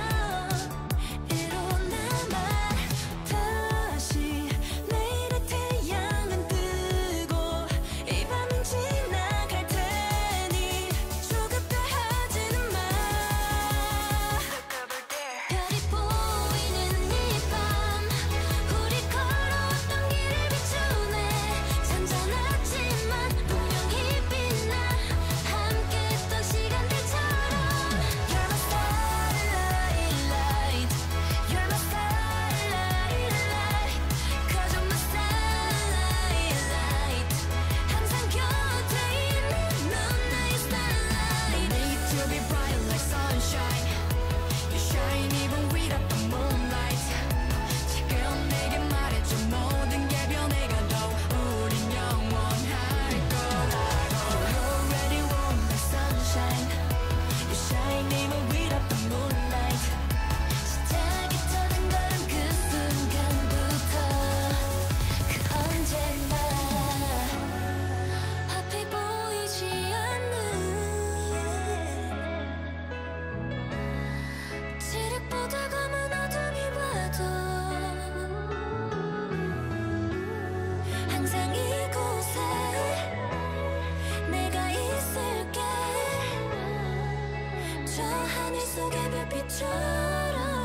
Speaker 9: 기억으로 남아. 다시 내일의 태양은 뜨고 이 밤은 지나갈 테니 조급해하지는 마. 별이 보이는 이 밤 우리 걸어왔던 길을 비추네. 잔잔하지만 분명히 빛나 함께했던 시간들처럼. You're my starlight light. You're my starlight light. Cause you're my starlight light. 항상 곁에 있는 넌 나의 starlight. No need to be bright like sunshine. You shine even without the moonlight. 지금 내게 말해줘 모든 게 변해가도 우린 영원할 거라고. You already want the sunshine. You shine even without the moonlight. 시작이 터진 건 그 순간부터 그 언제나 앞이 보이지 않는 칠흑보다 검은 어둠이 와도 항상 이곳에 내가 있을게. 저 하늘 속의 별빛처럼.